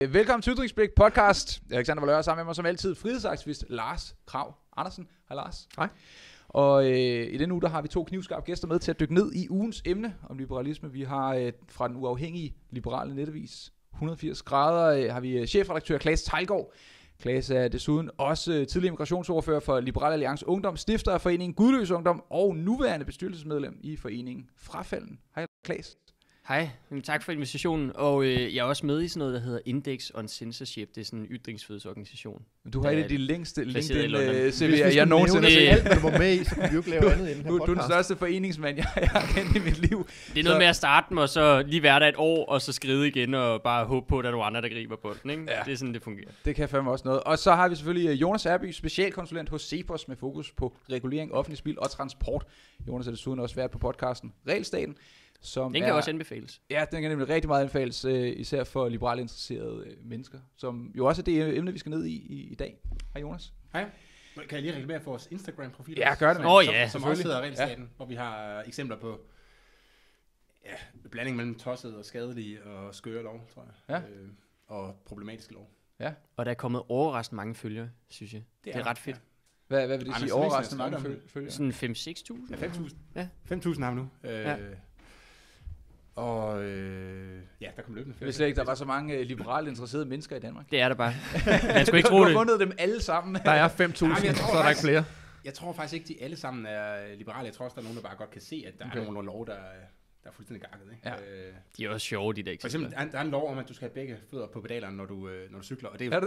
Velkommen til Ytringsblik podcast. Alexander Valøre sammen med mig som altid frihedsaktivist Lars Krav Andersen. Hej Lars. Hej. Og i denne uge der har vi 2 knivskarpe gæster med til at dykke ned i ugens emne om liberalisme. Vi har fra den uafhængige liberale netavis 180 grader har vi chefredaktør Claes Teilgaard. Claes er desuden også tidligere migrationsordfører for Liberal Alliance Ungdom, stifter af foreningen Gudløs Ungdom og nuværende bestyrelsesmedlem i foreningen Frafalden. Hej Claes. Hej, tak for invitationen, og jeg er også med i sådan noget, der hedder Index on Censorship. Det er sådan en ytringsfrihedsorganisation. Du har et af de længste LinkedIn-CV'er, jeg nogensinde har set. Alt, hvad du var med i, så kunne vi jo ikke lave andet end den her podcast. Du er den største foreningsmand, jeg har kendt i mit liv. Det er noget med at starte med, og så lige være der et år, og så skrive igen, og bare håbe på, at der er nogle andre, der griber på den. Ikke? Ja. Det er sådan, det fungerer. Det kan fandme også noget. Og så har vi selvfølgelig Jonas Erby, specialkonsulent hos Cepos med fokus på regulering, offentlig spil og transport. Jonas er desuden også vært på podcasten Regelstaten. Den kan også anbefales. Ja, den kan nemlig rigtig meget anbefales, især for liberalt interesserede mennesker, som jo også er det emne, vi skal ned i dag. Hej Jonas. Hej. Kan jeg lige reklamere for vores Instagram-profil? Ja, gør det. Som også hedder Regelstaten, hvor vi har eksempler på blanding mellem tosset og skadelige og skøre lov, tror jeg. Ja. Og problematiske lov. Ja. Og der er kommet overraskende mange følgere, synes jeg. Det er ret fedt. Ja. Hvad vil det sige? Overraskende mange følgere? Sådan 5-6.000? Ja, 5.000. Ja. 5.000 har vi nu. Og der kom løbende. Jeg vidste ikke, der var så mange liberalt interesserede mennesker i Danmark. Det er der bare. Jeg skulle ikke tro det. Du har fundet dem alle sammen. Der er 5.000, så er der ikke flere. Jeg tror faktisk ikke, de alle sammen er liberale. Jeg tror også, der er nogen, der bare godt kan se, at der er nogle lov, der er fuldstændig gakket. Ikke? Ja. De er også sjove, de der eksempler. For eksempel, der er en lov om, at du skal have begge fødder på pedalerne, når du cykler. Og det er det?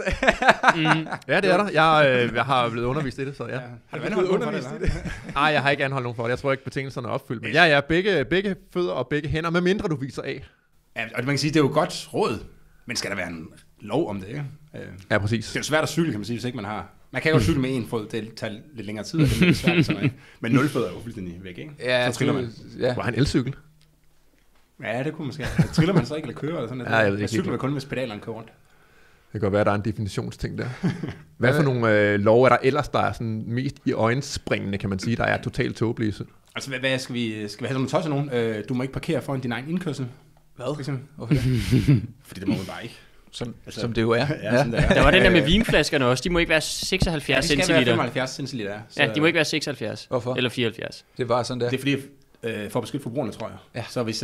Ja, det er der. Jeg har blevet undervist i det, så ja. Har du anholdt undervist i det? Nej, jeg har ikke anholdt nogen for det. Jeg tror ikke, betingelserne er opfyldt. Men ja, begge fødder og begge hænder, medmindre du viser af. Ja, og man kan sige, det er jo godt råd. Men skal der være en lov om det, ikke? Ja, præcis. Det er jo svært at cykle, kan man sige, hvis ikke man har... Man kan jo cykle med en fod, det tager lidt længere tid, og det er svært sådan, ikke? Men 0 fødder er jo fuldstændig væk, ikke? Ja, så triller man. Ja. Var han elcykel? Ja, det kunne man måske. Triller man så ikke, eller kører, eller sådan noget? Ja, jeg ved man cykler kun, hvis pedalerne kører rundt. Det kan godt være, der er en definitionsting der. Hvad for nogle lov er der ellers, der er sådan mest i øjenspringende, kan man sige, der er totalt tåbelige? Altså, hvad skal vi have sådan nogle tosser nogen? Du må ikke parkere foran din egen indkørsel. Hvad? Hvorfor det? Fordi det må man bare ikke. Som det jo er. Ja. Der var den der med vinflaskerne også. De må ikke være 76 centiliter. De skal være 75 centiliter. Ja, de må ikke være 76. Hvorfor? Eller 74. Det er bare sådan der. Det er fordi, for at beskytte forbrugerne, tror jeg. Ja. Så hvis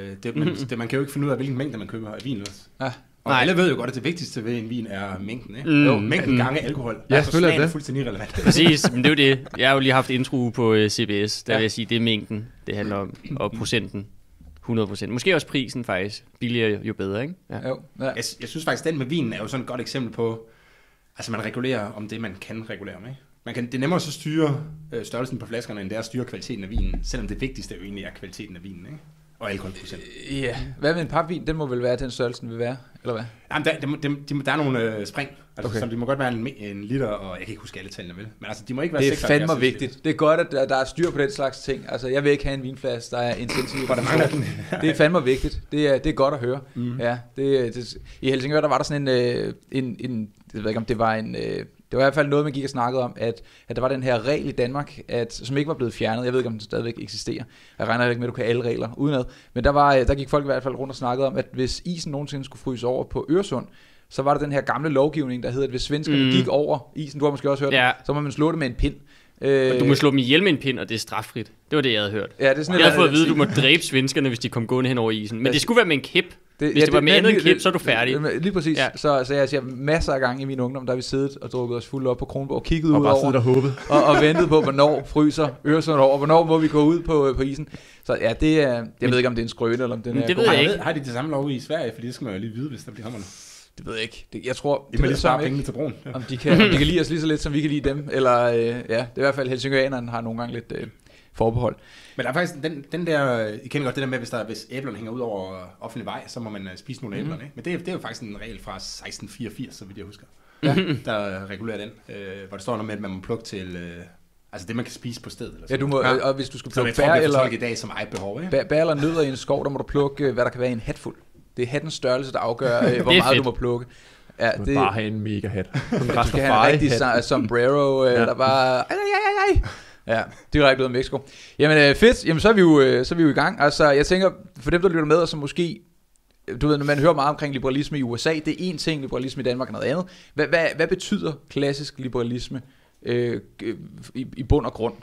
man kan jo ikke finde ud af, hvilken mængde man køber af vin også. Ja. Og alle ved jo godt, at det vigtigste ved en vin er mængden, ikke? Mængden gange alkohol. Ja, selvfølgelig er det. Fuldstændig irrelevant. Præcis, men det er jo det. Jeg har jo lige haft intro på CBS, der vil jeg sige, det er mængden, det handler om, og procenten. 100%. Måske også prisen faktisk. Billigere jo bedre, ikke? Ja. Jo. Ja. Jeg synes faktisk, den med vinen er jo sådan et godt eksempel på, altså man regulerer om det, man kan regulere om, ikke? Det er nemmere at så styre størrelsen på flaskerne, end det er at styre kvaliteten af vinen, selvom det vigtigste jo egentlig er kvaliteten af vinen, ikke? Og alkoholprocent. Ja. Hvad med en papvin? Den må vel være den størrelsen vil være, eller hvad? Jamen, der er nogle spring, altså, okay. Så det må godt være en liter, og jeg kan ikke huske alle tallene, vel? Men altså, de må ikke være 76. Det er fandme vigtigt. Det er godt, at der er styr på den slags ting. Altså, jeg vil ikke have en vinflaske, der er intensivt. Det er fandme vigtigt. Det er godt at høre. Mm. Ja, i Helsingør, der var der sådan en jeg ved ikke, om det var en... Det var i hvert fald noget, man gik og snakkede om, at der var den her regel i Danmark, som ikke var blevet fjernet. Jeg ved ikke, om den stadigvæk eksisterer. Jeg regner ikke med, at du kan alle regler udenad. Men der gik folk i hvert fald rundt og snakkede om, at hvis isen nogensinde skulle fryse over på Øresund, så var der den her gamle lovgivning, der hedder, at hvis svenskerne gik over isen, du har måske også hørt det, så må man slå det med en pind. Du må slå dem ihjel med en pind, og det er straffrit. Det var det, jeg havde hørt. Ja, det er sådan jeg havde fået at vide, at du må dræbe svenskerne, hvis de kom gående hen over isen. Men det skulle være med en kæp. Hvis det var med andet en kæp, så er du færdig. Lige præcis. Ja. Så jeg siger masser af gange i min ungdom, der vi siddet og drukket os fuldt op på Kronborg og kigget ud over og ventet på, hvornår fryser Øresund over, og hvornår må vi gå ud på isen. Så ja, det er, jeg ved ikke, om det er en skrøne, eller om den er... Det ved jeg ikke. Har de det samme lov i Sverige? For det skal man jo lige vide, hvis der bliver hammerne. Det ved jeg ikke. Jeg tror... Det må lige spare pengene til broen. Om de kan lide os lige så lidt, som vi kan lide dem. Eller det er i hvert fald helsingøranerne har nogle gange lidt forbehold. Men der er faktisk den der... I kender godt det der med, hvis æblerne hænger ud over offentlig vej, så må man spise nogle æbler, ikke? Men det er jo faktisk en regel fra 1684, så vidt jeg husker. Ja. Der regulerer den. Hvor det står noget med, at man må plukke til... altså det, man kan spise på stedet. Eller ja, du må, og hvis du skal plukke bær eller... i dag som eget behov, ikke? Bær eller nødder i en skov, der må du plukke, hvad der kan være i en hatfuld. Det er hattens størrelse, der afgør, hvor meget du må plukke. Ja, det bare have en mega hat. Du skal have en rigtig sombrero, der bare... Ja, direkte ud af Mexico. Jamen fedt, jamen så er vi jo i gang. Altså jeg tænker, for dem der lytter med, og som måske du ved, når man hører meget omkring liberalisme i USA, det er en ting, liberalisme i Danmark er noget andet. Hvad betyder klassisk liberalisme i bund og grund?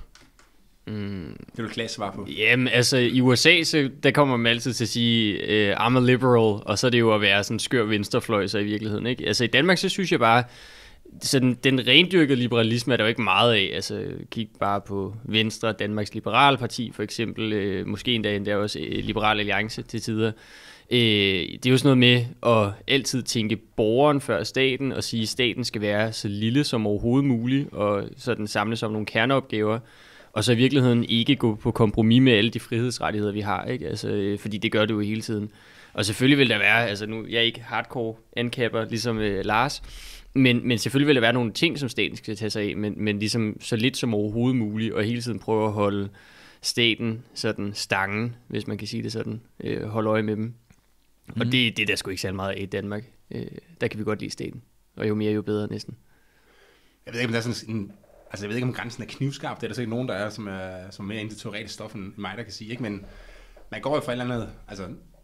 Det vil Klaas svare på. Jamen, altså i USA, så der kommer man altid til at sige, I'm a liberal, og så er det jo at være sådan skør venstrefløj, så i virkeligheden, ikke? Altså i Danmark, så synes jeg bare, sådan, den rendyrkede liberalisme er der jo ikke meget af. Altså kig bare på Venstre, Danmarks Liberale Parti for eksempel, måske endda også Liberal Alliance til tider. Det er jo sådan noget med at altid tænke borgeren før staten, og sige, at staten skal være så lille som overhovedet muligt, og sådan samles om nogle kerneopgaver, og så i virkeligheden ikke gå på kompromis med alle de frihedsrettigheder, vi har, ikke? Altså, fordi det gør det jo hele tiden. Og selvfølgelig vil der være, altså nu, jeg er ikke hardcore ankapper, ligesom Lars, men selvfølgelig vil der være nogle ting, som staten skal tage sig af, men ligesom så lidt som overhovedet muligt, og hele tiden prøve at holde staten sådan stangen, hvis man kan sige det sådan, holde øje med dem. Og det er der sgu ikke særlig meget af i Danmark. Der kan vi godt lide staten, og jo mere, jo bedre næsten. Jeg ved ikke, om der er sådan en... Altså, jeg ved ikke, om grænsen er knivskarp. Det er der sikkert nogen, der er, som er mere ind til teoretisk stof end mig, der kan sige, ikke? Men man går jo fra et eller andet, altså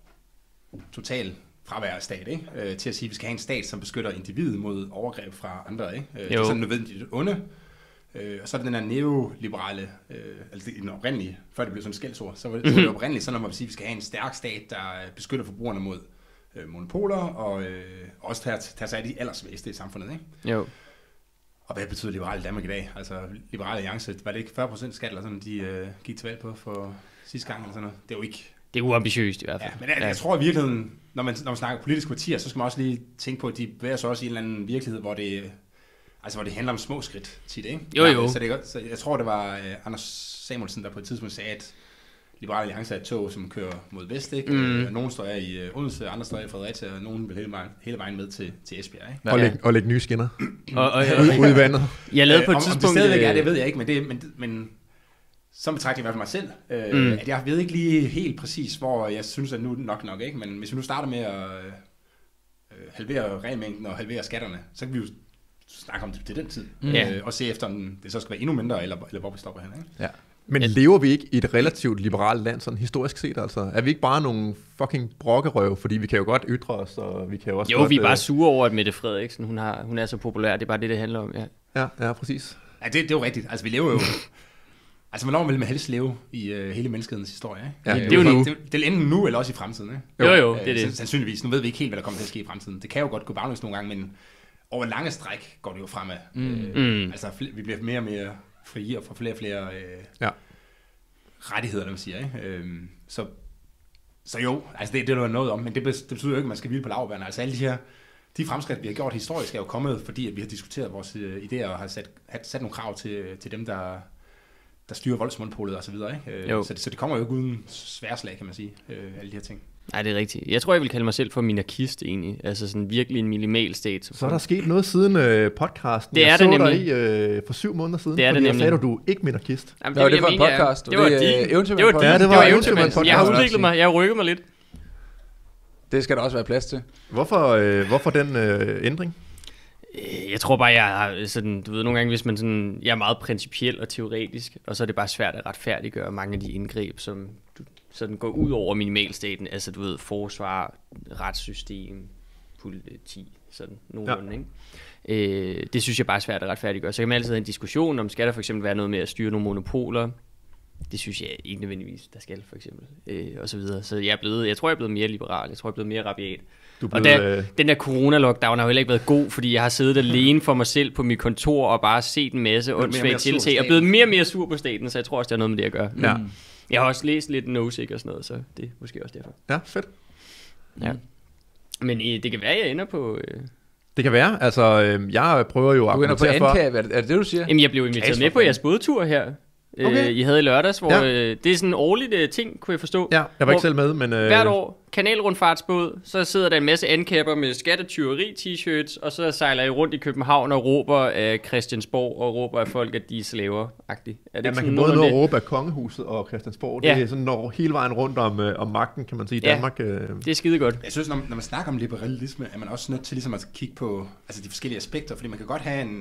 total fravær af stat, ikke? Til at sige, at vi skal have en stat, som beskytter individet mod overgreb fra andre, ikke? Det er sådan nødvendigt onde. Og så er det den her neoliberale, altså den oprindelige, før det blev sådan et skældsord, så var det oprindeligt, sådan at man sige, at vi skal have en stærk stat, der beskytter forbrugerne mod monopoler, og også tager sig af de allersvageste i samfundet, ikke? Jo. Og hvad betyder liberale i Danmark i dag? Altså, Liberale Alliance, var det ikke 40% skat, eller sådan, de gik til valg på for sidste gang, eller sådan noget? Det er jo ikke... Det er uambitiøst i hvert fald. Ja, men jeg tror i virkeligheden, når man snakker politiske partier, så skal man også lige tænke på, at de bevæger sig også i en eller anden virkelighed, hvor det handler om små skridt tit, ikke? Jo. Så jeg tror, det var Anders Samuelsen, der på et tidspunkt sagde, at Liberale Alliance er et tog, som kører mod vest, ikke? Nogle står i Odense, andre står i Fredericia, og nogen vil hele vejen med til Esbjerg, ikke? Og lægge nye skinner Ude i vandet. Jeg lavede på et tidspunkt... Om det stadigvæk er, det ved jeg ikke, men som betragter i hvert fald mig selv, at jeg ved ikke lige helt præcis, hvor jeg synes, at nu nok ikke, men hvis vi nu starter med at halvere regelmængden og halvere skatterne, så kan vi jo snakke om det til den tid, og se efter, om det så skal være endnu mindre, eller hvor vi stopper hen, ikke? Ja. Men lever vi ikke i et relativt liberalt land, sådan historisk set, altså? Er vi ikke bare nogle fucking brokkerøv, fordi vi kan jo godt ytre os, og vi kan jo også Jo, vi er bare sure over, at Mette Frederiksen, hun er så populær, det er bare det handler om, ja. Ja, præcis. Ja, det er jo rigtigt, altså vi lever jo... Altså, hvornår vil man helst leve i hele menneskehedens historie, ikke? Ja, det er jo nu. Det er enten nu, eller også i fremtiden, ikke? Jo, det er det. Sandsynligvis. Nu ved vi ikke helt, hvad der kommer til at ske i fremtiden. Det kan jo godt gå baglæns nogle gange, men over lange stræk går det jo fremad. Altså, vi bliver mere og mere frie og får flere og flere rettigheder, der man siger, ikke? Så jo, altså det er der noget om, men det betyder jo ikke, at man skal hvile på laurbærrene. Altså alle de fremskridt, vi har gjort historisk, er jo kommet, fordi at vi har diskuteret vores idéer og har sat nogle krav til dem, der styrer voldsmonopolet og så videre, ikke? Så det kommer jo ikke uden sværslag, kan man sige, alle de her ting. Nej, det er rigtigt. Jeg tror, jeg vil kalde mig selv for minarkist egentlig. Altså sådan virkelig en minimal stat. Så er der sket noget siden podcasten. Det er det nemlig. Jeg så dig for 7 måneder siden. Det er det nemlig. Sagde du er ikke minarkist. Jamen, det var en podcast. Det var Eventyrmand podcast. Jeg har udviklet mig. Jeg har rykket mig lidt. Det skal der også være plads til. Hvorfor den ændring? Jeg tror bare, jeg er sådan, du ved, nogle gange, hvis man sådan, jeg er meget principiel og teoretisk, og så er det bare svært at retfærdiggøre mange af de indgreb, som sådan går ud over minimalstaten, altså du ved, forsvar, retssystem, politi, sådan nogenlunde, ikke? Det synes jeg bare er svært at retfærdiggøre. Så kan man altid have en diskussion om, skal der for eksempel være noget med at styre nogle monopoler? Det synes jeg ikke nødvendigvis, der skal for eksempel, og så videre. Så jeg tror, jeg er blevet mere liberal, jeg tror, jeg er blevet mere rabiat. Og den der corona-lockdown har jo heller ikke været god, fordi jeg har siddet alene for mig selv på mit kontor og bare set en masse åndssvage tiltag, og blevet mere og mere sur på staten, så jeg tror også, det har noget med det at gøre. Ja. Jeg har også læst lidt Nozick og sådan noget, så det er måske også derfor. Ja, fedt. Ja. Men det kan være, jeg ender på... Det kan være, altså jeg prøver jo at argumentere for... Du ender på ANCAP, er det du siger? Jamen, jeg blev inviteret med på jeres bådtur her. Okay. I havde i lørdags, hvor det er sådan en årligt ting, kunne jeg forstå. Ja, jeg var ikke selv med, men... Hvert år, kanalrundfartsbåd, så sidder der en masse ankapper med skattetyveri t-shirts, og så sejler I rundt i København og råber af Christiansborg, og råber af folk, at de er slaver-agtigt. Man kan både nå at råbe af Kongehuset og Christiansborg. Det er sådan når hele vejen rundt om magten, kan man sige, i Danmark. Det er skide godt. Jeg synes, når man snakker om liberalisme, er man også nødt til ligesom at kigge på de forskellige aspekter, fordi man kan godt have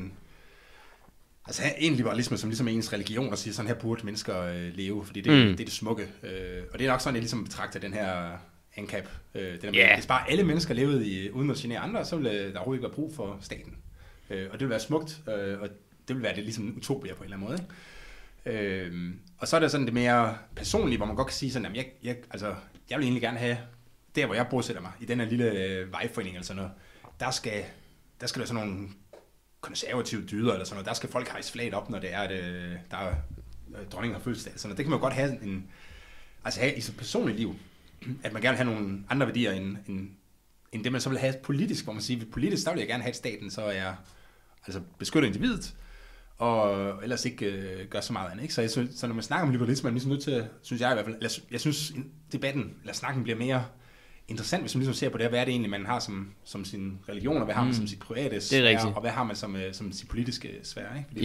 en liberalisme, som ligesom er ens religion, og siger, sådan her burde mennesker leve, fordi det er det smukke. Og det er nok sådan, jeg ligesom betragter den her ANCAP. Hvis bare alle mennesker levede uden at genere andre, så ville der overhovedet ikke være brug for staten. Og det ville være smukt, og det ville være det ligesom utopia på en eller anden måde. Ikke? Og så er der sådan det mere personlige, hvor man godt kan sige sådan, at jeg vil egentlig gerne have, der hvor jeg bosætter mig, i den her lille vejforening eller sådan noget, der skal der sådan nogle konservative dyder eller sådan noget. Der skal folk hejse flaget op, når det er, der er dronningen har fødselsdag. Sådan noget. Det kan man godt have have i sit personlige liv, at man gerne vil have nogle andre værdier end det, man så vil have politisk, hvor man siger, politisk, der vil jeg gerne have, at staten så er beskytter individet, og ellers ikke gør så meget andet. Ikke? Så når man snakker om liberalisme, er man ligesom nødt til, synes jeg i hvert fald, jeg synes debatten, eller snakken bliver mere interessant, hvis man ligesom ser på det, hvad er det egentlig, man har som sin religion, og hvad har man som sit private sfære, og hvad har man som sit politiske sfære. Ikke? Fordi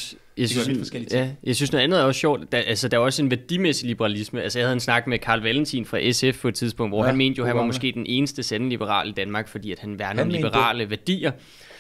jeg synes noget andet er også sjovt. Der er også en værdimæssig liberalisme. Jeg havde en snak med Carl Valentin fra SF på et tidspunkt, hvor han mente jo, han var måske den eneste sande liberal i Danmark, fordi at han værner om liberale værdier.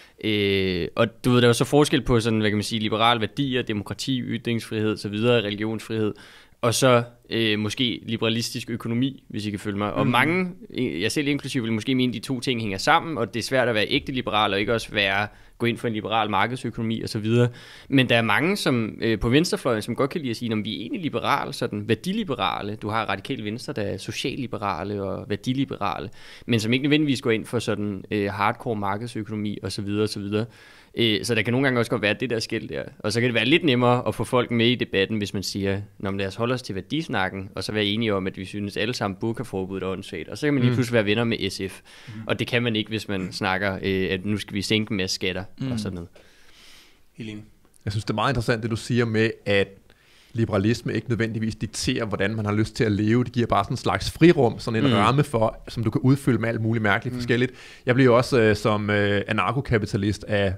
Og du ved, der er jo så forskel på sådan, hvad kan man sige, liberale værdier, demokrati, ytringsfrihed, så videre, religionsfrihed, og så måske liberalistisk økonomi, hvis I kan følge mig. Og mange, jeg selv inklusive, vil måske mene, de to ting hænger sammen, og det er svært at være ægte liberal, og ikke også gå ind for en liberal markedsøkonomi osv. Men der er mange som på venstrefløjen, som godt kan lide at sige, at vi er egentlig liberale, sådan værdiliberale. Du har radikale venstre, der er socialliberale og værdiliberale, men som ikke nødvendigvis går ind for sådan hardcore markedsøkonomi osv. osv. Så der kan nogle gange også godt være det der skel der. Og så kan det være lidt nemmere at få folk med i debatten, hvis man siger, lad os holde os til værdisnakken, og så være enige om, at vi synes alle sammen burkaforbuddet er åndssvagt. Og så kan man lige pludselig være venner med SF. Og det kan man ikke, hvis man snakker, at nu skal vi sænke med skatter og sådan noget. Helt enig. Jeg synes, det er meget interessant, det du siger med, at liberalisme ikke nødvendigvis dikterer, hvordan man har lyst til at leve. Det giver bare sådan en slags frirum, sådan en ramme for, som du kan udfylde med alt muligt mærkeligt forskelligt. Jeg bliver også som anarkokapitalist af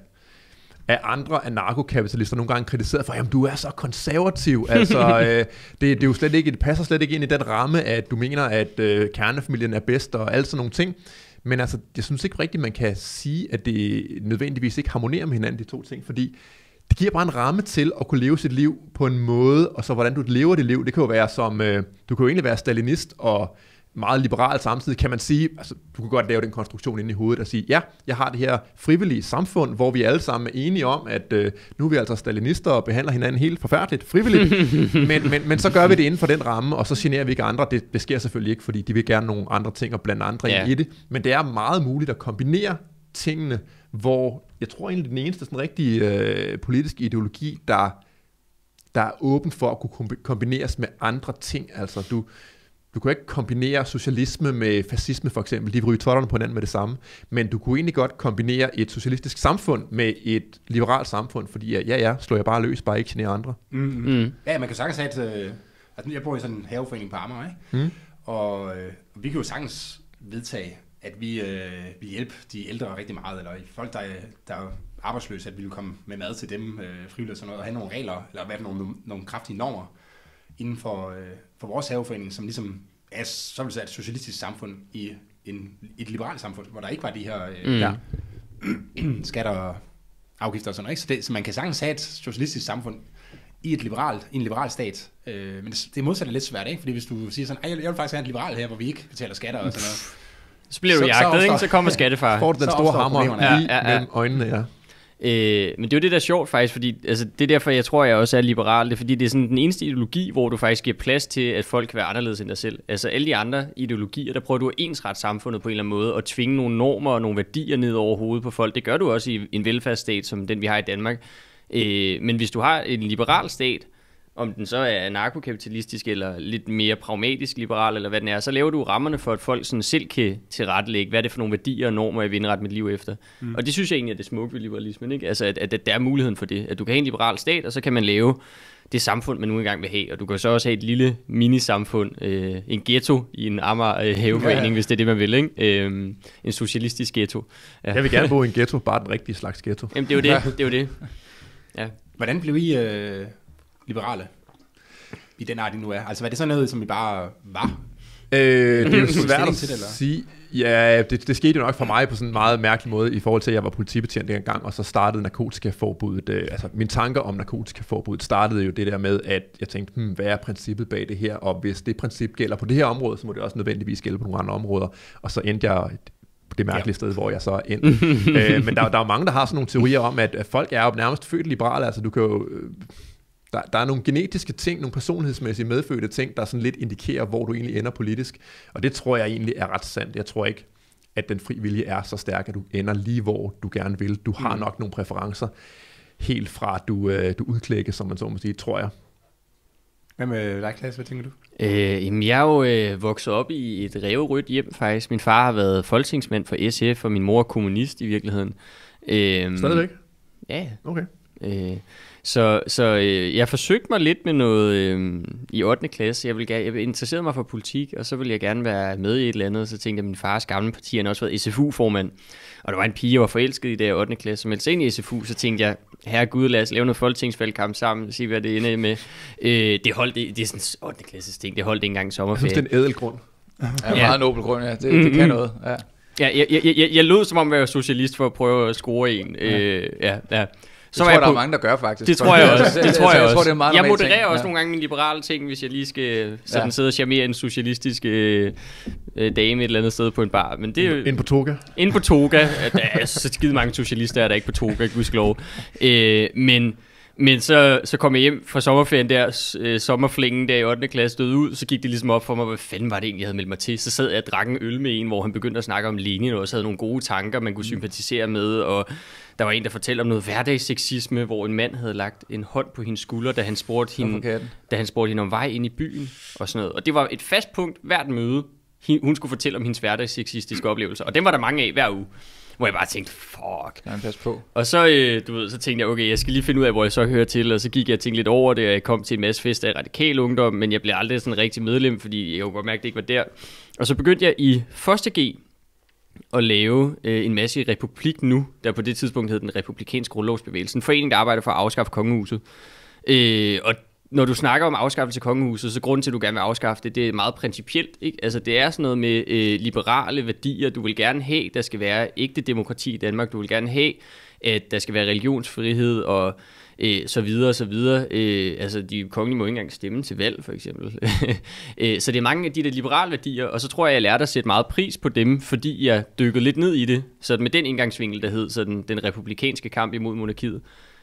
andre anarkokapitalister nogle gange kritiseret for, jamen du er så konservativ, det er jo slet ikke, det passer slet ikke ind i den ramme, at du mener, at kernefamilien er bedst og alt sådan nogle ting. Men jeg synes ikke rigtigt, man kan sige, at det nødvendigvis ikke harmonerer med hinanden, de to ting, fordi det giver bare en ramme til at kunne leve sit liv på en måde, og så hvordan du lever dit liv, det kan jo være som, du kan jo egentlig være stalinist og meget liberal samtidig, kan man sige, du kan godt lave den konstruktion inde i hovedet og sige, ja, jeg har det her frivillige samfund, hvor vi alle sammen er enige om, at nu er vi altså stalinister og behandler hinanden helt forfærdeligt frivilligt, men så gør vi det inden for den ramme, og så generer vi ikke andre. Det sker selvfølgelig ikke, fordi de vil gerne nogle andre ting og blande andre ind i det, men det er meget muligt at kombinere tingene, hvor jeg tror egentlig, den eneste sådan rigtige politiske ideologi, der er åben for at kunne kombineres med andre ting, du kan ikke kombinere socialisme med fascisme for eksempel, de ryger totterne på hinanden med det samme, men du kunne egentlig godt kombinere et socialistisk samfund med et liberalt samfund, fordi slår jeg bare løs, bare ikke generer andre. Ja, man kan sagtens have jeg bor i sådan en haveforening på Amager, ikke? Og vi kan jo sagtens vedtage, at vi hjælper de ældre rigtig meget, eller folk, der er arbejdsløse, at vi vil komme med mad til dem frivilligt og sådan noget, og have nogle regler, eller hvad nogle kraftige normer inden for vores haveforening, som ligesom er så vil sige et socialistisk samfund i et liberalt samfund, hvor der ikke var de her skatter og afgifter og sådan noget. Ikke? Så man kan sagtens have et socialistisk samfund i en liberal stat, men det modsatte er lidt svært, ikke? Fordi hvis du siger sådan, jeg vil faktisk have et liberal her, hvor vi ikke betaler skatter og sådan noget. Så bliver du jagtet, ikke? Så kommer skattefar. Får du den store hammer mellem øjnene, ja. Men det er jo det, der er sjovt faktisk, fordi det er derfor, jeg tror, jeg også er liberal. Det er fordi, det er sådan den eneste ideologi, hvor du faktisk giver plads til, at folk kan være anderledes end dig selv. Altså alle de andre ideologier, der prøver du at ensrette samfundet på en eller anden måde, og tvinge nogle normer og nogle værdier ned over hovedet på folk. Det gør du også i en velfærdsstat, som den vi har i Danmark. Men hvis du har en liberal stat, om den så er narkokapitalistisk eller lidt mere pragmatisk liberal, eller hvad den er, så laver du rammerne for, at folk sådan selv kan tilrettelægge, hvad er det for nogle værdier og normer, jeg vil indrette mit liv efter. Og det synes jeg egentlig er det smukke ved liberalismen, ikke? Altså, at der er muligheden for det. At du kan have en liberal stat, og så kan man lave det samfund, man nu engang vil have. Og du kan så også have et lille mini-samfund, en ghetto i en Amager haveforening, hvis det er det, man vil, ikke? En socialistisk ghetto. Ja. Jeg vil gerne bo i en ghetto, bare den rigtige slags ghetto. Jamen, det er jo det. Ja. Hvordan blev I liberale i den art, I nu er? Altså, var det sådan noget, som I bare var? Det er jo svært at til det, eller? sige. Ja, det skete jo nok for mig på sådan en meget mærkelig måde, i forhold til, at jeg var politibetjent dengang, og så startede narkotikaforbuddet. Altså, mine tanker om narkotikaforbuddet startede jo det der med, at jeg tænkte, hvad er princippet bag det her? Og hvis det princip gælder på det her område, så må det også nødvendigvis gælde på nogle andre områder. Og så endte jeg på det mærkelige sted, hvor jeg så endte. Men der er mange, der har sådan nogle teorier om, at folk er jo nærmest født liberale. Altså, du kan jo... Der er nogle genetiske ting, nogle personlighedsmæssige medfødte ting, der sådan lidt indikerer, hvor du egentlig ender politisk. Og det tror jeg egentlig er ret sandt. Jeg tror ikke, at den fri vilje er så stærk, at du ender lige, hvor du gerne vil. Du har nok nogle præferencer, helt fra du udklækkes, som man så må sige, tror jeg. Hvad med dig, Klaas? Hvad tænker du? Jamen, jeg er jo vokset op i et ræverødt hjem, faktisk. Min far har været folketingsmand for SF, og min mor er kommunist i virkeligheden. Stadigvæk? Ja. Okay. Så jeg forsøgte mig lidt med noget i 8. klasse. Jeg interesserede mig for politik, og så ville jeg gerne være med i et eller andet. Så tænkte jeg, at min fars gamle parti har også været SFU-formand. Og der var en pige, jeg var forelsket i, da jeg 8. klasse, som meldte sig ind i SFU. Så tænkte jeg, herregud, lad os lave noget folketingsvalgkamp sammen, se hvad det ender med. Det er sådan 8. klasses ting, det holdt ikke engang sommerferie. Jeg synes, det er en ædel grund. Ja, meget nobel grund, ja. Det kan noget, ja. Ja, jeg lød som om jeg var socialist for at prøve at score en. Ja. Det tror jeg, der er mange, der gør faktisk. Det tror jeg også. Jeg tror, det er meget jeg modererer ting. også nogle gange mine liberale ting, hvis jeg lige skal sådan sidde og charmere en socialistisk dame et eller andet sted på en bar. Men det er jo... Ind på Toga. Ind på Toga. Der er så skide mange socialister, der er ikke på Toga, gudskelov. Men så kom jeg hjem fra sommerferien der, sommerflingen der i 8. klasse døde ud, så gik det ligesom op for mig, hvad fanden var det egentlig, jeg havde meldt mig til. Så sad jeg og drak en øl med en, hvor han begyndte at snakke om Lenin, og også havde nogle gode tanker, man kunne sympatisere med, og der var en, der fortalte om noget hverdagsseksisme, hvor en mand havde lagt en hånd på hendes skulder, da han spurgte hende om vej ind i byen, og sådan noget. Og det var et fast punkt hvert møde, hun skulle fortælle om hendes hverdagssexistiske oplevelser, og dem var der mange af hver uge. Hvor jeg bare tænkte, fuck. Ja, pas på. Og så, så tænkte jeg, okay, jeg skal lige finde ud af, hvor jeg så hører til. Og så gik jeg og tænkte lidt over det, og jeg kom til en masse fester i Radikal Ungdom, men jeg blev aldrig sådan rigtig medlem, fordi jeg kunne godt mærke, at det ikke var der. Og så begyndte jeg i 1. G at lave en masse i Republik Nu, der på det tidspunkt hed den Republikanske Grundlovsbevægelse. En forening, der arbejder for at afskaffe kongehuset. Og når du snakker om afskaffelse af kongehuset, så grunden til, at du gerne vil afskaffe det, det er meget principielt, ikke? Altså, det er sådan noget med liberale værdier. Du vil gerne have, der skal være ægte demokrati i Danmark. Du vil gerne have, at der skal være religionsfrihed og så videre og så videre. Altså, de kongelige må ikke engang stemme til valg, for eksempel. Så det er mange af de der liberale værdier, og så tror jeg lærte at sætte meget pris på dem, fordi jeg dykkede lidt ned i det. Så med den indgangsvinkel, der hed så den republikanske kamp imod monarkiet.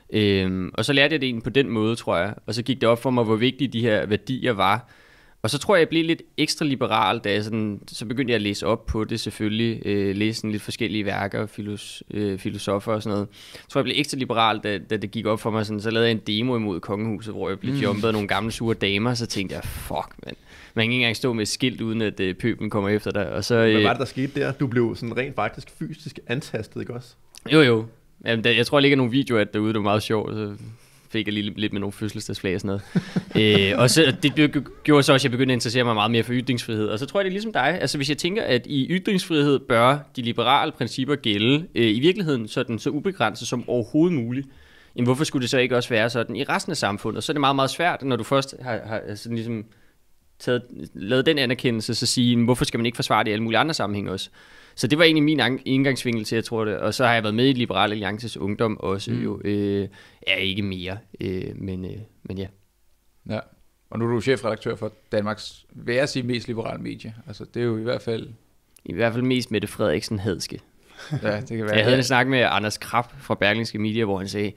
Og så lærte jeg det egentlig på den måde, tror jeg. Og så gik det op for mig, hvor vigtige de her værdier var. Og så tror jeg blev lidt ekstra liberal, da jeg så begyndte jeg at læse op på det selvfølgelig. Læse lidt forskellige værker, filosofer og sådan noget. Jeg tror, jeg blev ekstra liberal, da det gik op for mig. Så lavede jeg en demo imod kongehuset, hvor jeg blev jumpet af nogle gamle sure damer. Så tænkte jeg, fuck mand. Man kan ikke engang stå med et skilt, uden at pøblen kommer efter dig. Og så, hvad var det, der skete der? Du blev sådan rent faktisk fysisk antastet, ikke også? Jo. Jamen, jeg tror, der ligger nogle videoer derude, det var meget sjovt, så fik jeg lidt med nogle fødselsdagsflag og sådan noget. Og så, det gjorde så også, at jeg begyndte at interessere mig meget mere for ytringsfrihed. Og så tror jeg, det er ligesom dig. Altså, hvis jeg tænker, at i ytringsfrihed bør de liberale principper gælde, i virkeligheden sådan så ubegrænset som overhovedet muligt, jamen hvorfor skulle det så ikke også være sådan i resten af samfundet? Så er det meget, meget svært, når du først har sådan ligesom lavet den anerkendelse, så sige, hvorfor skal man ikke forsvare det i alle mulige andre sammenhænge også? Så det var egentlig min indgangsvinkel til, jeg tror det. Og så har jeg været med i Liberal Alliances Ungdom også jo. Ikke mere, men ja. Ja, og nu er du chefredaktør for Danmarks, vil jeg sige, mest liberale medie. Altså det er jo i hvert fald mest Mette Frederiksen hadske. Ja, det kan være. Jeg havde en snak med Anders Krab fra Berlingske Media, hvor han sagde,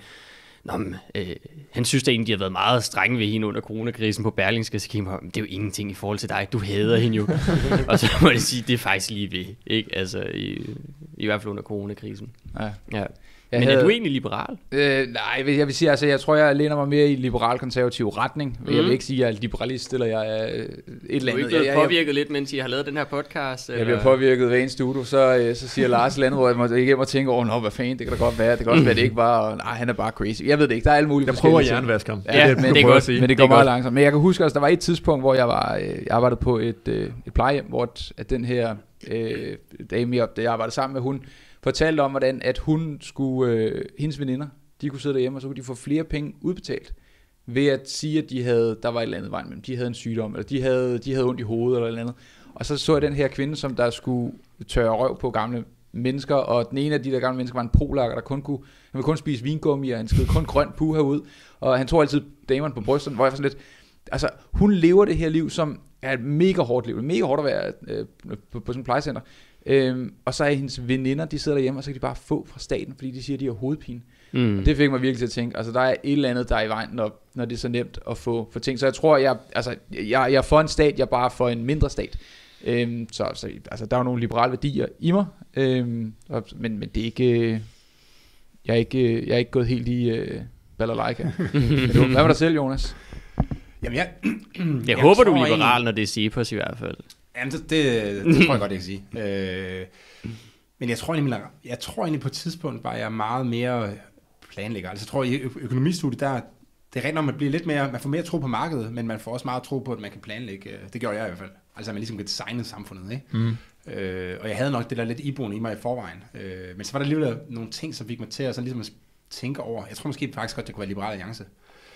han synes da egentlig, de har været meget strenge ved hende under coronakrisen på Berlingske, så det er jo ingenting i forhold til dig, du hader hende jo. Og så må jeg sige, det er faktisk lige ved, ikke? Altså i hvert fald under coronakrisen. Ja. Men er du egentlig liberal? Nej, jeg vil sige, altså jeg tror, jeg læner mig mere i liberal-konservativ retning. Jeg vil ikke sige, at jeg er liberalist, eller jeg er et eller andet. Du er ikke blevet påvirket lidt, mens I har lavet den her podcast? Jeg bliver påvirket hver eneste uge, så siger Lars Landrød, at jeg ikke må tænke over, hvad fanden, det kan da godt være. Det kan også være, det ikke var, og nej, han er bare crazy. Jeg ved det ikke, der er alle mulige forskellige ting. Jeg prøver at jernvaske ham. Ja, men det er godt, men det går meget langsomt. Men jeg kan huske også, der var et tidspunkt, hvor jeg arbejdede på et plejehjem, hvor at den her dame, jeg arbejdede sammen med, hun fortalte om, hvordan at hun skulle, hendes veninder, de kunne sidde derhjemme, og så kunne de få flere penge udbetalt, ved at sige, at der var et eller andet vejen mellem, de havde en sygdom, eller de havde ondt i hovedet, eller et eller andet. Og så jeg den her kvinde, som der skulle tørre røv på gamle mennesker, og den ene af de der gamle mennesker var en polakker, der han ville kun spise vingummi, og han skød kun grønt puha ud, og han tog altid damerne på brysterne, hvor jeg var sådan lidt, altså hun lever det her liv, som er et mega hårdt liv, det er mega hårdt at være på sådan et plejecenter, og så er hendes veninder, de sidder derhjemme, og så kan de bare få fra staten, fordi de siger, de har hovedpine. Og det fik mig virkelig til at tænke, altså der er et eller andet, der er i vejen, når det er så nemt at få ting, så jeg tror, jeg er for en stat, jeg er bare for en mindre stat. Så altså, der er jo nogle liberale værdier i mig, men det er ikke, jeg er ikke gået helt i balalaika. Hvad var der selv, Jonas? Jamen, jeg håber, du er liberal, når det er Cepos i hvert fald. Jamen, det tror jeg godt, jeg kan sige. Men jeg tror egentlig på et tidspunkt, var jeg meget mere planlægger. Altså jeg tror, i økonomistudiet, det er rigtigt, når man bliver lidt mere, man får mere tro på markedet, men man får også meget tro på, at man kan planlægge. Det gjorde jeg i hvert fald. Altså at man ligesom kan designe samfundet, ikke? Og jeg havde nok det der lidt iboende i mig i forvejen. Men så var der alligevel nogle ting, som fik mig til at sådan ligesom at tænke over. Jeg tror måske faktisk godt, det kunne være Liberal Alliance.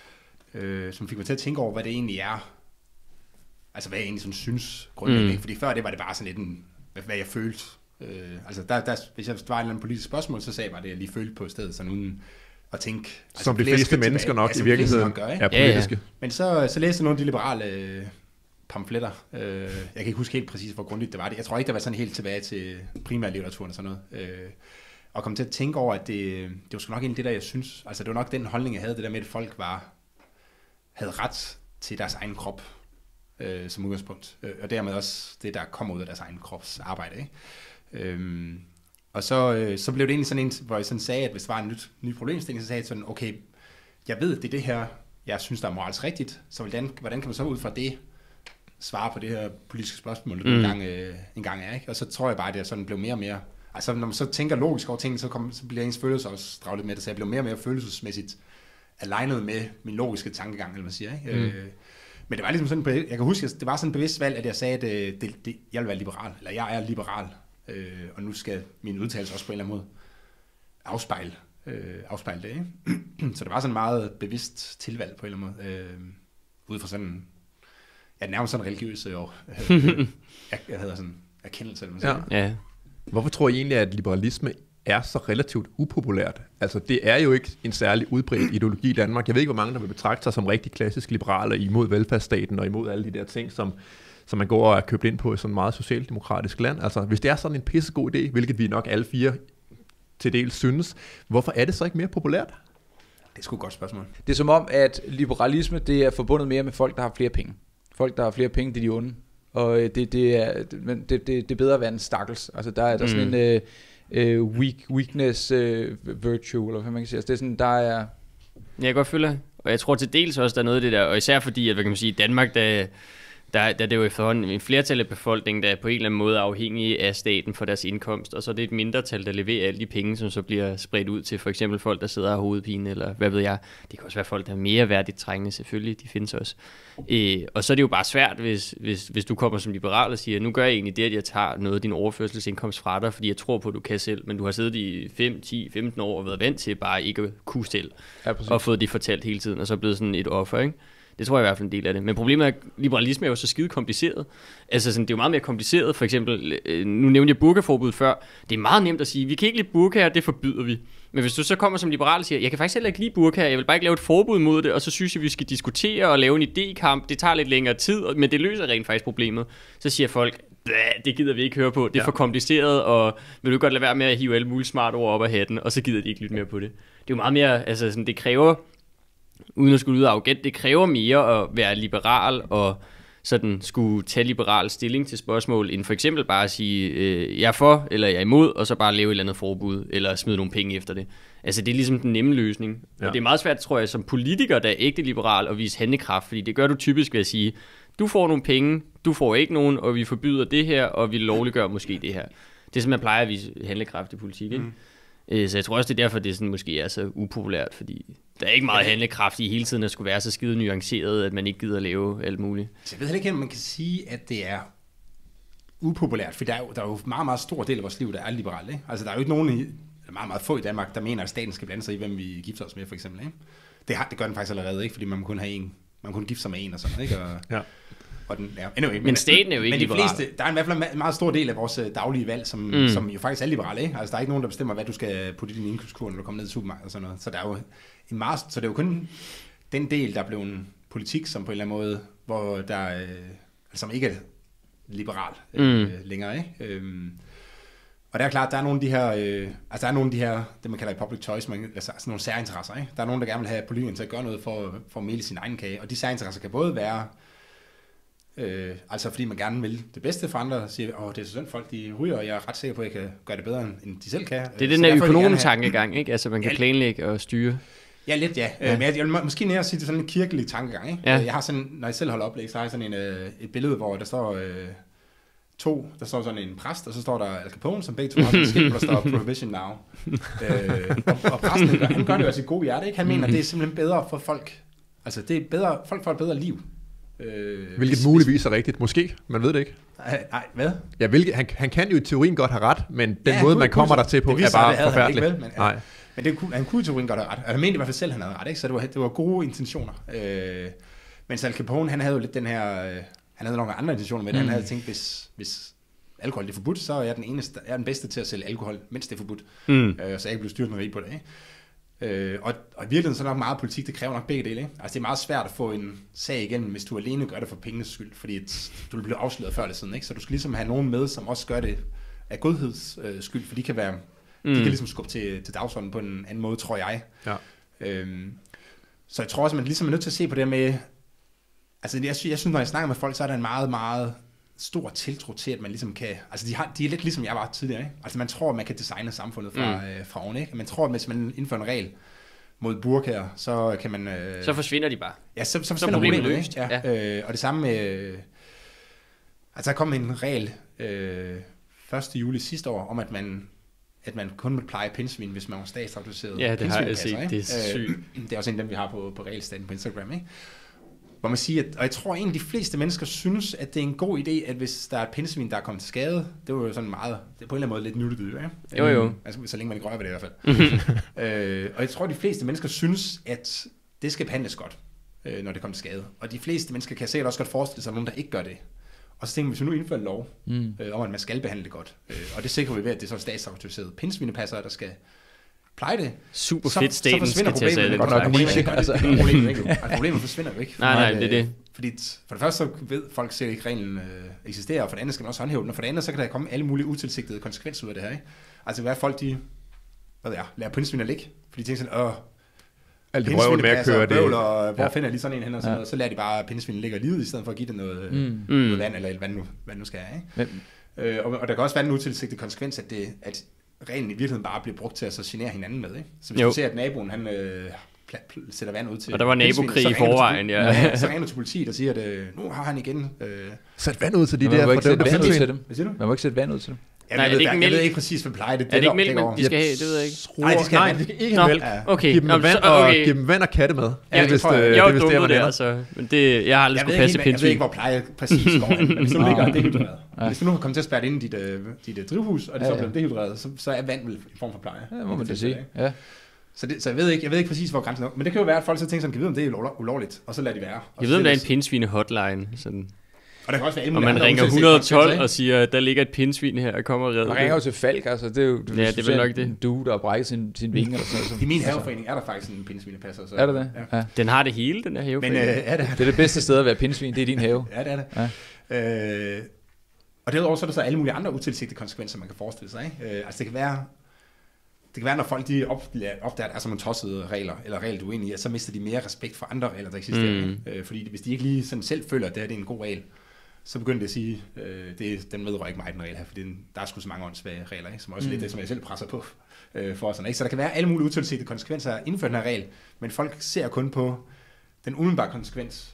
Som fik mig til at tænke over, hvad det egentlig er. Altså hvad jeg egentlig sådan synes grundlæggende. Fordi før det var det bare sådan lidt hvad jeg følte. Altså hvis jeg var et eller andet politisk spørgsmål, så sagde jeg bare det, jeg lige følte på stedet, sådan uden at tænke. Altså, som de fleste mennesker nok i virkeligheden er politiske. Ja. Men så læste jeg nogle af de liberale pamfletter. Jeg kan ikke huske helt præcis, hvor grundigt det var det. Jeg tror ikke, der var sådan helt tilbage til primærlitteraturen og sådan noget. Og kom til at tænke over, at det var sgu nok egentlig det der, jeg synes. Altså det var nok den holdning, jeg havde, det der med, at folk havde ret til deres egen krop som udgangspunkt. Og dermed også det, der kommer ud af deres egen krops arbejde, ikke? Og så blev det egentlig sådan en, hvor jeg sådan sagde, at hvis der var en ny problemstilling, så sagde jeg sådan, okay, jeg ved, det er det her, jeg synes, der er moralsk rigtigt, så hvordan kan man så ud fra det svare på det her politiske spørgsmål, en gang er, ikke? Og så tror jeg bare, at det sådan blev mere og mere, altså når man så tænker logisk over tingene, så bliver ens følelser også draget lidt med det, så jeg blev mere og mere følelsesmæssigt alignet med min logiske tankegang, eller man siger, ikke? Men det var ligesom sådan, jeg kan huske, det var sådan et bevidst valg, at jeg sagde, at jeg vil være liberal, eller jeg er liberal, og nu skal min udtalelse også på en eller anden måde afspejle det, ikke? Så det var sådan meget bevidst tilvalg på en eller anden måde, ud fra sådan, nærmest sådan religiøse og jeg hedder sådan erkendelse, eller man siger. Ja. Hvorfor tror I egentlig, at liberalisme er så relativt upopulært? Altså, det er jo ikke en særlig udbredt ideologi i Danmark. Jeg ved ikke, hvor mange, der vil betragte sig som rigtig klassisk liberale imod velfærdsstaten og imod alle de der ting, som man går og er købt ind på i sådan et meget socialdemokratisk land. Altså, hvis det er sådan en pissegod idé, hvilket vi nok alle fire til dels synes, hvorfor er det så ikke mere populært? Det er sgu et godt spørgsmål. Det er som om, at liberalisme, det er forbundet mere med folk, der har flere penge. Folk, der har flere penge, det er de onde. Og det er bedre at være en stakkels. Altså, der er sådan en weakness virtue, eller hvad man kan sige. Altså, det er sådan, der er... Jeg kan godt følge, og jeg tror til dels også, der er noget af det der, og især fordi, at, hvad kan man sige, i Danmark, der er det jo efterhånden en flertal af befolkningen, der er på en eller anden måde afhængige af staten for deres indkomst, og så er det et mindretal, der leverer alle de penge, som så bliver spredt ud til for eksempel folk, der sidder og har hovedpine, eller hvad ved jeg. Det kan også være folk, der er mere værdigt trængende, selvfølgelig, de findes også. Og så er det jo bare svært, hvis du kommer som liberal og siger, nu gør jeg egentlig det, at jeg tager noget af din overførselsindkomst fra dig, fordi jeg tror på, at du kan selv, men du har siddet i 5, 10, 15 år og været vant til bare ikke at kunne selv, og fået det fortalt hele tiden, og så er blevet sådan et offer, ikke? Det tror jeg i hvert fald en del af det. Men problemet er, at liberalisme er jo så skide kompliceret. Altså sådan, det er jo meget mere kompliceret. For eksempel, nu nævnte jeg burkaforbud før. Det er meget nemt at sige, vi kan ikke lide burkaer, det forbyder vi. Men hvis du så kommer som liberal og siger, jeg kan faktisk heller ikke lide burkaer, jeg vil bare ikke lave et forbud mod det, og så synes jeg, vi skal diskutere og lave en idékamp, det tager lidt længere tid, men det løser rent faktisk problemet. Så siger folk, det gider vi ikke høre på, det er for kompliceret, og vil du godt lade være med at hive alle mulige smarte ord op af hatten, og så gider de ikke lytte mere på det. Det er jo meget mere, altså sådan, det kræver, uden at skulle ud af arrogant, det kræver mere at være liberal og sådan skulle tage liberal stilling til spørgsmål, end for eksempel bare at sige, jeg er for, eller jeg er imod, og så bare lave et eller andet forbud, eller smide nogle penge efter det. Altså det er ligesom den nemme løsning. Ja. Og det er meget svært, tror jeg, som politiker, der er ægte liberal, at vise handlekraft, fordi det gør du typisk ved at sige, du får nogle penge, du får ikke nogen, og vi forbyder det her, og vi lovliggør måske det her. Det er sådan, man plejer at vise handlekraft i politik, ikke? Så jeg tror også, det er derfor, det sådan måske er så upopulært, fordi der er ikke meget handlekraft i hele tiden at skulle være så skide nuanceret, at man ikke gider at lave alt muligt. Så jeg ved heller ikke, om man kan sige, at det er upopulært, for der er jo meget, meget stor del af vores liv, der er liberalt, ikke? Altså der er jo ikke nogen, meget, meget få i Danmark, der mener, at staten skal blande sig i, hvem vi gifter os med, for eksempel, ikke? Det gør den faktisk allerede, ikke? Fordi man kun have en, man kun gifte sig med en og sådan, ikke? Og, Anyway, men staten er jo ikke liberal. Der er i hvert fald en meget stor del af vores daglige valg, som jo faktisk er liberale, ikke? Altså, der er ikke nogen, der bestemmer, hvad du skal putte i din indkøbskurve, når du kommer ned i supermarkedet og sådan noget. Så der er jo så det er jo kun den del, der er blevet en politik, som på en eller anden måde, hvor der som ikke er liberal længere, ikke? Og der er klart, der er nogle af de her, det man kalder public choice, altså sådan nogle særinteresser, ikke? Der er nogen, der gerne vil have politikerne til at gøre noget for at mele sin egen kage, og de særinteresser kan både være, altså fordi man gerne vil det bedste for andre, og siger, det er så synd folk, de ryger, og jeg er ret sikker på, at jeg kan gøre det bedre, end de selv kan. Det er den der økonom-tankegang, ikke? Altså man kan planlægge og styre. Ja, lidt, ja. Men jeg vil måske nærmere sige, det er sådan en kirkelig tankegang, ikke? Jeg har sådan, når jeg selv holder oplæg, så har jeg sådan et billede, hvor der står... der står sådan en præst, og så står der Al Capone, som begge to har sådan et skilt, hvor der står Prohibition Now. Og præsten, han gør det jo altså i god hjerte, ikke? Han mener, det er simpelthen bedre for folk. Altså, det er bedre, folk får et bedre liv. Hvilket muligvis er rigtigt. Måske, man ved det ikke. Nej, hvad? Ja, han kan jo i teorien godt have ret, men den måde, man kommer der til på, er bare forfærdelig. Men han kunne i teorien godt have ret. Han mente i hvert fald selv, han havde ret, ikke? Så det var gode intentioner. Mens Al Capone, han havde jo lidt den her... Han havde nogle andre intentioner med det. Han havde tænkt, hvis alkohol er forbudt, så er jeg den bedste til at sælge alkohol, mens det er forbudt. Så jeg kan blive styrtneri på det, ikke? Og i virkeligheden så er der nok meget politik, det kræver nok begge dele, ikke? Altså det er meget svært at få en sag igennem, hvis du alene gør det for pengenes skyld, fordi du vil blive afsløret før eller siden, ikke? Så du skal ligesom have nogen med, som også gør det af godheds skyld, for de kan ligesom skubbe til dagsordenen på en anden måde, tror jeg. Ja. Så jeg tror også, man ligesom er nødt til at se på det med... Altså, jeg synes, når jeg snakker med folk, så er der en meget, meget stor tiltro til, at man ligesom kan... Altså, de er lidt ligesom jeg var tidligere, ikke? Altså, man tror, at man kan designe samfundet fra oven, ikke? Man tror, at hvis man indfører en regel mod burkaer, så kan man... så forsvinder de bare. Ja, så forsvinder problemet løst. Ja. Og det samme med... Altså, der kom en regel 1. juli sidste år, om at man kun må pleje pindsvin, hvis man var statsautoriseret. Ja, det har jeg set. Det er sygt. Det er også en af dem, vi har på regelstaten på Instagram, ikke? Hvor man siger, og jeg tror egentlig, de fleste mennesker synes, at det er en god idé, at hvis der er et pindsvin, der er kommet til skade, det var jo sådan meget, det er på en eller anden måde lidt nyttedyr, ikke? Jo. Altså, så længe man ikke rører ved det i hvert fald. Og jeg tror, de fleste mennesker synes, at det skal behandles godt, når det kommer til skade. Og de fleste mennesker kan sikkert også godt forestille sig, nogen, der ikke gør det. Og så tænker vi, hvis vi nu indfører en lov, om at man skal behandle det godt, og det sikrer vi ved, at det er så statsautoriseret pindsvinepassere, der skal pleje det. Super fedt, staten skal til at sætte det. Problemet forsvinder jo ikke. Nej, det er det. Fordi for det første så ved folk sikkert ikke, reglen eksisterer, og for det andet skal man også håndhæve den, og for det andet så kan der komme alle mulige utilsigtede konsekvenser ud af det her, ikke? Altså hvad folk de lærer pindsvin at ligge, fordi de tænker sådan, alt det røven med at køre det. Og hvor finder jeg lige sådan en hen og sådan noget, så lærer de bare, at pindsvinen ligger i livet, i stedet for at give det noget vand, eller hvad nu skal have, ikke? Og der kan også være en utilsigtet konsekvens, at reglen i virkeligheden bare bliver brugt til at så genere hinanden med, ikke? Så hvis du ser, at naboen, han sætter vand ud til... Og der var nabokrig i forvejen, ja. Så ringer du til politiet og siger, at nu har han igen... Sat vand ud til de der... Man må ikke sætte vand ud til dem. Hvad siger du? Man må ikke sætte vand ud til dem. Jeg ved ikke præcis, hvad plejer det. Er det ikke mælk, de skal have? Det ved jeg ikke. Nej, de skal have ikke mælk. Okay. Giv dem vand og kattemad. Ja, det tror jeg. Jeg var dummet der, så... Men det, jeg har aldrig skulle passe pindsvin. Jeg ved ikke, hvor pleje præcis går hen. Men hvis du ligger dehydreret. Hvis du nu kommer til at spærre ind i dit drivhus, og det så bliver dehydreret, så er vand vel en form for pleje. Ja, må man det sige. Ja. Så jeg ved ikke præcis, hvor grænsen er. Men det kan jo være, at folk så tænker sådan, kan vide, om det er ulovligt, og så lader de være. Jeg ved, om der er en pindsvine-hotline, sådan... Og, der kan også være og man ringer 112 og siger, at der ligger et pindsvin her og kommer og redder det. Man ringer jo til Falk, altså det er jo det er vel nok det. En due, der har brækket sin vinge eller sådan noget. I min haveforening er der faktisk en pindsvinepasser. Så. Er der det? Ja. Den har det hele, den her haveforening. Men, det er det bedste sted at være pindsvin, det er din have. Ja, det er det. Ja. Og derudover så er der så alle mulige andre utilsigtede konsekvenser, man kan forestille sig. Ikke? Altså det kan være, når folk de opdager, at der er sådan nogle tossede regler, eller regler, du er uenig i, så mister de mere respekt for andre regler, der eksisterer. Fordi hvis de ikke lige sådan selv føler, at det er en god regel, så begynder det at sige, den vedrører ikke mig, den regel her, for der er sgu så mange åndssvage regler, ikke? Som også lidt det, som jeg selv presser på for sådan, ikke? Så der kan være alle mulige utilsigtede konsekvenser af at indføre den her regel, men folk ser kun på den umiddelbare konsekvens,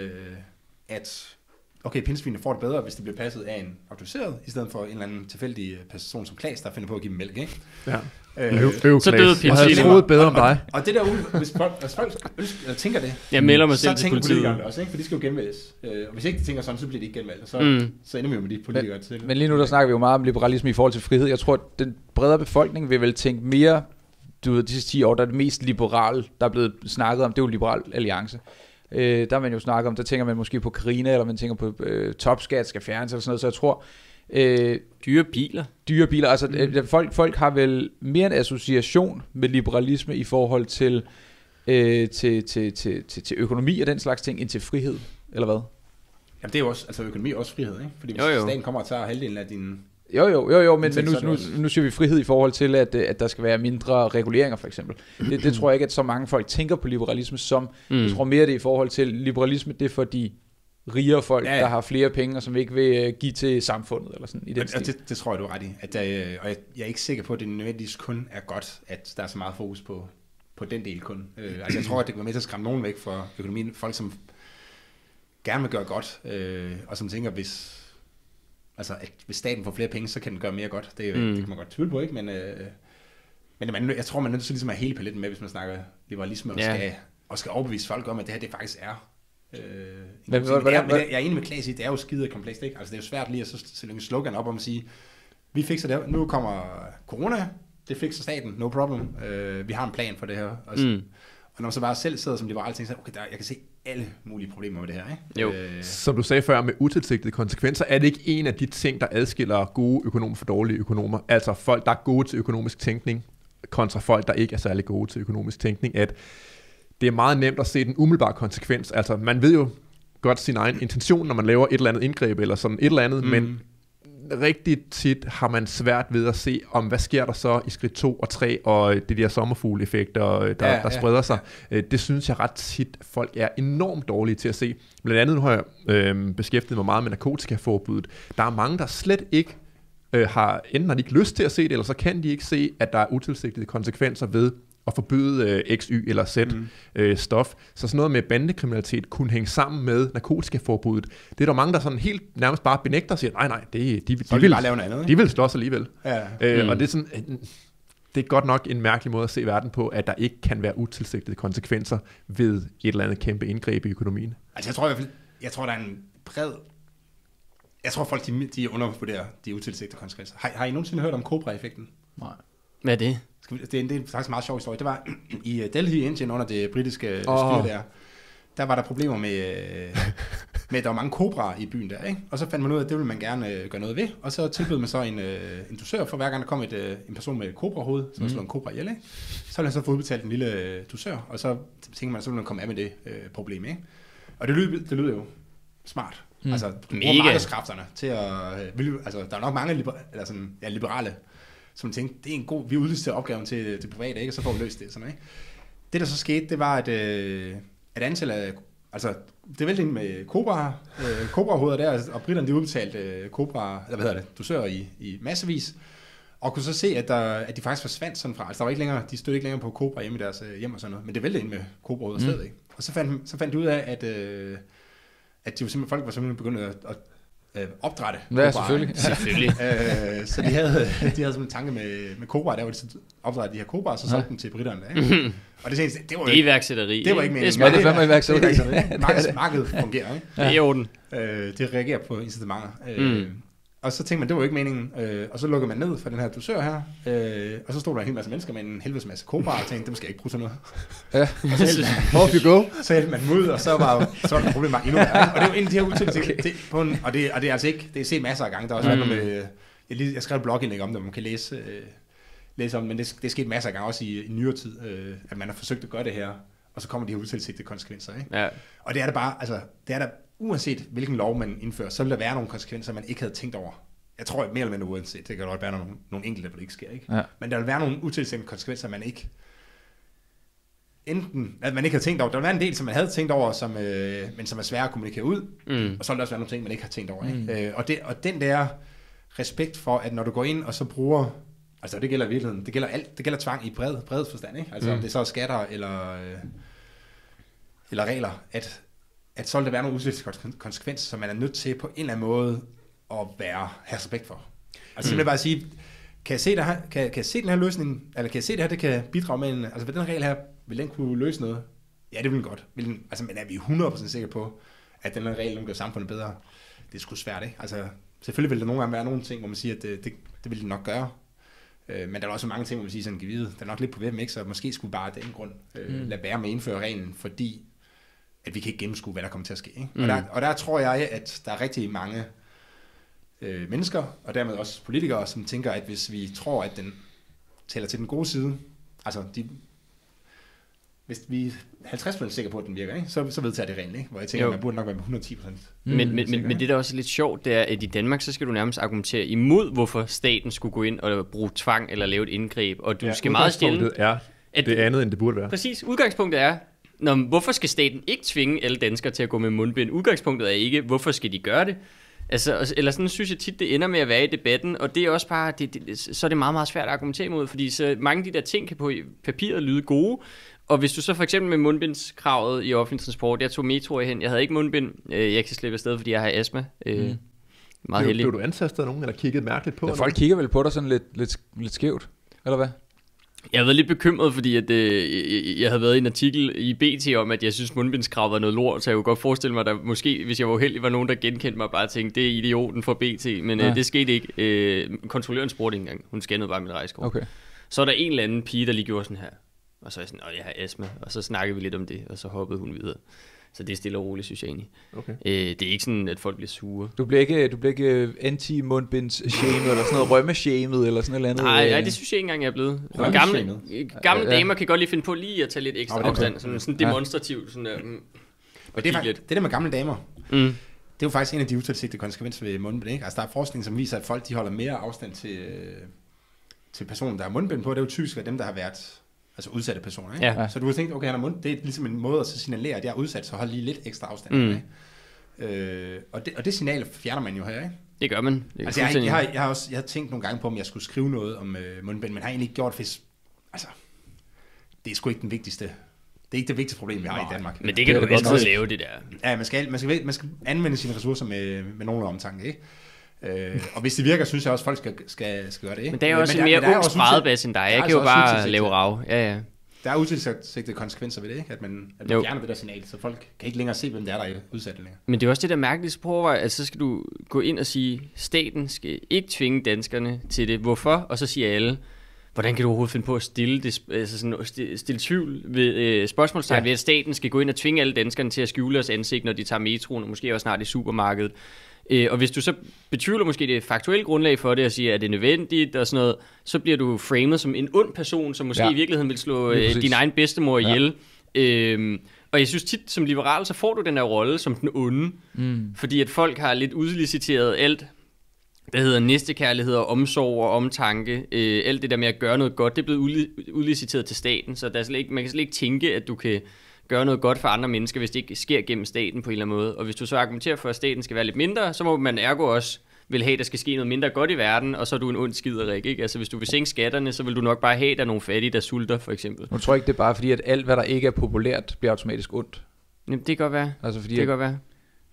at okay, pindsvinene får det bedre, hvis det bliver passet af en autoriseret, i stedet for en eller anden tilfældig person som Klaas, der finder på at give dem mælk, ikke? Ja. Så døde pindsvinen. Jeg havde troet bedre om dig. Og det der, hvis folk tænker det, jeg melder mig selv til politiet. Så tænker politikerne også, ikke? For de skal jo genvælges. Og hvis ikke de tænker sådan, så bliver de ikke genvalgt. Så ender vi jo med de politikere til. Men lige nu, der snakker vi jo meget om liberalisme i forhold til frihed. Jeg tror, at den bredere befolkning vil vel tænke mere, du ved, de sidste 10 år, der er det mest liberale, der er blevet snakket om, det er jo Liberal Alliance. Der man jo snakker om, der tænker man måske på Carina, eller man tænker på topskat skal fjernes, eller sådan noget, så jeg tror... dyre biler. Dyre biler, altså folk har vel mere en association med liberalisme i forhold til økonomi og den slags ting, end til frihed, eller hvad? Jamen det er jo også, altså økonomi er også frihed, ikke? Fordi hvis staten kommer og tager halvdelen af din... Jo, men nu siger vi frihed i forhold til, at der skal være mindre reguleringer, for eksempel. Det tror jeg ikke, at så mange folk tænker på liberalisme som. Jeg tror mere, det er i forhold til liberalisme, det er for de rigere folk, der har flere penge, og som ikke vil give til samfundet, eller sådan i den stil. Det tror jeg, du er ret i. Og jeg er ikke sikker på, at det nødvendigvis kun er godt, at der er så meget fokus på den del kun. Altså jeg tror, at det kan være med til at skræmme nogen væk fra økonomien. Folk, som gerne vil gøre godt, og som tænker, hvis staten får flere penge, så kan den gøre mere godt. Det kan man godt tvivle på, ikke? Men jeg tror, man er nødt til ligesom at have hele paletten med, hvis man snakker liberalisme, og skal overbevise folk om, at det her det faktisk er. Jeg er enig med Klaas i, det er jo skide komplekst, ikke? Altså det er jo svært lige at sætte en slogan op om at sige, vi fikser det her, nu kommer corona, det fikser staten, no problem, vi har en plan for det her. Og når man så bare selv sidder som liberal og tænker, okay, jeg kan se alle mulige problemer med det her, ikke? Jo. Som du sagde før med utilsigtede konsekvenser, er det ikke en af de ting, der adskiller gode økonomer fra dårlige økonomer? Altså folk, der er gode til økonomisk tænkning, kontra folk, der ikke er særlig gode til økonomisk tænkning, at det er meget nemt at se den umiddelbare konsekvens. Altså man ved jo godt sin egen intention, når man laver et eller andet indgreb eller sådan et eller andet, men rigtig tit har man svært ved at se, hvad sker der så i skridt 2 og 3, og det der sommerfugle-effekter, der spreder sig. Det synes jeg ret tit, folk er enormt dårlige til at se. Blandt andet nu har jeg beskæftiget mig meget med narkotikaforbuddet. Der er mange, der slet ikke har de ikke lyst til at se det, eller så kan de ikke se, at der er utilsigtede konsekvenser ved at forbyde X, Y eller Z stof. Så sådan noget med bandekriminalitet kunne hænge sammen med narkotikaforbuddet. Det er der mange, der sådan helt nærmest bare benægter og siger, nej, de vil bare lave noget andet. De vil slås alligevel. Ja. Og det er sådan, det er godt nok en mærkelig måde at se verden på, at der ikke kan være utilsigtede konsekvenser ved et eller andet kæmpe indgreb i økonomien. Altså jeg tror der er en bred... Jeg tror folk, de undervurderer de utilsigtede konsekvenser. Har I nogensinde hørt om Cobra-effekten? Nej. Hvad er det? Det er faktisk en meget sjov historie. Det var i Delhi i Indien under det britiske styre der var der problemer med at der var mange kobraer i byen der, ikke? Og så fandt man ud af, at det ville man gerne gøre noget ved, og så tilbød man så en dusør, for hver gang der kom en person med et kobrahoved, som slog en kobra ihjel, ikke? Så ville han så få udbetalt en lille dusør, og så tænker man, så ville man komme af med det problem, ikke? Og det lyder jo smart. Altså, du bruger markedskræfterne til at... der er nok mange liberale, som tænkte, det er en god... Vi udliciterer opgaven til private, ikke? Og så får vi løst det, sådan, ikke? Det, der så skete, det var, at antallet af... Altså, det vælte ind med kobrahoveder der, og britterne, de udbetalte dusører i massevis, og kunne så se, at de faktisk forsvandt sådan fra. Altså, der var ikke længere, de stod ikke længere på kobra hjemme i deres hjem og sådan noget, men det vælte ind med kobrahoveder stadig, ikke? Og så fandt de ud af, at folk var simpelthen begyndt at opdrætte kobraer. Ja, selvfølgelig. Så de havde sådan en tanke med kobraer, der hvor de opdrætte de her kobraer, så solgte dem til britterne. Ikke? Og det var jo iværksætteri. Det var ikke meningen. Det er fandme iværksætteri. Markedet fungerer, ikke? Det er i orden. Det reagerer på incitamenter. Og så tænkte man, det var ikke meningen. Og så lukkede man ned for den her dusør her. Og så stod der en hel masse mennesker med en helvedes masse kobraer, og tænkte, dem skal jeg ikke bruge til noget. Ja. Off you go. Så hældte man dem ud, og så var det problem endnu værre. Og det er jo en af de her udtryk, og det er altså ikke, det er set masser af gange. Der er også noget med, jeg skrev et blogindlæg om det, man kan læse om, men det er sket masser af gange også i nyere tid, at man har forsøgt at gøre det her, og så kommer de her utilsigtede konsekvenser. Ikke? Ja. Og det er der bare, altså, det er der uanset hvilken lov man indfører, så vil der være nogle konsekvenser, man ikke havde tænkt over. Jeg tror mere eller mindre uanset, det kan godt være nogle enkelte, hvor det ikke sker. Ikke? Ja. Men der vil være nogle utilsigtede konsekvenser, man ikke enten, at man ikke har tænkt over. Der vil være en del, som man havde tænkt over, men som er svære at kommunikere ud, og så vil der også være nogle ting, man ikke har tænkt over. Ikke? Og den der respekt for, at når du går ind og så bruger, altså det gælder i virkeligheden, det gælder alt, det gælder tvang i bred forstand, ikke? Altså om det så er skatter eller regler, at så vil der være nogle utilsigtede konsekvenser, som man er nødt til på en eller anden måde at have respekt for. Altså simpelthen bare at sige, kan jeg se den her løsning, eller kan jeg se det her, det kan bidrage med en, altså ved den regel her, vil den kunne løse noget? Ja, det vil den godt. Men er vi 100% sikre på, at den her regel gør samfundet bedre? Det er sgu svært, ikke? Altså selvfølgelig vil der nogle gange være nogle ting, hvor man siger, at det vil den nok gøre. Men der er også mange ting, hvor man siger sådan, givet, der er nok lidt på hvem, ikke? Så måske skulle bare af den grund lade være med at indføre reglen, fordi at vi kan ikke gennemskue, hvad der kommer til at ske. Ikke? Og der tror jeg, at der er rigtig mange mennesker, og dermed også politikere, som tænker, at hvis vi tror, at den tæller til den gode side, altså hvis vi er 50% sikre på, at den virker, ikke? Så vedtager det rent, ikke? Hvor jeg tænker, at man burde nok være med 110%. Men det, der også er lidt sjovt, det er, at i Danmark, så skal du nærmest argumentere imod, hvorfor staten skulle gå ind og bruge tvang eller lave et indgreb, og du skal meget stille... er det andet, end det burde være. Præcis, udgangspunktet er, hvorfor skal staten ikke tvinge alle danskere til at gå med mundbind? Udgangspunktet er ikke, hvorfor skal de gøre det? Altså, eller sådan synes jeg tit, det ender med at være i debatten, og det er også bare, så er det meget, meget svært at argumentere imod, fordi så mange af de der ting kan på papiret lyde gode, og hvis du så for eksempel med mundbindskravet i offentlig transport, jeg tog metro hen, jeg havde ikke mundbind, jeg kan slippe afsted, fordi jeg har astma. Meget heldig. Blev du antastet af nogen, eller kigget mærkeligt på? Ja, folk kigger vel på dig sådan lidt skævt, eller hvad? Jeg har været lidt bekymret, fordi at, jeg havde været i en artikel i BT om, at jeg synes, mundbindskrav var noget lort, så jeg kunne godt forestille mig, at der måske, hvis jeg var uheldig, var nogen, der genkendte mig og bare tænkte, det er idioten for BT, men det skete ikke. Kontrolløren spurgte ikke engang. Hun scannede bare mit rejsekort. Okay. Så er der en eller anden pige, der lige gjorde sådan her, og så er jeg sådan, jeg har astma, og så snakkede vi lidt om det, og så hoppede hun videre. Så det er stille og roligt, synes jeg egentlig. Okay. Det er ikke sådan, at folk bliver sure. Du bliver ikke anti-mundbinds-shamed, eller sådan noget rømme-shamed, eller sådan noget andet? Nej, det synes jeg ikke engang, jeg er blevet. Gamle damer kan godt lige finde på lige at tage lidt ekstra afstand, sådan demonstrativt. Sådan der, og det der med gamle damer, det er jo faktisk en af de utilsigtede konsekvenser ved mundbind, ikke? Altså der er forskning, som viser, at folk de holder mere afstand til personen, der har mundbind på. Det er jo typisk dem, der har været udsatte personer, ikke? Ja. Så du har tænkt, okay, han har det er ligesom en måde at signalere, at jeg er udsat, så hold lige lidt ekstra afstand. Og det signal fjerner man jo her, ikke? Det gør man. Jeg har tænkt nogle gange på, om jeg skulle skrive noget om mundbind, men har egentlig ikke gjort, hvis det er sgu ikke den vigtigste. Det er ikke det vigtigste problem, vi har i Danmark. Men det kan du godt lave, det der. Ja, man skal anvende sine ressourcer med nogen omtanke, ikke? Og hvis det virker, synes jeg også, at folk skal gøre det, ikke? Men der er jo også en mere ung spredebas end dig. Jeg kan jo bare lave rav. Ja. Der er utilsigtede konsekvenser ved det, ikke? At man fjerner det der signal, så folk kan ikke længere se, hvem det er, der er udsat længere. Men det er også det der mærkeligt sprog, at så skal du gå ind og sige, staten skal ikke tvinge danskerne til det. Hvorfor? Og så siger alle, hvordan kan du overhovedet finde på at stille tvivl ved spørgsmålstegn ved, at staten skal gå ind og tvinge alle danskerne til at skjule deres ansigt, når de tager metroen, og måske også snart i supermarkedet. Og hvis du så betvivler måske det faktuelle grundlag for det, og siger, at det er nødvendigt og sådan noget, så bliver du framet som en ond person, som måske i virkeligheden vil slå din egen bedstemor ihjel. Og jeg synes tit, som liberal, så får du den her rolle som den onde, fordi at folk har lidt udliciteret alt, der hedder næstekærlighed og omsorg og omtanke. Alt det der med at gøre noget godt, det er blevet udliciteret til staten, så der er man kan slet ikke tænke, at du kan gøre noget godt for andre mennesker, hvis det ikke sker gennem staten på en eller anden måde. Og hvis du så argumenterer for, at staten skal være lidt mindre, så må man ergo også vil have, at der skal ske noget mindre godt i verden, og så er du en ond skiderik, ikke? Altså hvis du vil sænke skatterne, så vil du nok bare have, at der er nogle fattige, der sulter, for eksempel. Jeg tror ikke, det er bare fordi, at alt, hvad der ikke er populært, bliver automatisk ondt. Jamen, det kan godt være. Altså, fordi det kan godt være.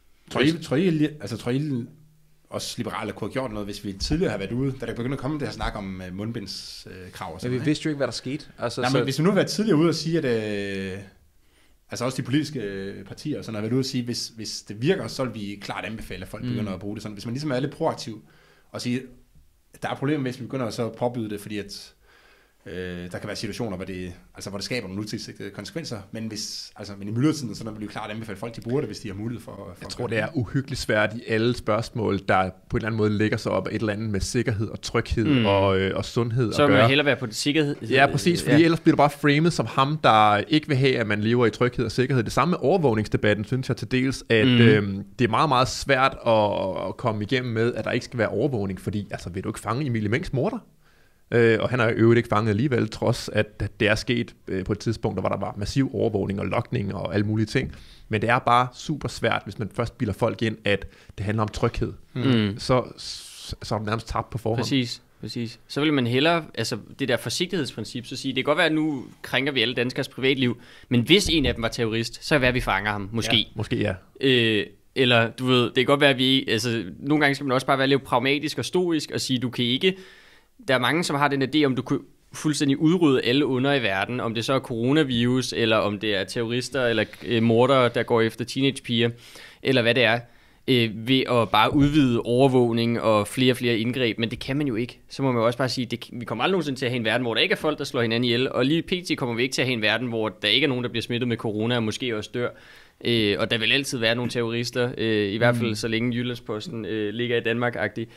Tror I os liberale kunne have gjort noget, hvis vi tidligere har været ude, da der begyndte at komme det her snak om mundbindskrav og sådan noget. Vi vidste jo ikke, hvad der skete. Altså, men hvis vi nu har været tidligere ude og sige, at altså også de politiske partier sådan har været ude og sige, hvis det virker, så vil vi klart anbefale, at folk begynder at bruge det sådan. Hvis man ligesom er lidt proaktiv og siger, at der er problemer, hvis vi begynder at så påbyde det, fordi at der kan være situationer, hvor det skaber nogle utilsigtede konsekvenser, men i myldretiden, så vil vi klart anbefale folk, de bruger det, hvis de har mulighed for jeg tror, det er uhyggeligt svært i alle spørgsmål, der på en eller anden måde lægger sig op af et eller andet med sikkerhed og tryghed og sundhed så at gøre. Så man hellere være på det sikkerhed. Ja, præcis, fordi ellers bliver du bare framet som ham, der ikke vil have, at man lever i tryghed og sikkerhed. Det samme med overvågningsdebatten, synes jeg til dels, at det er meget, meget svært at komme igennem med, at der ikke skal være overvågning, fordi vil du ikke fange Emilie Mengs morder? Og han er jo øvrigt ikke fanget alligevel, trods at det er sket på et tidspunkt, hvor der var massiv overvågning og logning og alle mulige ting. Men det er bare super svært, hvis man først bilder folk ind, at det handler om tryghed. Så er man nærmest tabt på forhånd. Præcis. Så vil man hellere, det der forsigtighedsprincip, så sige, det kan godt være, at nu krænker vi alle danskers privatliv, men hvis en af dem var terrorist, så er det værd, at vi fanger ham, måske. Ja, måske, ja. Eller, du ved, det kan godt være, at vi, nogle gange skal man også bare være lidt pragmatisk og stoisk og sige, du kan ikke. Der er mange, som har den idé, om du kunne fuldstændig udrydde alle under i verden, om det så er coronavirus, eller om det er terrorister, eller mordere, der går efter teenagepiger, eller hvad det er, ved at bare udvide overvågning og flere indgreb, men det kan man jo ikke. Så må man jo også bare sige, vi kommer aldrig nogensinde til at have en verden, hvor der ikke er folk, der slår hinanden ihjel, og lige pt. kommer vi ikke til at have en verden, hvor der ikke er nogen, der bliver smittet med corona, og måske også dør. Og der vil altid være nogle terrorister, i hvert fald så længe Jyllandsposten ligger i Danmark-agtigt.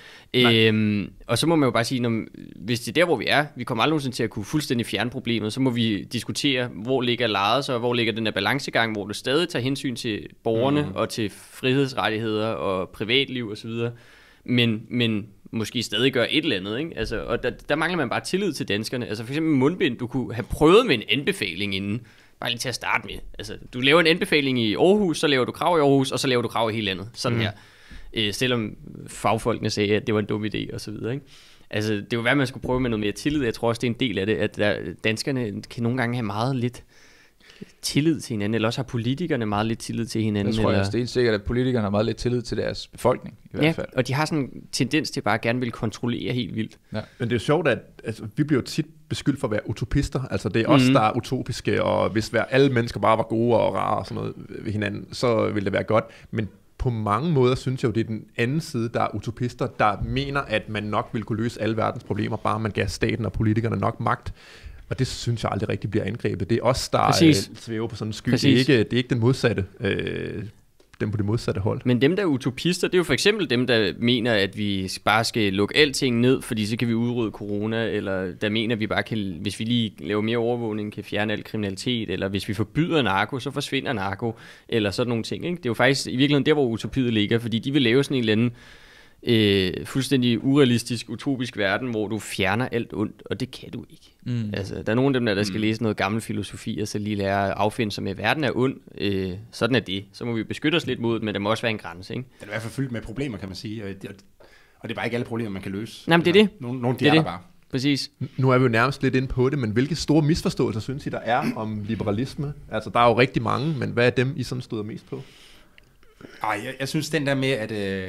Og så må man jo bare sige, hvis det er der, hvor vi er, vi kommer aldrig nogensinde til at kunne fuldstændig fjerne problemet, så må vi diskutere, hvor ligger lejet så, hvor ligger den der balancegang, hvor du stadig tager hensyn til borgerne og til frihedsrettigheder og privatliv osv., men måske stadig gøre et eller andet, ikke? Altså, og der mangler man bare tillid til danskerne. Altså for eksempel mundbind, du kunne have prøvet med en anbefaling inden, bare lige til at starte med. Altså, du laver en anbefaling i Aarhus, så laver du krav i Aarhus, og så laver du krav i hele landet. Sådan her. Selvom fagfolkene sagde, at det var en dum idé, og så videre, ikke? Altså, det var hvad man skulle prøve med noget mere tillid. Jeg tror også, det er en del af det, at danskerne kan nogle gange have meget lidt tillid til hinanden, eller også har politikerne meget lidt tillid til hinanden. Jeg tror, det er sikkert, at politikerne har meget lidt tillid til deres befolkning, i hvert fald. Og de har sådan en tendens til bare at gerne vil kontrollere helt vildt. Ja. Men det er jo sjovt, at vi bliver jo tit beskyldt for at være utopister. Altså det er os, der er utopiske, og hvis alle mennesker bare var gode og rare og sådan noget ved hinanden, så ville det være godt. Men på mange måder synes jeg jo, det er den anden side, der er utopister, der mener, at man nok vil kunne løse alle verdens problemer, bare man gav staten og politikerne nok magt. Og det synes jeg aldrig rigtig bliver angrebet. Det er os, der svæver på sådan en sky. Det er ikke den modsatte, dem på det modsatte hold. Men dem, der er utopister, det er jo for eksempel dem, der mener, at vi bare skal lukke alting ned, fordi så kan vi udrydde corona, eller der mener, at vi bare kan, hvis vi lige laver mere overvågning, kan fjerne al kriminalitet, eller hvis vi forbyder narko, så forsvinder narko, eller sådan nogle ting, ikke? Det er jo faktisk i virkeligheden der, hvor utopiet ligger, fordi de vil lave sådan en eller anden fuldstændig urealistisk, utopisk verden, hvor du fjerner alt ondt, og det kan du ikke. Altså, der er nogle af dem, der skal læse noget gammel filosofi, og så lige lære at affinde sig med, at verden er ond. Sådan er det. Så må vi beskytte os lidt mod det, men der må også være en grænse, ikke? Den er i hvert fald fyldt med problemer, kan man sige, og det er bare ikke alle problemer, man kan løse. Nej, men det er det. Nogle de er der bare. Præcis. Nu er vi jo nærmest lidt inde på det, men hvilke store misforståelser synes I, der er om liberalisme? Altså, der er jo rigtig mange, men hvad er dem, I sådan støder mest på? Jeg synes, den der med, at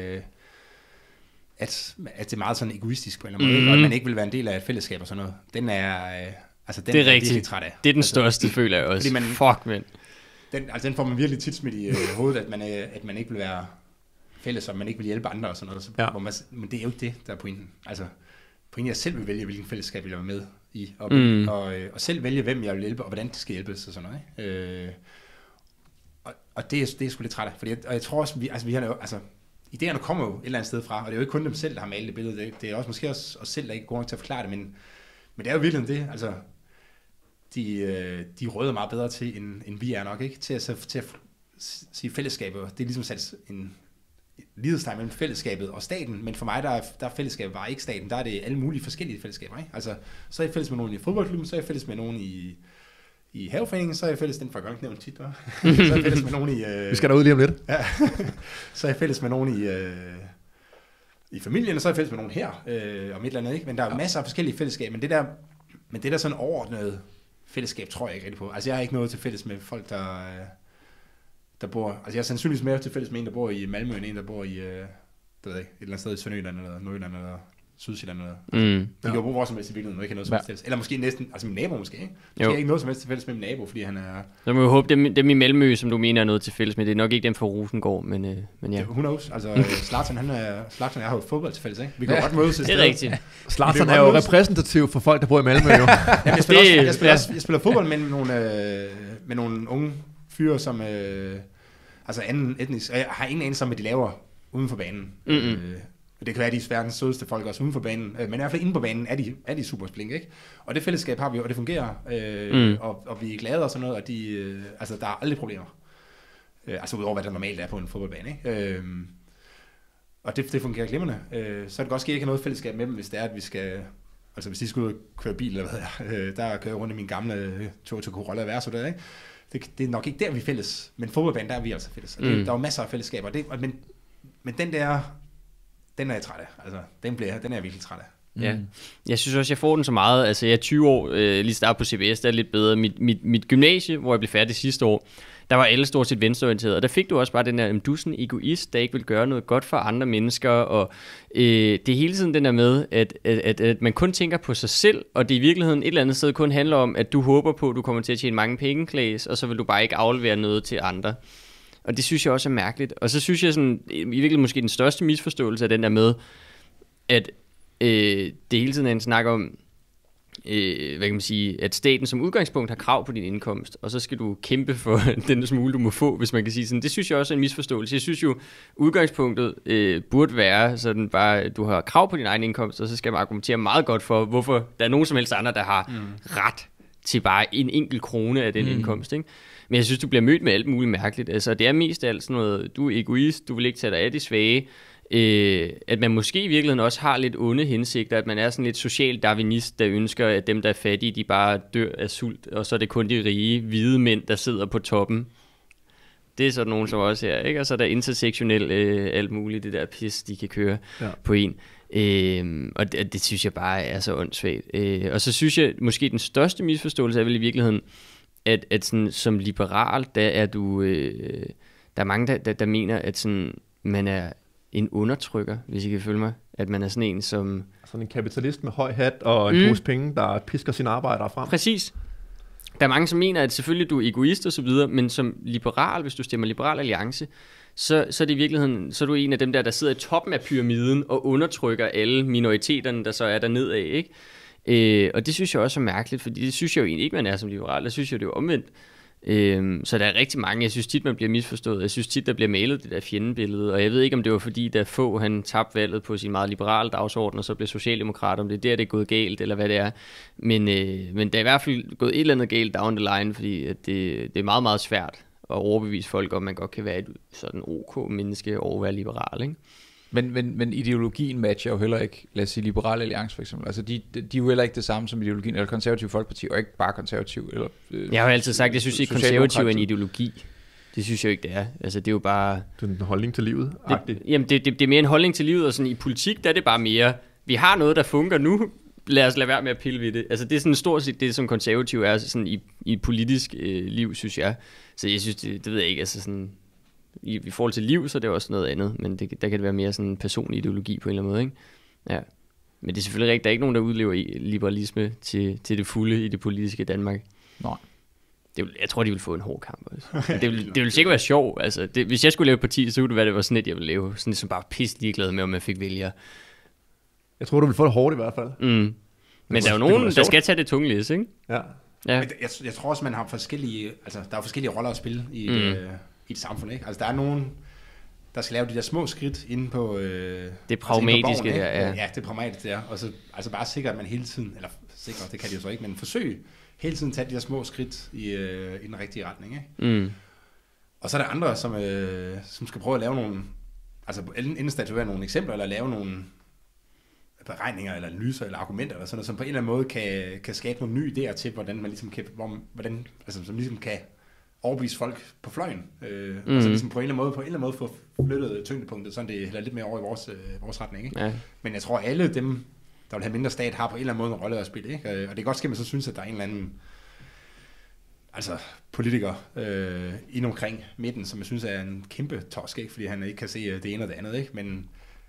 det er meget sådan egoistisk på en eller anden måde, og at man ikke vil være en del af et fællesskab og sådan noget, den er det er virkelig træt af. Det er den største, føler jeg også. Fuck, man. Den får man virkelig tit smidt i hovedet, at man ikke vil være fælles, og man ikke vil hjælpe andre og sådan noget. Så, men det er jo ikke det, der er pointen. Altså, pointen er, at jeg selv vil vælge, hvilken fællesskab jeg vil være med i, og selv vælge, hvem jeg vil hjælpe, og hvordan det skal hjælpes og sådan noget. Ikke? Og det er sgu lidt træt af, og jeg tror også, vi har altså, idéerne kommer jo et eller andet sted fra, og det er jo ikke kun dem selv, der har malet det billede. Det er også måske også os selv, der ikke går nok til at forklare det, men det er jo virkelig det. Altså, de røde meget bedre til, end vi er nok, ikke? Til at sige fællesskabet. Det er ligesom sat en lighedstegn mellem fællesskabet og staten, men for mig, der er fællesskabet bare ikke staten. Der er det alle mulige forskellige fællesskaber, ikke? Altså, så er jeg fælles med nogen i fodboldklubben, så er jeg fælles med nogen i haveforeningen, så er jeg fælles, den får jeg godt nævnt tit, så er jeg fælles med nogen i... Vi skal derud lige om lidt. Ja. Så er jeg fælles med nogen i familien, og så er jeg fælles med nogen her, om et eller andet, ikke? Men der er masser af forskellige fællesskaber, men det der sådan overordnede fællesskab, tror jeg ikke rigtig på. Altså, jeg har ikke noget til fælles med folk, der bor... Altså, jeg er sandsynligvis mere til fælles med en, der bor i Malmø, end en, der bor i, det ved jeg ikke, et eller andet sted i Sønderjylland, eller Nordjylland, eller Sydsjælland eller noget. De kan jo bo hvor som helst i virkeligheden, og ikke have noget som helst. Eller måske næsten, altså min nabo måske, ikke? Måske har ikke noget som helst til fælles med min nabo, fordi han er... Så må vi håbe, dem i Malmø, som du mener er noget til fælles med, det er nok ikke dem fra Rosengård, men ja. Who knows? Altså, Zlatan og jeg har jo fodbold til fælles, ikke? Vi kan godt mødes et sted. Det er rigtigt. Zlatan er jo repræsentativ for folk, der bor i Malmø, jo. Jeg spiller fodbold med nogle unge fyre, som... altså anden etnisk... Og jeg har ingen anelse om, hvad de laver uden for banen. Det kan være, at de er verdens sødeste folk også uden for banen, men i hvert fald inde på banen er de super splinke, ikke? Og det fællesskab har vi, og det fungerer, og vi er glade og sådan noget, og altså, der er aldrig problemer. Altså udover, hvad der normalt er på en fodboldbane, ikke? Og det fungerer glimrende. Så er det godt ske, at jeg ikke har noget fællesskab med dem, hvis det er, at vi skal... Altså hvis de skal ud og køre bil, eller hvad der kører rundt i min gamle Toyota Corolla Verso der, ikke? Det er nok ikke der, vi er fælles, men fodboldbanen, der er vi altså fælles. Og der er jo masser af fællesskaber, men den er jeg træt af. Altså, den er jeg virkelig træt af. Ja. Jeg synes også, jeg får den så meget. Altså, jeg er 20 år, lige startet på CBS, der er lidt bedre. Mit gymnasie, hvor jeg blev færdig sidste år, der var alle stort set venstreorienterede. Og der fik du også bare den der, du er sådan en egoist, der ikke vil gøre noget godt for andre mennesker. Og det er hele tiden den der med, at man kun tænker på sig selv, og det i virkeligheden et eller andet sted kun handler om, at du håber på, at du kommer til at tjene mange penge, Claes, og så vil du bare ikke aflevere noget til andre. Og det synes jeg også er mærkeligt. Og så synes jeg sådan, i virkeligheden måske den største misforståelse af den der med, at det hele tiden er en snak om, hvad kan man sige, at staten som udgangspunkt har krav på din indkomst, og så skal du kæmpe for den smule, du må få, hvis man kan sige sådan. Det synes jeg også er en misforståelse. Jeg synes jo, udgangspunktet burde være sådan bare, du har krav på din egen indkomst, og så skal man argumentere meget godt for, hvorfor der er nogen som helst andre, der har ret til bare en enkelt krone af den indkomst, ikke? Men jeg synes, du bliver mødt med alt muligt mærkeligt. Altså, det er mest af alt sådan noget, du er egoist, du vil ikke tage dig af de svage, at man måske i virkeligheden også har lidt onde hensigter, at man er sådan lidt social darwinist, der ønsker, at dem, der er fattige, de bare dør af sult, og så er det kun de rige, hvide mænd, der sidder på toppen. Det er sådan nogen som også her, ikke? Og så er der intersektionel alt muligt, det der pis, de kan køre på en. Og det synes jeg bare er så åndssvagt. Og så synes jeg, måske den største misforståelse er vel i virkeligheden, at sådan, som liberal, der er du... der er mange, der mener, at sådan, man er en undertrykker, hvis I kan følge mig. At man er sådan en, som... Sådan en kapitalist med høj hat og en pose penge, der pisker sine arbejdere frem. Præcis. Der er mange, som mener, at selvfølgelig du er egoist og så videre, men som liberal, hvis du stemmer Liberal Alliance, så er det i virkeligheden, så er du en af dem der sidder i toppen af pyramiden og undertrykker alle minoriteterne, der så er der nedad, ikke? Og det synes jeg også er mærkeligt, fordi det synes jeg jo egentlig ikke, man er som liberal. Der synes jeg, det er omvendt. Så der er rigtig mange, jeg synes tit, man bliver misforstået. Jeg synes tit, der bliver malet det der fjendebillede, og jeg ved ikke, om det var fordi, da få han tabte valget på sin meget liberale dagsorden, og så blev socialdemokrat, om det er der, det er gået galt, eller hvad det er. Men der er i hvert fald gået et eller andet galt down the line, fordi at det er meget, meget svært at overbevise folk om, man godt kan være et sådan OK menneske og være liberal, ikke? Men ideologien matcher jo heller ikke, lad os sige, Liberal Alliance for eksempel. Altså de er jo heller ikke det samme som ideologien, eller Konservativ Folkeparti, og ikke bare konservativ. Eller, jeg har jo altid sagt, at jeg synes ikke, konservativ er en ideologi. Det synes jeg jo ikke, det er. Altså det er jo bare... Det er en holdning til livet. Jamen det er mere en holdning til livet, og sådan i politik, der er det bare mere, vi har noget, der fungerer nu, lad os lade være med at pille ved det. Altså det er sådan stort set det, som konservativ er sådan i politisk liv, synes jeg. Så jeg synes, det ved jeg ikke, altså sådan... I forhold til liv, så er det også noget andet, men der kan det være mere sådan en personlig ideologi på en eller anden måde, ikke? Ja. Men det er selvfølgelig rigtigt, der er ikke nogen, der udlever liberalisme til det fulde i det politiske Danmark. Nej. Jeg tror, de vil få en hård kamp også. Det vil sikkert være sjov. Altså, hvis jeg skulle lave et parti, så kunne det være, det var sådan et, jeg ville lave. Sådan et, som bare pisse ligeglad med, om man fik vælgere. Jeg tror, du vil få det hårdt i hvert fald. Men der er jo nogen, der skal tage det tunge læs, ikke? Ja. Men jeg tror også, man har forskellige, altså der er forskellige roller at spille i et samfund, ikke? Altså der er nogen, der skal lave de der små skridt inde på det pragmatiske, altså borgen, ja. Det pragmatiske der, og så altså bare sikre, at man hele tiden, eller sikre, det kan de jo så ikke, men forsøg hele tiden tage de der små skridt i den rigtige retning, ikke? Og så er der andre, som skal prøve at lave nogle, altså enten statuere nogle eksempler, eller lave nogle beregninger, eller analyser, eller argumenter, eller sådan noget, som på en eller anden måde kan skabe nogle nye idéer til, hvordan man ligesom kan, som ligesom kan overbevise folk på fløjen, og så ligesom på en eller anden måde få flyttet tyngdepunktet, sådan det hælder lidt mere over i vores retning, ikke? Ja. Men jeg tror, alle dem, der vil have mindre stat, har på en eller anden måde en rolle at spille, ikke? Og det kan godt ske, at man så synes, at der er en eller anden politiker ind omkring midten, som jeg synes er en kæmpe torsk, ikke? Fordi han ikke kan se det ene og det andet, ikke? Men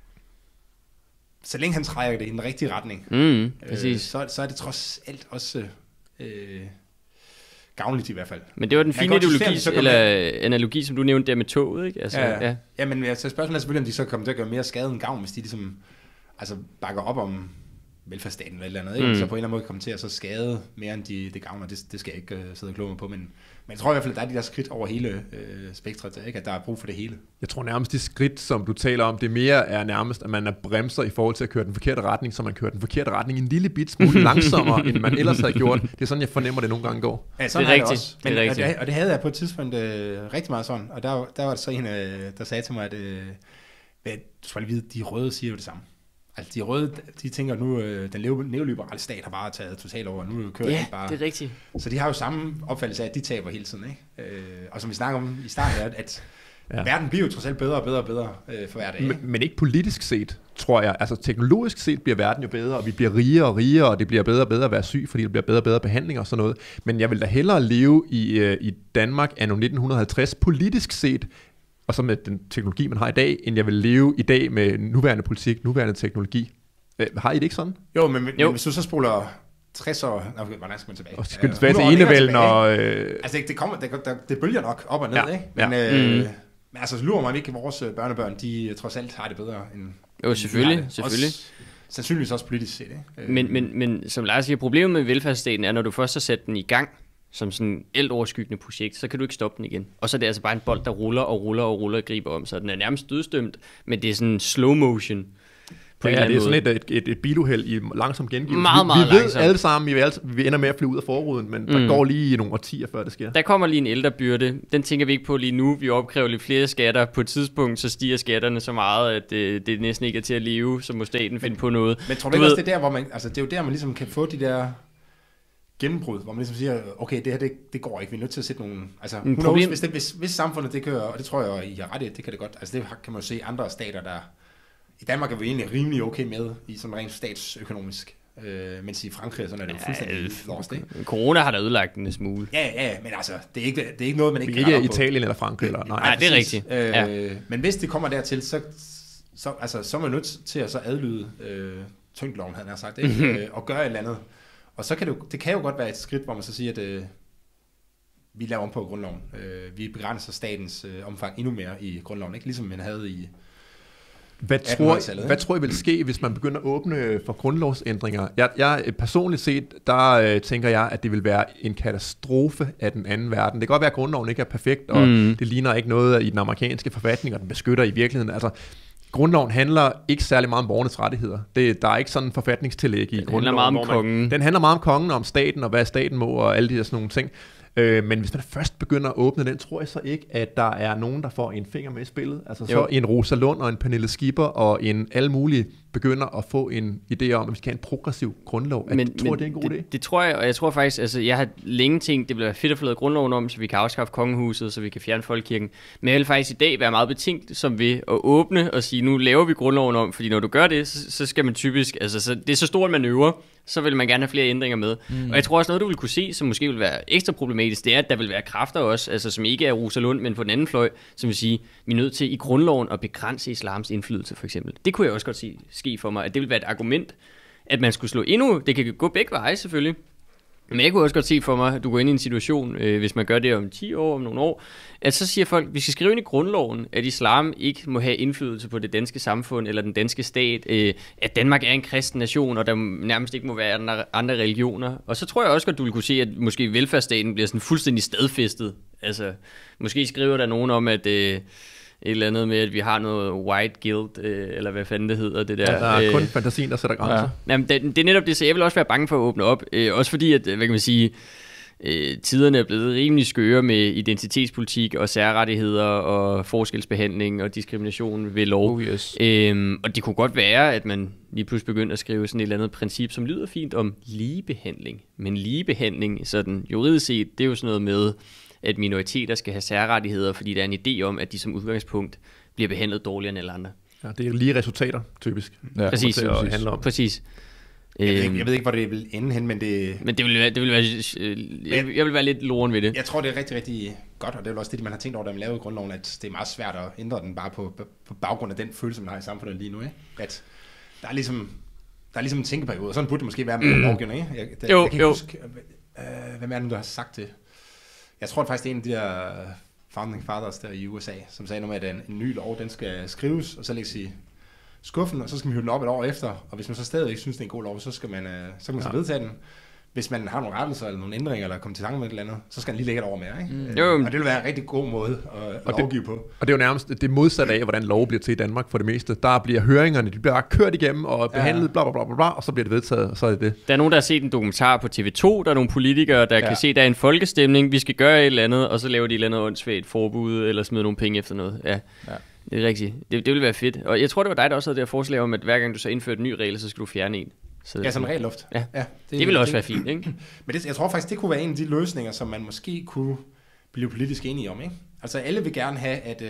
så længe han trækker det i den rigtige retning, så er det trods alt også gavnligt i hvert fald. Men det var den fine ideologi, eller analogi, som du nævnte der med toget, ikke? Altså, ja, men altså, spørgsmålet er selvfølgelig, om de så kommer til at gøre mere skade end gavn, hvis de ligesom bakker op om velfærdsstaten eller et eller andet, ikke? Så på en eller anden måde kommer til at så skade mere end det gavner. Det skal jeg ikke sidde og kloge mig på, men jeg tror i hvert fald, at der er de der skridt over hele spektret, ikke? At der er brug for det hele. Jeg tror nærmest, de skridt, som du taler om, det mere er nærmest, at man er bremser i forhold til at køre den forkerte retning, så man kører den forkerte retning en lille bit smule langsommere, end man ellers havde gjort. Det er sådan, jeg fornemmer, det nogle gange går. Ja, det er rigtigt. Men, og det havde jeg på et tidspunkt rigtig meget sådan, og der var det så en, der sagde til mig, at du skal lige vide, de røde siger jo det samme. Altså de røde, de tænker nu, den neoliberale stat har bare taget totalt over, nu kører de bare. Det er rigtigt. Så de har jo samme opfattelse af, at de taber hele tiden, ikke? Og som vi snakker om i starten, at verden bliver jo trods alt bedre og bedre og bedre for hver dag. Men ikke politisk set, tror jeg. Altså teknologisk set bliver verden jo bedre, og vi bliver rigere og rigere, og det bliver bedre og bedre at være syg, fordi det bliver bedre og bedre behandling og sådan noget. Men jeg vil da hellere leve i Danmark anno 1950 politisk set, og så med den teknologi, man har i dag, end jeg vil leve i dag med nuværende politik, nuværende teknologi. Har I det ikke sådan? Jo, men hvis du så spoler 60 år... Hvordan skal man tilbage? Og skal tilbage til enevælden og... Altså, det bølger nok op og ned, ikke? Men, men altså, lurer mig ikke, at vores børnebørn, de trods alt har det bedre end... Jo, selvfølgelig. sandsynligvis også politisk set. Ikke? Men som Lars siger, problemet med velfærdsstaten er, når du først har sat den i gang, som sådan et alt overskyggende projekt, så kan du ikke stoppe den igen. Og så er det altså bare en bold, der ruller og griber om, så den er nærmest dødstømt, men det er sådan slow motion. Ja, det er sådan et biluheld i langsom gengivelse. Meget vi ved langsomt. alle sammen, vi ender med at flyve ud af forruden, men der går lige nogle årtier, før det sker. Der kommer lige en ældrebyrde. Den tænker vi ikke på lige nu. Vi opkræver lidt flere skatter. På et tidspunkt, så stiger skatterne så meget, at det næsten ikke er til at leve, så må staten finde på noget. Men tror du ikke også, det er der, hvor man, altså det er jo der, man ligesom kan få de der gennembrud, hvor man ligesom siger, okay, det her, det går ikke, vi er nødt til at sætte nogle, altså, hvis samfundet det kører, og det tror jeg, I har ret i, det kan det godt, altså det kan man jo se andre stater, der, i Danmark er vi egentlig rimelig okay med, i sådan rent statsøkonomisk, mens i Frankrig, sådan er det jo fuldstændig lost, ikke? Corona har da ødelagt en smule. Ja, men altså, det er ikke noget, man ikke kan ikke Italien eller Frankrig, eller nej, det er rigtigt. Men hvis det kommer dertil, så er man nødt til at så adlyde tyngdeloven, han har sagt, ikke? Og gøre et eller andet. Og så kan det kan jo godt være et skridt, hvor man så siger, at vi laver om på grundloven. Vi begrænser statens omfang endnu mere i grundloven, ikke? Ligesom man havde i Hvad tror I vil ske, hvis man begynder at åbne for grundlovsændringer? Jeg personligt set, der tænker jeg, at det vil være en katastrofe af den anden verden. Det kan godt være, at grundloven ikke er perfekt, og det ligner ikke noget i den amerikanske forfatning, og den beskytter i virkeligheden. Altså, grundloven handler ikke særlig meget om borgernes rettigheder. Der er ikke sådan en forfatningstillæg i grundloven. Den handler meget om kongen. Den handler meget om kongen, og om staten, og hvad staten må, og alle de der sådan nogle ting. Men hvis man først begynder at åbne den, tror jeg så ikke, at der er nogen, der får en finger med i spillet. Altså så en Rosa Lund og en Pernille Skipper og en alle mulige begynder at få en idé om, at vi skal have en progressiv grundlov. Tror det er en god idé? Det tror jeg, og jeg tror faktisk, altså jeg har længe tænkt, det ville være fedt at få lavet grundloven om, så vi kan afskaffe kongehuset, så vi kan fjerne folkekirken. Men jeg vil faktisk i dag være meget betænkt som ved at åbne og sige, nu laver vi grundloven om, fordi når du gør det, så skal man typisk, altså så, det er så stort en manøvre, så vil man gerne have flere ændringer med. Og jeg tror også noget, du vil kunne se, som måske vil være ekstra problematisk, det er, at der vil være kræfter også, altså som ikke er Rosa Lund, men på den anden fløj, som vil sige, vi er nødt til i grundloven at begrænse islams indflydelse, for eksempel. Det kunne jeg også godt ske for mig, at det vil være et argument, at man skulle slå endnu, det kan gå begge veje selvfølgelig, men jeg kunne også godt se for mig, at du går ind i en situation, hvis man gør det om 10 år, om nogle år, at så siger folk, vi skal skrive ind i grundloven, at islam ikke må have indflydelse på det danske samfund eller den danske stat, at Danmark er en kristen nation, og der nærmest ikke må være andre religioner. Og så tror jeg også godt, du vil kunne se, at måske velfærdsstaten bliver sådan fuldstændig stadfæstet. Altså, måske skriver der nogen om, at et eller andet med, at vi har noget white guilt, eller hvad fanden det hedder, det der. Ja, der er kun fantasien, der sætter grænser. Ja. Jamen, det er netop det, så jeg vil også være bange for at åbne op. Også fordi, at, hvad kan man sige, tiderne er blevet rimelig skøre med identitetspolitik og særrettigheder og forskelsbehandling og diskrimination ved lov. Yes. Og det kunne godt være, at man lige pludselig begyndte at skrive sådan et eller andet princip, som lyder fint om ligebehandling. Men ligebehandling, sådan juridisk set, det er jo sådan noget med, at minoriteter skal have særrettigheder, fordi der er en idé om, at de som udgangspunkt bliver behandlet dårligere end alle andre. Ja, det er lige resultater, typisk. Ja, præcis. Jeg ved ikke, hvor det vil ende hen, men det... Men det vil være... Jeg vil være lidt loren ved det. Jeg tror, det er rigtig, rigtig godt, og det er også det, man har tænkt over, da man lavede grundloven, at det er meget svært at ændre den bare på baggrund af den følelse, man har i samfundet lige nu. Ikke? At der er ligesom en tænkeperiode, og sådan burde det måske være med lovgivning. Ikke? Jeg kan ikke huske, hvem er det, der har sagt det? Jeg tror faktisk, det er en af de der founding fathers der i USA, som sagde noget med, at en ny lov, den skal skrives, og så lægges i skuffen, og så skal man hive den op et år efter, og hvis man så stadig ikke synes, det er en god lov, så kan man så vedtage den. Hvis man har nogle rettelser eller nogle ændringer, eller kommer til tanke med et eller andet, så skal den lige lægge et år mere. Ikke? Og det vil være en rigtig god måde at lovgive på. Og det er jo nærmest det modsatte af, hvordan lov bliver til i Danmark for det meste. Der bliver høringerne, de bliver kørt igennem og behandlet, bla, bla, bla, bla, og så bliver det vedtaget, og så er det det. Der er nogen, der har set en dokumentar på TV2, der er nogle politikere, der kan se, at der er en folkestemning, vi skal gøre et eller andet, og så laver de et eller andet åndssvagt forbud, eller smider nogle penge efter noget. Ja. Det er rigtigt. Det vil være fedt. Og jeg tror, det var dig, der også havde det her forslag om, at hver gang du så indførte en ny regel, så skal du fjerne en. Så som regelluft. Ja. Det vil også være fint, ikke? Men jeg tror faktisk, det kunne være en af de løsninger, som man måske kunne blive politisk enige om, ikke? Altså alle vil gerne have, at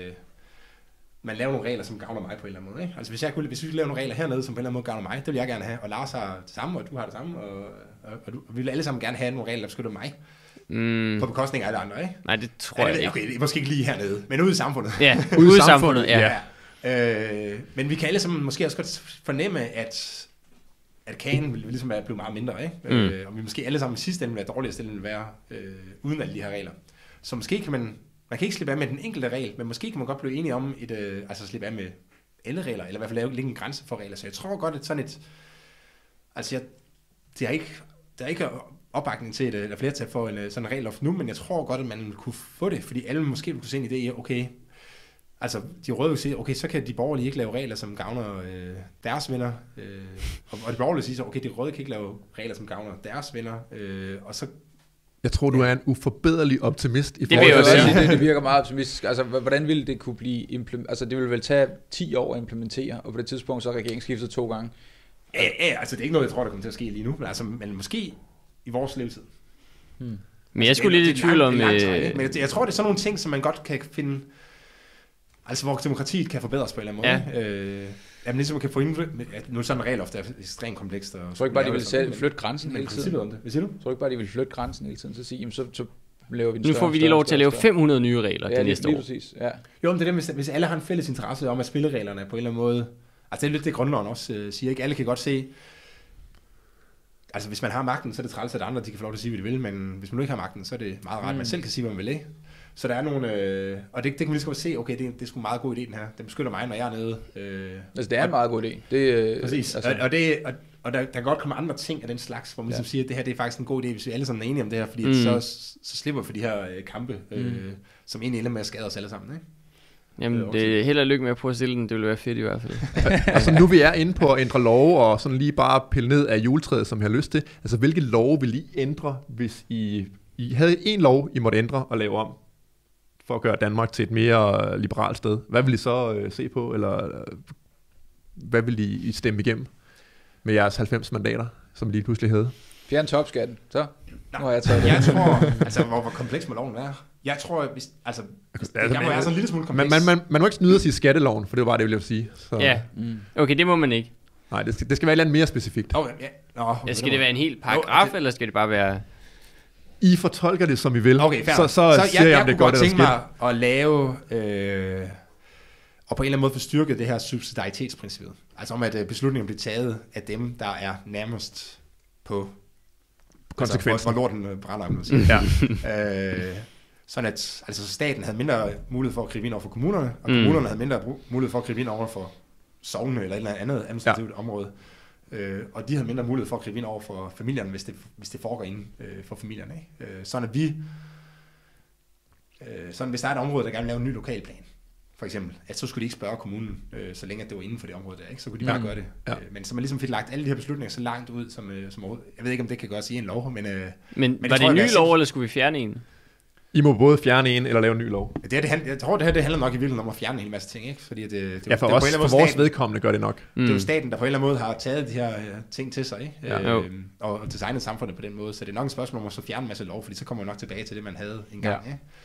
man laver nogle regler, som gavner mig på en eller anden måde, ikke? Altså hvis vi laver nogle regler hernede, som på en eller anden måde gavner mig, det vil jeg gerne have, og Lars har det samme, og du har det samme, og vi vil alle sammen gerne have nogle regler, der beskytter mig. På bekostning af alle andre, ikke? Nej, det tror jeg ikke. Okay, det er måske ikke lige hernede, men ude i samfundet. Ja, ude i samfundet, ja. Men vi kan alle sammen måske også godt fornemme, at kagen vil ligesom blive meget mindre, ikke? Og vi måske alle sammen i sidste ende vil være dårligere stillet end være uden alle de her regler. Så måske kan man kan ikke slippe af med den enkelte regel, men måske kan man godt blive enige om slippe af med alle regler, eller i hvert fald lægge en grænse for regler. Så jeg tror godt, at sådan et... Altså, der er ikke opbakning til eller flertal for sådan en regelloft nu, men jeg tror godt, at man kunne få det, fordi alle måske kunne se en idé i, okay, altså de røde vil sige, okay, så kan de borgerlige ikke lave regler, som gavner deres venner, og de borgerlige siger så, okay, de røde kan ikke lave regler, som gavner deres venner, og så... Jeg tror, du er en uforbederlig optimist i forhold til det virker meget optimistisk. Altså, hvordan ville det kunne blive implementeret? Altså, det ville vel tage 10 år at implementere, og på det tidspunkt så er regeringen skiftet 2 gange. Ja, altså det er ikke noget, jeg tror, der kommer til at ske lige nu, men måske i vores levetid. Men jeg skulle lidt i tvivl om... Men jeg tror, det er sådan nogle ting, som man godt kan finde... Altså, hvor demokratiet kan forbedres på en eller anden måde. Jamen, ligesom man kan få indflyt... Nu er sådan en regel ofte ekstremt komplekst. Jeg tror ikke bare, de vil flytte grænsen hele tiden. Om det. Hvad siger du? Jeg tror ikke bare, de vil flytte grænsen hele tiden. Så sige, jamen, så laver vi nu får vi lige lov til at lave 500 nye regler det næste år. Præcis, ja. Jo, men det er det, hvis alle har en fælles interesse om, at spillereglerne på en eller anden måde... Altså, det er lidt det, grundloven også siger, ikke? Alle kan godt se... Altså, hvis man har magten, så er det træls, at andre de kan få lov til at sige, hvad de vil, men hvis man nu ikke har magten, så er det meget rart, at man selv kan sige, hvad man vil, ikke? Så der er nogle... og det kan man lige så godt se, okay, det er sgu en meget god idé, den her. Den beskytter mig, når jeg er nede. Altså, det er en meget god idé. Det, præcis. Altså. Og der kan godt komme andre ting af den slags, hvor man ligesom siger, at det her det er faktisk en god idé, hvis vi alle sammen er enige om det her, fordi så slipper vi for de her kampe, som egentlig ender med at skade os alle sammen, ikke? Jamen, det er held og lykke med at prøve at stille den. Det ville være fedt i hvert fald. Altså nu vi er inde på at ændre love, og sådan lige bare pille ned af juletræet, som jeg har lyst til. Altså hvilke love vil I ændre, hvis I havde en lov, I måtte ændre og lave om, for at gøre Danmark til et mere liberalt sted? Hvad vil I så se på, eller hvad vil I stemme igennem med jeres 90 mandater, som I lige pludselig havde? Fjern topskatten, så nu har jeg jeg tror, altså hvor kompleks må loven være? Jeg tror, hvis det må være sådan en lille smule kompleks. Man må ikke snyde at sige skatteloven, for det var bare det, jeg ville sige. Så. Ja, okay, det må man ikke. Nej, det skal være et eller andet mere specifikt. Skal det være en hel paragraf, eller skal det bare være... I fortolker det, som I vil. Okay, så siger jeg, om det er godt eller skidt. Jeg kunne godt tænke mig at lave, og på en eller anden måde få styrket det her subsidiaritetsprincippet. Altså om, at beslutningen bliver taget af dem, der er nærmest på konsekvensen. Altså, hvor lorten brænder, kan man sige. Sådan at altså, staten havde mindre mulighed for at gribe ind over for kommunerne, og kommunerne havde mindre mulighed for at gribe ind over for sogne eller et eller andet administrativt område. Og de havde mindre mulighed for at gribe ind over for familierne, hvis det foregår inden for familierne. Ikke? Sådan at hvis der er et område, der gerne vil lave en ny lokalplan, for eksempel, at så skulle de ikke spørge kommunen, så længe at det var inden for det område der, ikke? Så kunne de bare gøre det. Ja. Men så man ligesom fik lagt alle de her beslutninger så langt ud, som jeg ved ikke, om det kan gøres i en lov, men var det en ny lov, eller skulle vi fjerne en? I må både fjerne en eller lave en ny lov. Jeg tror, det her handler nok i virkeligheden om at fjerne en hel masse ting, ikke? Fordi for vores vedkommende gør det nok. Det er jo staten, der på en eller anden måde har taget de her ting til sig, ikke? Og designet samfundet på den måde. Så det er nok et spørgsmål om at så fjerne en masse lov, fordi så kommer vi nok tilbage til det, man havde engang,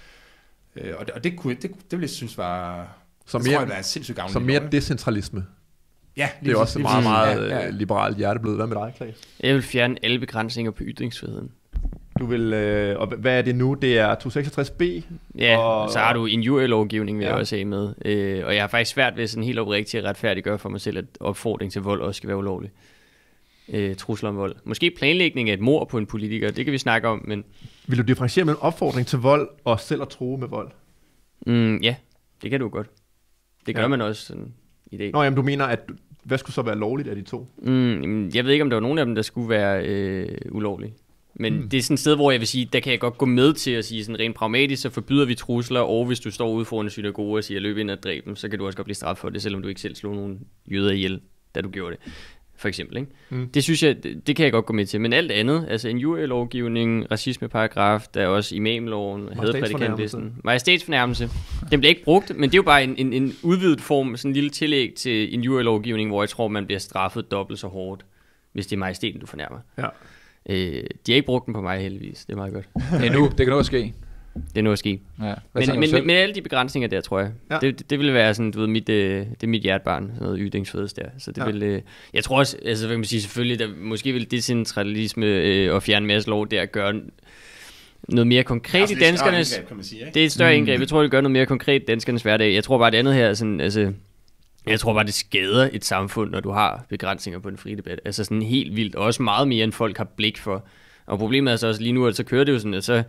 ikke? Og det vil jeg synes var... Som mere decentralisme. Ja, det er også meget liberalt hjerteblod. Hvad med dig, Claes? Jeg vil fjerne alle begrænsninger på ytringsfriheden. Du vil, og hvad er det nu? Det er 266b? Ja, og så har du injurielovgivning, vil jeg også have med. Og jeg har faktisk svært ved sådan helt oprigtigt at retfærdiggøre for mig selv, at opfordring til vold også skal være ulovlig. Trusler om vold. Måske planlægning af et mord på en politiker, det kan vi snakke om, men... Vil du differentiere mellem opfordring til vold og selv at true med vold? Ja, det kan du godt. Det gør man også sådan i dag. Nå, jamen du mener, at hvad skulle så være lovligt af de to? Jeg ved ikke, om der var nogen af dem, der skulle være ulovlige. Men det er sådan et sted, hvor jeg vil sige, der kan jeg godt gå med til at sige sådan rent pragmatisk, så forbyder vi trusler, og hvis du står ude foran en synagoge og siger, løb ind og dræb dem, så kan du også godt blive straffet for det, selvom du ikke selv slog nogen jøder ihjel, da du gjorde det. For eksempel, ikke? Det synes jeg, det kan jeg godt gå med til. Men alt andet, altså injurielovgivning, racismeparagraf, der er også imamloven, hadprædikantlisten, majestætsfornærmelse, den bliver ikke brugt, men det er jo bare en udvidet form, sådan en lille tillæg til injurielovgivning, hvor jeg tror, man bliver straffet dobbelt så hårdt, hvis det er majestæten, du fornærmer. Ja. De har ikke brugt den på mig heldigvis. Det er meget godt. Det kan nå at ske. Det er nu at ske. Ja. Men alle de begrænsninger der, tror jeg, det ville være sådan, du ved, det er mit hjertebarn, sådan noget ytringsfrihed der. Så det vil, jeg tror også, altså hvad kan man sige, selvfølgelig, der måske vil decentralisme og fjerne en masse lov der gøre noget mere konkret i danskernes. Indgreb, kan man sige, ikke? Det er et større indgreb. Jeg tror, det gør noget mere konkret i danskernes hverdag. Jeg tror bare, det andet her, sådan, altså, jeg tror bare, det skader et samfund, når du har begrænsninger på den frie debat. Altså sådan helt vildt, og også meget mere, end folk har blik for. Og problemet er så også lige nu, at så kører det jo sådan, at så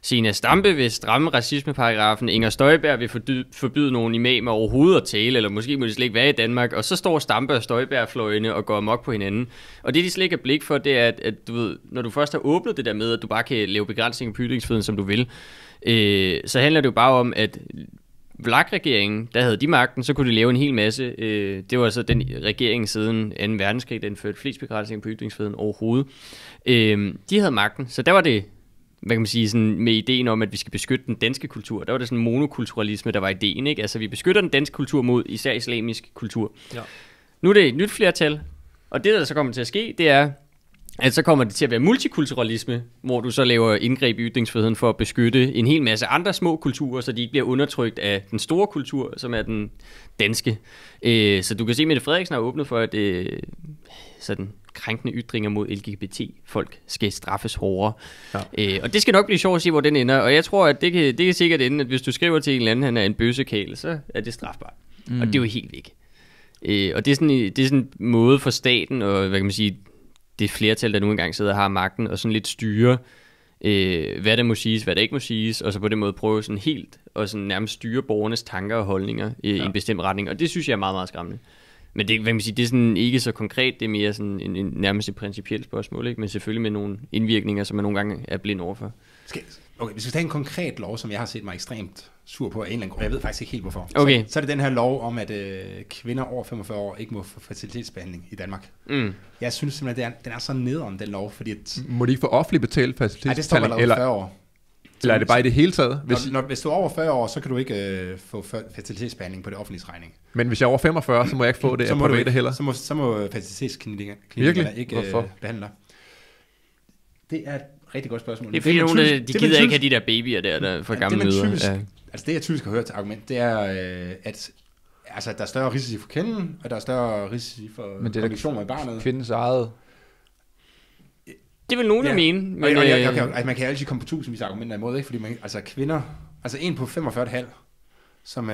Zenia Stampe vil stramme racismeparagrafen, Inger Støjberg vil forbyde nogle imamer overhovedet at tale, eller måske må de slet ikke være i Danmark, og så står Stampe og Støjberg-fløjene og går amok på hinanden. Og det, de slet ikke har blik for, det er, at du ved, når du først har åbnet det der med, at du bare kan lave begrænsninger på ytringsfriheden, som du vil, så handler det jo bare om, at VLAK-regeringen, der havde de magten, så kunne de lave en hel masse. Det var så den regering siden 2. verdenskrig, der indførte flest begrænsninger på ytringsfriheden overhovedet. De havde magten, så der var det, hvad kan man sige, sådan med ideen om, at vi skal beskytte den danske kultur. Der var det sådan monokulturalisme, der var ideen, ikke? Altså, vi beskytter den danske kultur mod især islamisk kultur. Ja. Nu er det et nyt flertal, og det, der så kommer til at ske, det er, at så kommer det til at være multikulturalisme, hvor du så laver indgreb i ytringsfriheden for at beskytte en hel masse andre små kulturer, så de ikke bliver undertrykt af den store kultur, som er den danske. Så du kan se, at Mette Frederiksen har åbnet for, at sådan krænkende ytringer mod LGBT-folk skal straffes hårdere. Ja. Og det skal nok blive sjovt at se, hvor den ender. Og jeg tror, at det kan sikkert ende, at hvis du skriver til en eller anden, han er en bøssekæl, så er det strafbart. Og det er jo helt væk. Og det er sådan en måde for staten, og hvad kan man sige, det flertal, der nu engang sidder og har magten, og sådan lidt styre, hvad der må siges, hvad der ikke må siges, og så på den måde prøve sådan helt, og sådan nærmest styre borgernes tanker og holdninger i en bestemt retning. Og det synes jeg er meget, meget skræmmende. Men det, hvad kan man sige, det er sådan ikke så konkret, det er mere sådan en nærmest et principielt spørgsmål, ikke? Men selvfølgelig med nogle indvirkninger, som man nogle gange er blind overfor. Okay, hvis vi skal tage en konkret lov, som jeg har set mig ekstremt sur på af en eller anden grund, jeg ved faktisk ikke helt hvorfor. Okay. Så er det den her lov om, at kvinder over 45 år ikke må få fertilitetsbehandling i Danmark. Jeg synes simpelthen, at den er så nederen, den lov, fordi at... Må de ikke få offentligt betalt fertilitetsbehandling? Nej, det står allerede 40 år. Eller er det bare i det hele taget? Hvis du er over 40 år, så kan du ikke få fertilitetsbehandling på det offentlige regning. Men hvis jeg er over 45, så må jeg ikke få det af private heller? Så må fertilitetsklinikkerne ikke behandle dig. Det er et rigtig godt spørgsmål. Det er fordi nogen, de gider ikke have de der babyer der for gamle møder. Altså det, jeg typisk har hørt til argument, det er, at altså, der er større risici for kvinden, og der er større risici for komplikationer i barnet. Kvindens eget... Det vil nogen mene. Men man kan altid komme på tusindvis af argumenter imod, ikke? Fordi altså kvinder, altså en på 45,5, som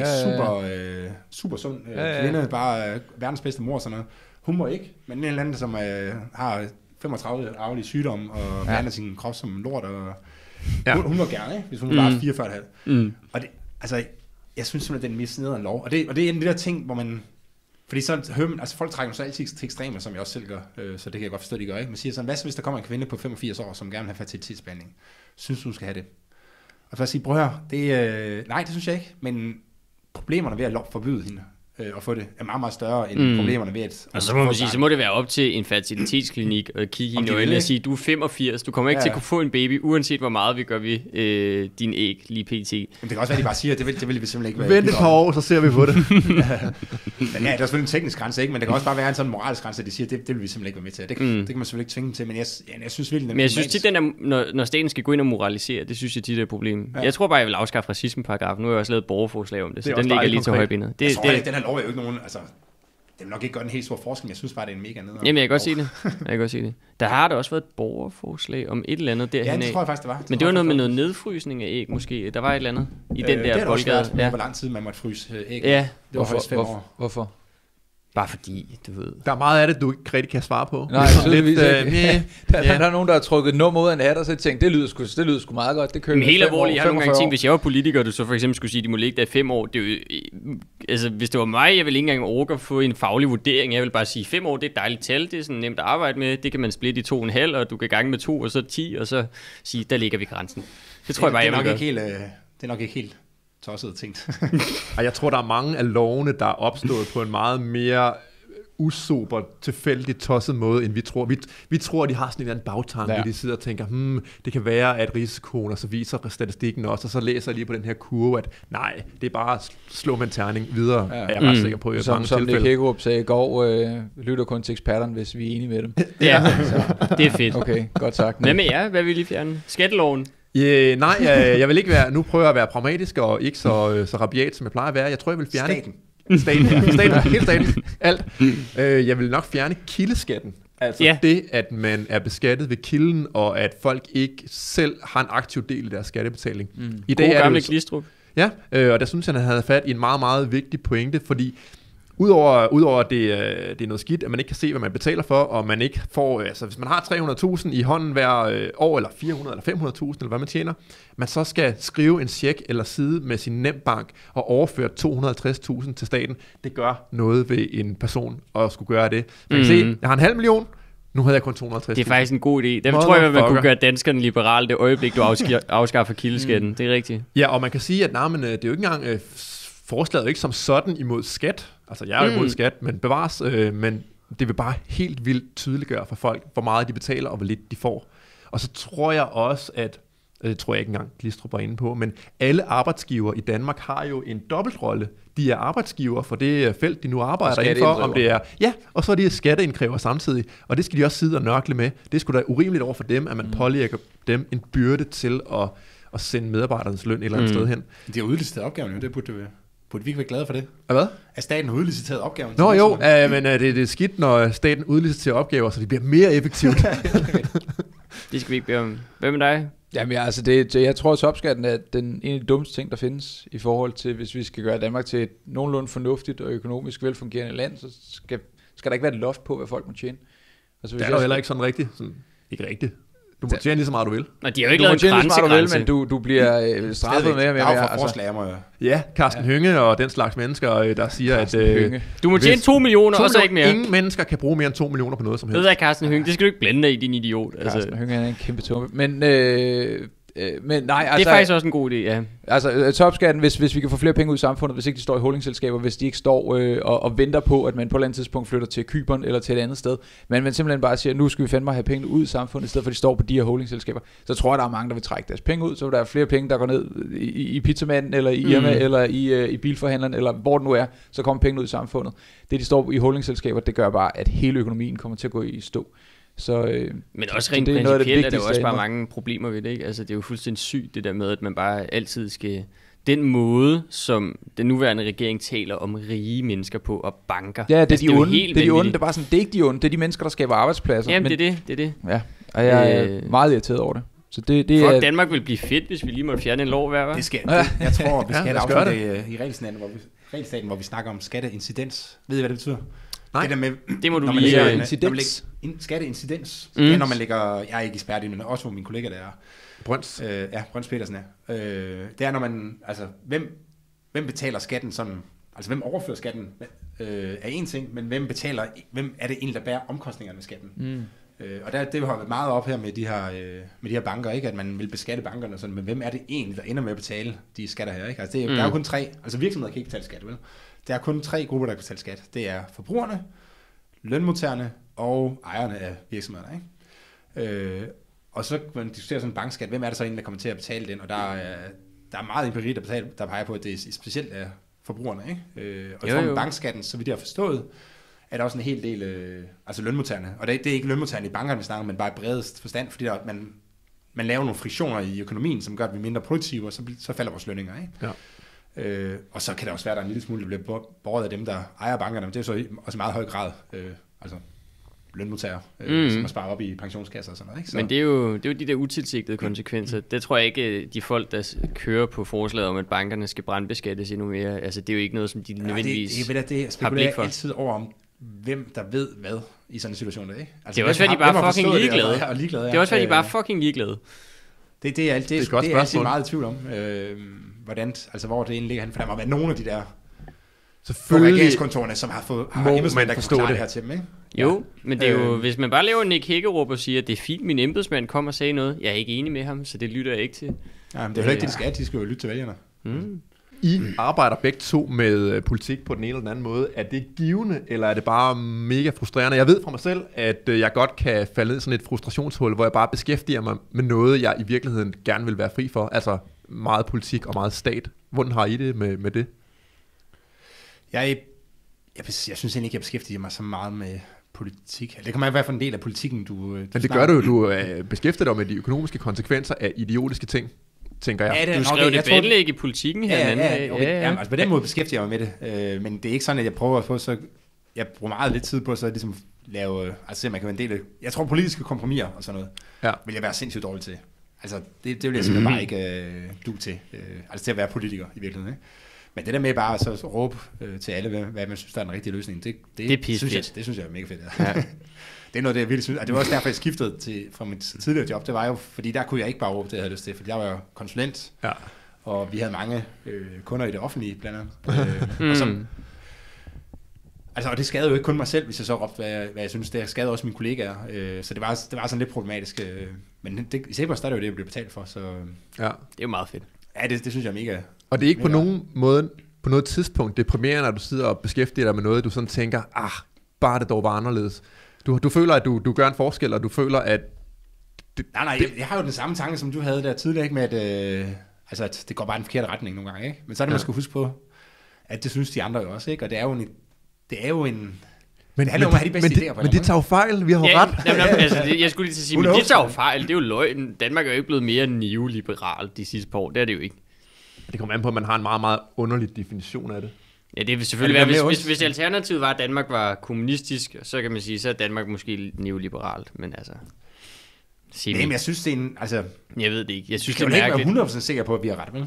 er super sund kvinde, bare verdens bedste mor og sådan noget. Hun må ikke, men en eller anden, som har 35 arvelige sygdomme og behandler sin krop som lort, og hun må gerne, ikke? Hvis hun bare er 44,5. Og det, altså, jeg synes simpelthen, det er den mest nederen lov. Og det er en af de der ting, hvor man... Fordi så hører man, altså folk trækker så altid til ekstremer, som jeg også selv gør, så det kan jeg godt forstå, de gør, ikke? Man siger sådan, hvad så hvis der kommer en kvinde på 85 år, som gerne vil have fertilitetsbehandling? Synes du skal have det? Og så sige, prøv at høre, nej, det synes jeg ikke, men problemerne ved at forbyde hende at få det er meget, meget større end problemerne ved at... Og så må man sige, så må det være op til en fertilitetsklinik og kigge i øjnene og sige, du er 85, du kommer ikke til at kunne få en baby, uanset hvor meget vi gør ved din æg lige pt. Men det kan også være, de bare siger, at det vil vi simpelthen ikke være. Vent et par år, så ser vi på det. Men det er selvfølgelig en teknisk grænse, ikke? Men det kan også bare være en sådan moralsk grænse, at de siger, det vil vi simpelthen ikke være med til. Det kan man selvfølgelig ikke tvinge dem til, men jeg synes virkelig... Men jeg synes tit, når staten skal gå ind og moralisere, det synes jeg tit er et problem. Jeg tror bare, jeg vil afskaffe racismeparagrafen. Nu har jeg også lavet borgerforslag om det, så den ligger lige til højbenet. Den her lov er jo ikke nogen... Altså, det vil nok ikke gøre en helt stor forskel, men jeg synes bare, det er en mega nederen. Jamen, jeg kan godt se det. Der har der også været et borgerforslag om et eller andet derhen. Ja, det tror jeg faktisk, det var. Men det var noget med noget nedfrysning af æg, måske. Der var et eller andet i den der boldgade. Det hvor lang tid man måtte fryse æg. Ja. Det var faktisk 5 år. Hvorfor? Bare fordi, du ved... Der er meget af det, du ikke rigtig kan svare på. Nej, tydeligvis ikke. Der er nogen, der har trykket nummer ud af en hat, og så tænkt, det lyder sgu meget godt. Det kører. Men helt alvorligt, jeg har nogle gange tænkt, hvis jeg var politiker, og du så for eksempel skulle sige, at de må ligge der i 5 år. Det er jo, altså, hvis det var mig, jeg ville ikke engang orke at få en faglig vurdering. Jeg vil bare sige, 5 år, det er et dejligt tal, det er sådan nemt at arbejde med. Det kan man splitte i 2,5, og du kan gange med 2, og så 10, og så sige, der ligger vi grænsen. Det tror jeg bare, jeg vil gøre. Det er nok ikke helt tosset tænkt. Og jeg tror, der er mange af lovene, der er opstået på en meget mere usober, tilfældigt tosset måde, end vi tror. Vi tror, de har sådan en eller anden bagtanke, hvor de sidder og tænker, det kan være, at risikoen, og så viser statistikken også, og så læser jeg lige på den her kurve, at nej, det er bare at slå med en terning videre, er jeg ret sikker på. Som Nick Hækkerup sagde i går, lytter kun til eksperterne, hvis vi er enige med dem. Ja, det er fedt. Okay, godt sagt. Hvad med jer? Hvad vil I fjerne? Skatteloven? Nej, jeg vil ikke være, nu prøver jeg at være pragmatisk, og ikke så rabiat, som jeg plejer at være. Jeg tror, jeg vil fjerne... Staten, hele staten, alt. Jeg vil nok fjerne kildeskatten. Altså det, at man er beskattet ved kilden, og at folk ikke selv har en aktiv del i deres skattebetaling. I dag er gamle Glistrup. Ja, og der synes jeg, han havde fat i en meget, meget vigtig pointe, fordi Udover at det er noget skidt, at man ikke kan se, hvad man betaler for, og man ikke får, altså hvis man har 300.000 i hånden hver år, eller 400 eller 500.000, eller hvad man tjener, man så skal skrive en check eller side med sin nembank og overføre 250.000 til staten. Det gør noget ved en person at skulle gøre det. Man kan se, jeg har 500.000, nu havde jeg kun 250.000. Det er faktisk en god idé. Derfor tror jeg, at man kunne gøre danskerne liberale det øjeblik, du afskaffer kildeskatten. Det er rigtigt. Ja, og man kan sige, at det er jo ikke engang forslaget ikke som sådan imod skat. Altså, jeg er jo imod skat, men bevares. Men det vil bare helt vildt tydeliggøre for folk, hvor meget de betaler, og hvor lidt de får. Og så tror jeg også, at det tror jeg ikke engang Glistrup var inde på, men alle arbejdsgiver i Danmark har jo en dobbeltrolle. De er arbejdsgiver for det felt, de nu arbejder indenfor, om det er, ja, og så er de skatteindkræver samtidig, og det skal de også sidde og nørkle med. Det skulle da urimeligt over for dem, at man pålægger dem en byrde til at sende medarbejdernes løn et eller andet sted hen. De har udliciteret opgaven, jo. Det burde vi ikke være glade for det? Hvad? At staten har udliciteret opgaven? Nå jo, men det er skidt, når staten udliciterer opgaver, så de bliver mere effektivt. Det skal vi ikke bede om. Hvem er dig? Jamen jeg tror, at topskatten er en af de dummeste ting, der findes i forhold til, hvis vi skal gøre Danmark til et nogenlunde fornuftigt og økonomisk velfungerende land, så skal der ikke være et loft på, hvad folk må tjene. Altså, det er jo heller ikke sådan rigtigt. Ikke rigtigt. Du må tjene lige så meget, du vil. Nå, de har jo ikke lavet en grænse. Men du bliver straffet med. Der er jo forslag om ja, Carsten Hønge og den slags mennesker, der siger, at du må tjene 2 millioner, og så ikke mere. Ingen mennesker kan bruge mere end 2 millioner på noget som helst. Det er Carsten Hønge. Det skal du ikke blande dig i, din idiot. Carsten Hønge er en kæmpe tumme. Men nej, altså, det er faktisk også en god idé, ja. Altså topskatten, hvis vi kan få flere penge ud i samfundet, hvis ikke de står i holdingselskaber, hvis de ikke står og venter på, at man på et eller andet tidspunkt flytter til Cypern eller til et andet sted, men man simpelthen bare siger, nu skal vi fandme have pengene ud i samfundet, i stedet for at de står på de her holdingselskaber, så tror jeg, der er mange, der vil trække deres penge ud, så vil der er flere penge, der går ned i pizzamanden, eller i Irma, eller i bilforhandleren, eller hvor det nu er, så kommer pengene ud i samfundet. Det, de står i holdingselskaber, det gør bare, at hele økonomien kommer til at gå i stå. Men også rent principielt er der også bare mange problemer ved det, ikke? Altså det er jo fuldstændig sygt det der med, at man bare altid skal... Den måde, som den nuværende regering taler om rige mennesker på og banker. Ja, det er de onde. Det er de onde. Det er bare sådan, det er ikke de onde. Det er de mennesker, der skaber arbejdspladser. Jamen, det er det. Ja, og jeg er meget irriteret over det. Så det er... Danmark vil blive fedt, hvis vi lige måtte fjerne en lov hver. Det skal, jeg tror, vi skal have det i regelstaten, hvor vi snakker om skatteincidens. Ved I, hvad det betyder? Nej, det må du lige... Incidens. Skatteincidens. Det er, når man lægger... Jeg er ikke ekspert i, men også hvor min kollega der er. Brøns. Brøns Petersen er. Det er, når man... Altså, hvem betaler skatten sådan... Altså, hvem overfører skatten er en ting, men hvem er det egentlig, der bærer omkostningerne ved skatten? Og det har været meget op her med de her banker, ikke? At man vil beskatte bankerne, sådan, men hvem er det egentlig, der ender med at betale de skatter her? Ikke? Altså, der er jo kun 3... Altså, virksomheder kan ikke betale skat, vel? Der er kun 3 grupper, der kan betale skat. Det er forbrugerne, lønmodtagerne og ejerne af virksomhederne. Ikke? Og så man diskuterer sådan en bankskat, hvem er det så egentlig, der kommer til at betale den? Og der er meget empiri, der peger på, at det specielt er forbrugerne. Ikke? Og jeg tror, bankskatten, så vidt jeg har forstået, er der også en hel del altså lønmodtagerne. Og det er ikke lønmodtagerne i bankerne, vi snakker, men bare i bredest forstand, fordi man laver nogle friktioner i økonomien, som gør, at vi er mindre produktive, og så falder vores lønninger. Ikke? Ja. Og så kan det også være, at der er en lille smule, der bliver båret af dem, der ejer bankerne, men det er så også i meget høj grad altså lønmodtagere, som har sparet op i pensionskasser og sådan noget. Ikke? Så. Men det er jo de der utilsigtede konsekvenser. Det tror jeg ikke, de folk, der kører på forslaget om, at bankerne skal brandbeskattes endnu mere, altså det er jo ikke noget, som de nødvendigvis det spekulerer altid over om, hvem der ved hvad i sådan en situation der, ikke? Altså, det er også, fordi de bare fucking ligeglade. Det er også, fordi de bare fucking ligeglade. Det er altid meget i tvivl om, hvordan, altså hvor det egentlig ligger hen, for der må være nogle af de der regeringskontorerne, som har embedsmænd, der kan forklare det her til dem, ikke? Jo, men det er jo, hvis man bare laver Nick Hækkerup og siger, at det er fint, min embedsmand kom og sagde noget, jeg er ikke enig med ham, så det lytter jeg ikke til. Ja, men det er jo ikke det, de skal jo lytte til vælgerne. I arbejder begge to med politik på den ene eller den anden måde. Er det givende, eller er det bare mega frustrerende? Jeg ved fra mig selv, at jeg godt kan falde ned i sådan et frustrationshul, hvor jeg bare beskæftiger mig med noget, jeg i virkeligheden gerne vil være fri for. Altså meget politik og meget stat. Hvordan har I det med det? Jeg synes egentlig ikke, jeg beskæftiger mig så meget med politik. Det kan man i hvert fald en del af politikken, du men det gør du jo. Du beskæftiger dig med de økonomiske konsekvenser af idiotiske ting, tænker jeg. Ja, du skrev det debatindlæg i politikken her. Ja, altså på den måde beskæftiger jeg mig med det. Men det er ikke sådan, at jeg prøver at få så... Jeg bruger meget lidt tid på så ligesom lave... Altså man kan være en del af... Jeg tror politiske kompromiser og sådan noget, vil jeg være sindssygt dårlig til. Altså det vil jeg simpelthen bare ikke du til. Altså til at være politiker i virkeligheden, ikke? Men det der med bare så råbe til alle, hvad man synes, der er den rigtige løsning, det synes jeg er mega fedt. Ja. Det er noget, det jeg virkelig synes. Og det var også derfor, jeg skiftede fra mit tidligere job. Det var jo, fordi der kunne jeg ikke bare råbe det, jeg havde lyst til. Fordi jeg var jo konsulent, og vi havde mange kunder i det offentlige, blandt andet. Og det skadede jo ikke kun mig selv, hvis jeg så råbte, hvad jeg synes. Det skadede også mine kollegaer. Så det var sådan lidt problematisk. Men i Cepos, der er det jo det, jeg blev betalt for. Så det er jo meget fedt. Ja, det synes jeg er mega. Og det er ikke på nogen måde, på noget tidspunkt deprimerende, når du sidder og beskæftiger dig med noget, du sådan tænker, bare det dog var anderledes. Du føler, at du gør en forskel, og du føler, at... Jeg har jo den samme tanke, som du havde der tidligere, ikke, med at det går bare i den forkerte retning nogle gange, ikke? Men så er det, man skal huske på, at det synes de andre jo også, ikke? Og det er jo en... Men det handler om at have de bedste idéer på. Men de tager jo fejl, vi har jo ret. Jeg skulle lige til at sige, men de tager jo fejl, det er jo løgn. Danmark er jo ikke blevet mere neoliberal de sidste par år, det er det jo ikke. Det kommer an på, at man har en meget, meget underlig definition af det. Ja, det vil selvfølgelig være, hvis alternativet var, at Danmark var kommunistisk, så kan man sige, så er Danmark måske neoliberalt, men altså... Nej, men jeg synes, det er en... Jeg ved det ikke. Jeg synes, det er mærkeligt. Jeg er ikke 100% sikker på, at vi har ret, vel?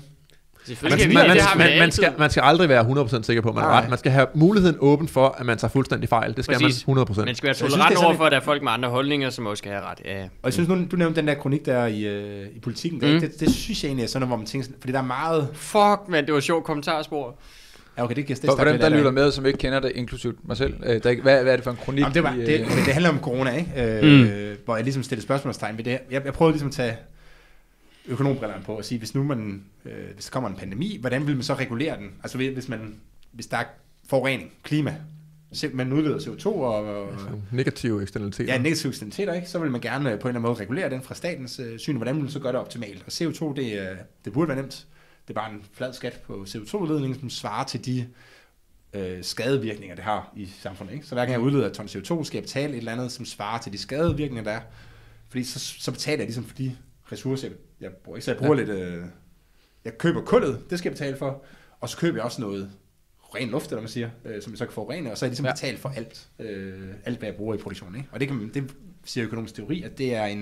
Man skal aldrig være 100% sikker på, at man har ret. Man skal have muligheden åben for, at man tager fuldstændig fejl. Det skal man 100%. Man skal være tolerant over for, at der er folk med andre holdninger, som også skal have ret. Ja. Og jeg synes, du nævnte den der kronik der i Politikken. Det synes jeg egentlig er sådan noget, hvor man tænker... Fordi der er meget... Fuck, man, det var sjovt kommentarspor. Ja, okay, det for dem, der lytter med, som ikke kender det, inklusivt mig selv. Hvad er det for en kronik? Jamen, det handler om corona, ikke? Hvor jeg ligesom stillede spørgsmålstegn ved det. Jeg prøvede ligesom at tage økonombrillerne på og sige, hvis der kommer en pandemi, hvordan vil man så regulere den? Altså hvis der er forurening, klima, man udleder CO2 og negative eksternaliteter. Ja, negative eksternaliteter, ikke? Så vil man gerne på en eller anden måde regulere den fra statens syn, hvordan vil man så gøre det optimalt? Og CO2, det burde være nemt. Det er bare en flad skat på CO2-udledning, som svarer til de skadevirkninger, det har i samfundet. Ikke? Så hver gang jeg udleder et ton CO2, skal jeg betale et eller andet, som svarer til de skadevirkninger, der er. Fordi så betaler jeg ligesom for de ressourcer, jeg bruger. Ikke? Så jeg bruger lidt... Jeg køber kullet, det skal jeg betale for. Og så køber jeg også noget ren luft, eller man siger, som jeg så kan forurene. Og så er jeg ligesom betalt for alt, hvad jeg bruger i produktionen. Ikke? Og det siger økonomisk teori, at det er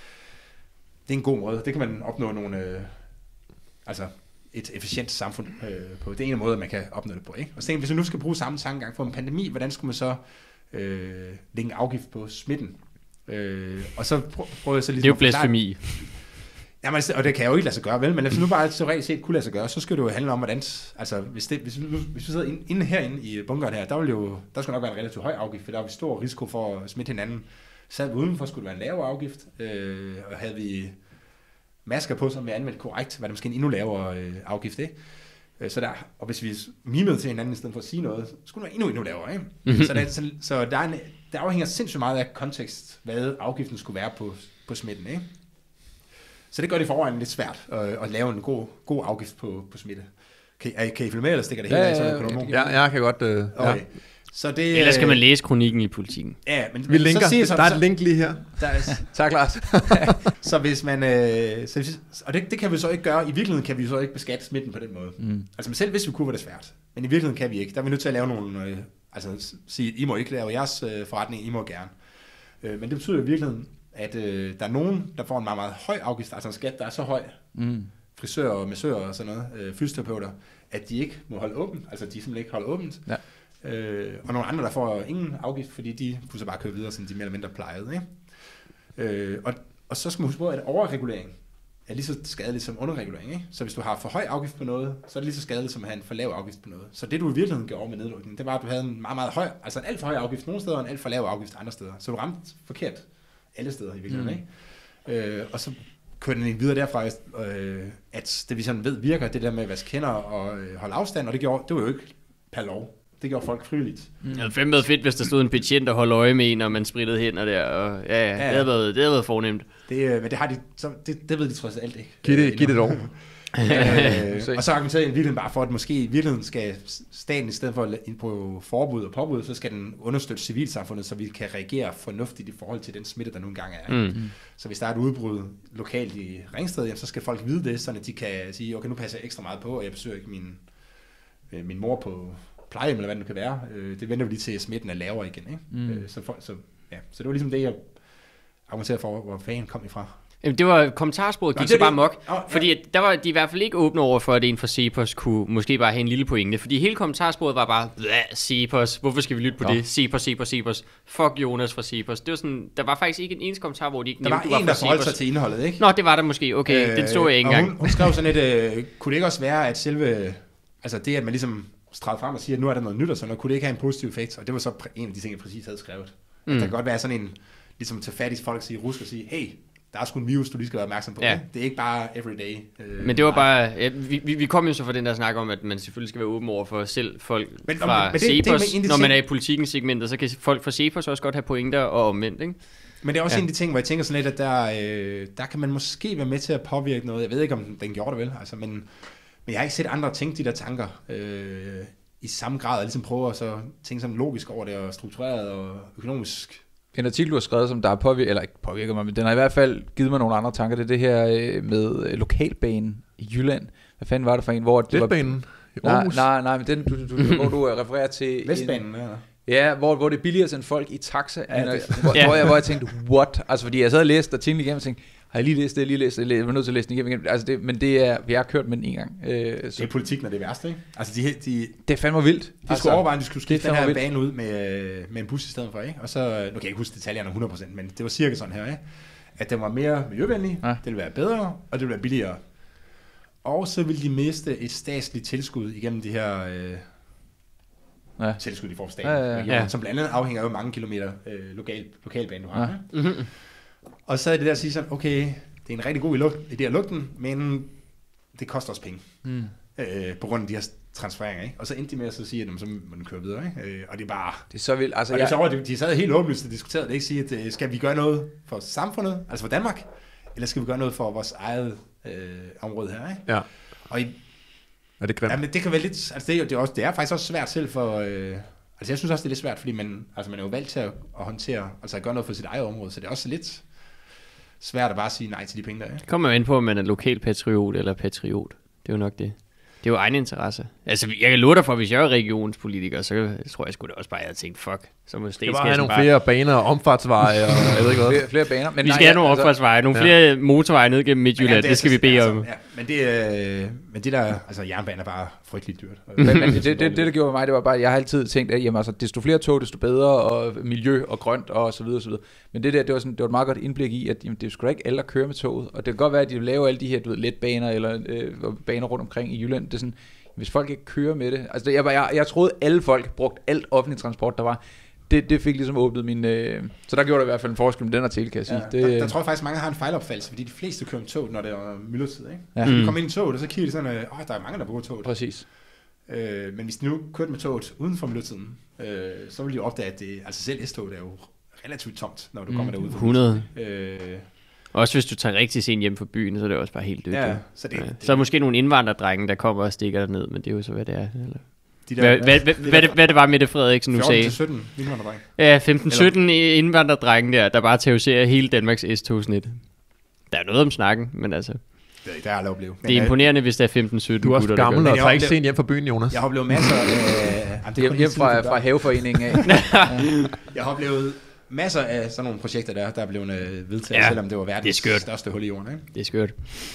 en god måde. Det kan man opnå nogle... et efficient samfund på. Det er en af måder, man kan opnå det på. Ikke? Og så tænker, hvis vi nu skal bruge samme tankegang for en pandemi, hvordan skulle man så lægge en afgift på smitten? Og så prøver jeg så ligesom... Det er jo blasfemi. Jamen, og det kan jeg jo ikke lade sig gøre, vel? Men hvis nu bare teoretisk set kunne lade sig gøre, så skal det jo handle om, hvordan... Altså, hvis vi sidder herinde i bunkeren her, der skal nok være en relativt høj afgift, for der er vi stor risiko for at smitte hinanden. Sad vi udenfor, skulle det være en lavere afgift, og havde vi masker på, som vi anvendt korrekt, var det måske en endnu lavere afgift, ikke? Og hvis vi mimede til hinanden i stedet for at sige noget, så skulle det være endnu lavere, ikke? Mm-hmm. Så der afhænger sindssygt meget af kontekst, hvad afgiften skulle være på smitten, ikke? Så det gør det forvejen lidt svært at lave en god afgift på smitte. Kan I følge med, eller stikker det helt af som økonom? Ja, jeg kan godt... Okay. Så det, ellers skal man læse kronikken i Politikken. Ja, men vi linker. Der er et link lige her. Tak, Lars. Så hvis man... og det kan vi så ikke gøre. I virkeligheden kan vi så ikke beskatte smitten på den måde. Mm. Altså selv hvis vi kunne, var det svært. Men i virkeligheden kan vi ikke. Der er vi nødt til at lave nogle... sige, I må ikke lave jeres forretning, I må gerne. Men det betyder i virkeligheden, at der er nogen, der får en meget, meget høj afgift, altså en skat, der er så høj, frisører og massører og sådan noget, fysioterapeuter, at de ikke må holde åbent, altså de simpelthen ikke holder åbent. Ja. Og nogle andre, der får ingen afgift, fordi de kunne så bare køre videre, som de mere eller mindre plejede. Ikke? Og så skal man huske på, at overregulering er lige så skadeligt som underregulering. Ikke? Så hvis du har for høj afgift på noget, så er det lige så skadeligt som at have en for lav afgift på noget. Så det du i virkeligheden gjorde med nedlukningen, det var, at du havde en meget, meget høj, altså en alt for høj afgift nogle steder, og en alt for lav afgift andre steder. Så du ramte forkert alle steder i virkeligheden. Ikke? Og så kørte den videre derfra, at det vi sådan ved virker, det der med at vaske hænder og holde afstand, og det var jo ikke per lov. Det gjorde folk frivilligt. Det havde fandme været fedt, hvis der stod en patient og holdt øje med en, og man sprittede hænder der. Og det havde været fornemt. Men det har de, det ved de trods alt ikke. Giv det et år. Og så argumenterer jeg i virkeligheden bare for, at måske i virkeligheden skal staten i stedet for at på forbud og påbud, så skal den understøtte civilsamfundet, så vi kan reagere fornuftigt i forhold til den smitte, der nogle gange er. Så hvis der er et udbrud lokalt i Ringsted, så skal folk vide det, så de kan sige, okay, nu passer jeg ekstra meget på, og jeg besøger ikke min mor på plejehjem, eller hvad det kan være. Det venter vi lige til, smitten er lavere igen. Ikke? Så det var ligesom det, jeg argumenterede for, hvor fanden kom ifra. Det var kommentarsporet gik så bare mok, fordi der var de i hvert fald ikke åbne over for, at en fra Cepos kunne måske bare have en lille pointe, fordi hele kommentarsporet var bare, Cepos, hvorfor skal vi lytte på det? Cepos, fuck Jonas fra Cepos. Det var sådan, der var faktisk ikke en eneste kommentar, hvor de ikke nævnte, du var fra Cepos. Der var en, der forholdt sig til indholdet, ikke? Nå, det var der måske, okay, den så jeg ikke engang. Hun skrev sådan et, kunne det ikke også være, at selve, altså det, at man ligesom stræder frem og siger, at nu er der noget nyt og sådan noget, kunne det ikke have en positiv effekt? Og det var så en af de ting, jeg præcis havde skrevet. Der kan godt være sådan en, ligesom til fat i folk sige, rusk og sige, hey, der er sgu en virus, du lige skal være opmærksom på. Ja. Det er ikke bare everyday. Men det var bare... Vi kom jo så fra den der snak om, at man selvfølgelig skal være åben over for selv folk fra Cepos. Når man er i politikens segmentet, så kan folk fra Cepos også godt have pointer og omvendt, ikke? Men det er også en af de ting, hvor jeg tænker sådan lidt, at der kan man måske være med til at påvirke noget. Jeg ved ikke, om den gjorde det vel, altså, men jeg har ikke set andre tænke de der tanker i samme grad, og ligesom prøve at så tænke sådan logisk over det, og struktureret og økonomisk. En artikel, du har skrevet, som der har påvirket mig, men den har i hvert fald givet mig nogle andre tanker. Det er det her med lokalbanen i Jylland. Hvad fanden var det for en? Hvor det Letbanen i Aarhus? Nej, men den, hvor du refererer til... Vestbanen, Ja, hvor det er billigere at sende folk i taxa, hvor jeg tænkte, what? Altså, fordi jeg sad og læste artiklen igennem og tænkte, har jeg lige læst det, jeg var nødt til at læse den igen. Altså men det er, vi har kørt med den en gang. Det er politik, når det er værst, ikke? Altså, det er fandme vildt. De skulle overveje, at de skulle skifte den her bane ud med en bus i stedet for, ikke? Og så, nu kan jeg ikke huske detaljerne 100%, men det var cirka sådan her, ikke? At den var mere miljøvenlig, det ville være bedre, og det ville være billigere. Og så ville de miste et statsligt tilskud igennem de her... tilskud, de får staten, som blandt andet afhænger af mange kilometer lokalbane, du har. Og så er det der at sige sådan, okay, det er en rigtig god idé at lukke den, men det koster også penge, på grund af de her transfereringer, ikke? Og så endte de med at sige, at så må den køre videre, ikke? Og det er bare... Det er så vildt. Altså, og det er så, de sad helt åbenlyst og diskuterede det, ikke? Sige, at skal vi gøre noget for samfundet, altså for Danmark, eller skal vi gøre noget for vores eget område her, ikke? Ja. Og men det kan være lidt, altså det er faktisk også svært selv for, altså jeg synes også det er lidt svært, fordi man er jo valgt til at håndtere, altså at gøre noget for sit eget område, så det er også lidt svært at bare sige nej til de penge der. Det kommer jo ind på, om man er lokal patriot eller patriot. Det er jo nok det. Det er jo egen interesse. Altså, jeg kan love dig for, hvis jeg er regionspolitiker, så tror jeg sgu da også bare, at jeg havde tænkt, fuck, så må statskassen bare... have nogle flere baner og omfartsveje, og jeg ved ikke hvad. Flere baner. Men vi skal have nogle omfartsveje, nogle flere motorveje ned gennem Midtjylland, det skal vi bede om. Ja, men det der, altså jernbanen er bare frygteligt dyrt. Men det der gjorde mig, det var bare, jeg har altid tænkt, at jamen, altså, desto flere tog, desto bedre, og miljø og grønt og så videre, så videre. Men det der, det var et meget godt indblik i, at jamen, det skulle ikke alle, der kører med toget, og det kan godt være, at de laver alle de her, du ved, letbaner eller baner rundt omkring i Jylland. Det er sådan, hvis folk ikke kører med det, altså jeg troede alle folk brugte alt offentlig transport der var. Det fik ligesom åbnet min... Så der gjorde det i hvert fald en forskel med den artikel, kan jeg sige. Der tror jeg faktisk, mange har en fejlopfattelse, fordi de fleste kører med tog, når det er myldretid, ikke? Ja. Så de kommer ind i toget, og så kigger de sådan, der er mange, der bruger toget. Præcis. Men hvis de nu kørte med toget uden for myldretiden, så vil de opdage, at det, altså selv S-toget er jo relativt tomt, når du kommer derud. 100. Også hvis du tager rigtig sent hjem fra byen, så er det også bare helt dødt. Ja, så er måske nogle indvandrerdrenge, der kommer og stikker ned, men det er jo så, hvad det er. Eller? Hvad det var Mette Frederiksen nu sagde? 14-17 indvandrerdrenge. Ja, 15-17 indvandrerdrenge der bare terroriserer hele Danmarks S-togsnet. Der er noget om snakken, men altså... Det har jeg aldrig oplevet. Det er imponerende, hvis der er 15-17. Du er også gammel og tager ikke sent hjem fra byen, Jonas. Jeg har oplevet masser af... hjem fra haveforeningen af. Jeg har oplevet... masser af sådan nogle projekter der er blevet vedtaget, selvom det var verdens største hul i jorden. Ikke? Det er skørt.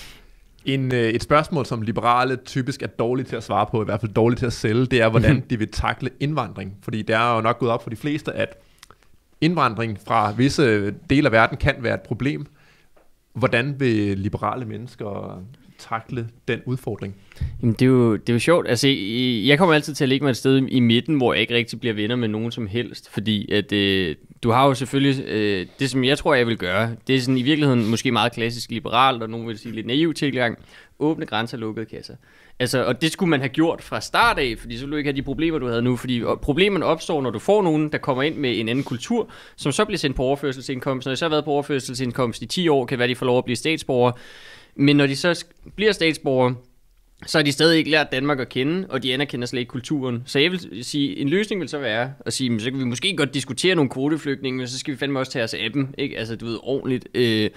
Et spørgsmål, som liberale typisk er dårlige til at svare på, i hvert fald dårlige til at sælge, det er, hvordan de vil takle indvandring. Fordi det er jo nok gået op for de fleste, at indvandring fra visse dele af verden kan være et problem. Hvordan vil liberale mennesker takle den udfordring? Jamen, det er jo sjovt. Altså, jeg kommer altid til at ligge mig et sted i midten, hvor jeg ikke rigtig bliver venner med nogen som helst, fordi at du har jo selvfølgelig det, som jeg tror, jeg vil gøre. Det er sådan i virkeligheden måske meget klassisk liberalt, og nogen vil sige lidt naiv tilgang. Åbne grænser, lukkede kasser. Altså, og det skulle man have gjort fra start af, fordi så ville du ikke have de problemer, du havde nu. Fordi problemerne opstår, når du får nogen, der kommer ind med en anden kultur, som så bliver sendt på overførselsindkomst. Når de så har været på overførselsindkomst i 10 år, kan være, de får lov at blive statsborgere. Men når de så bliver statsborgere, så har de stadig ikke lært Danmark at kende, og de anerkender slet ikke kulturen. Så jeg vil sige, en løsning vil så være at sige, så kan vi måske godt diskutere nogle kvoteflygtninge, men så skal vi fandme også tage os af dem, ikke? Altså, du ved, ordentligt.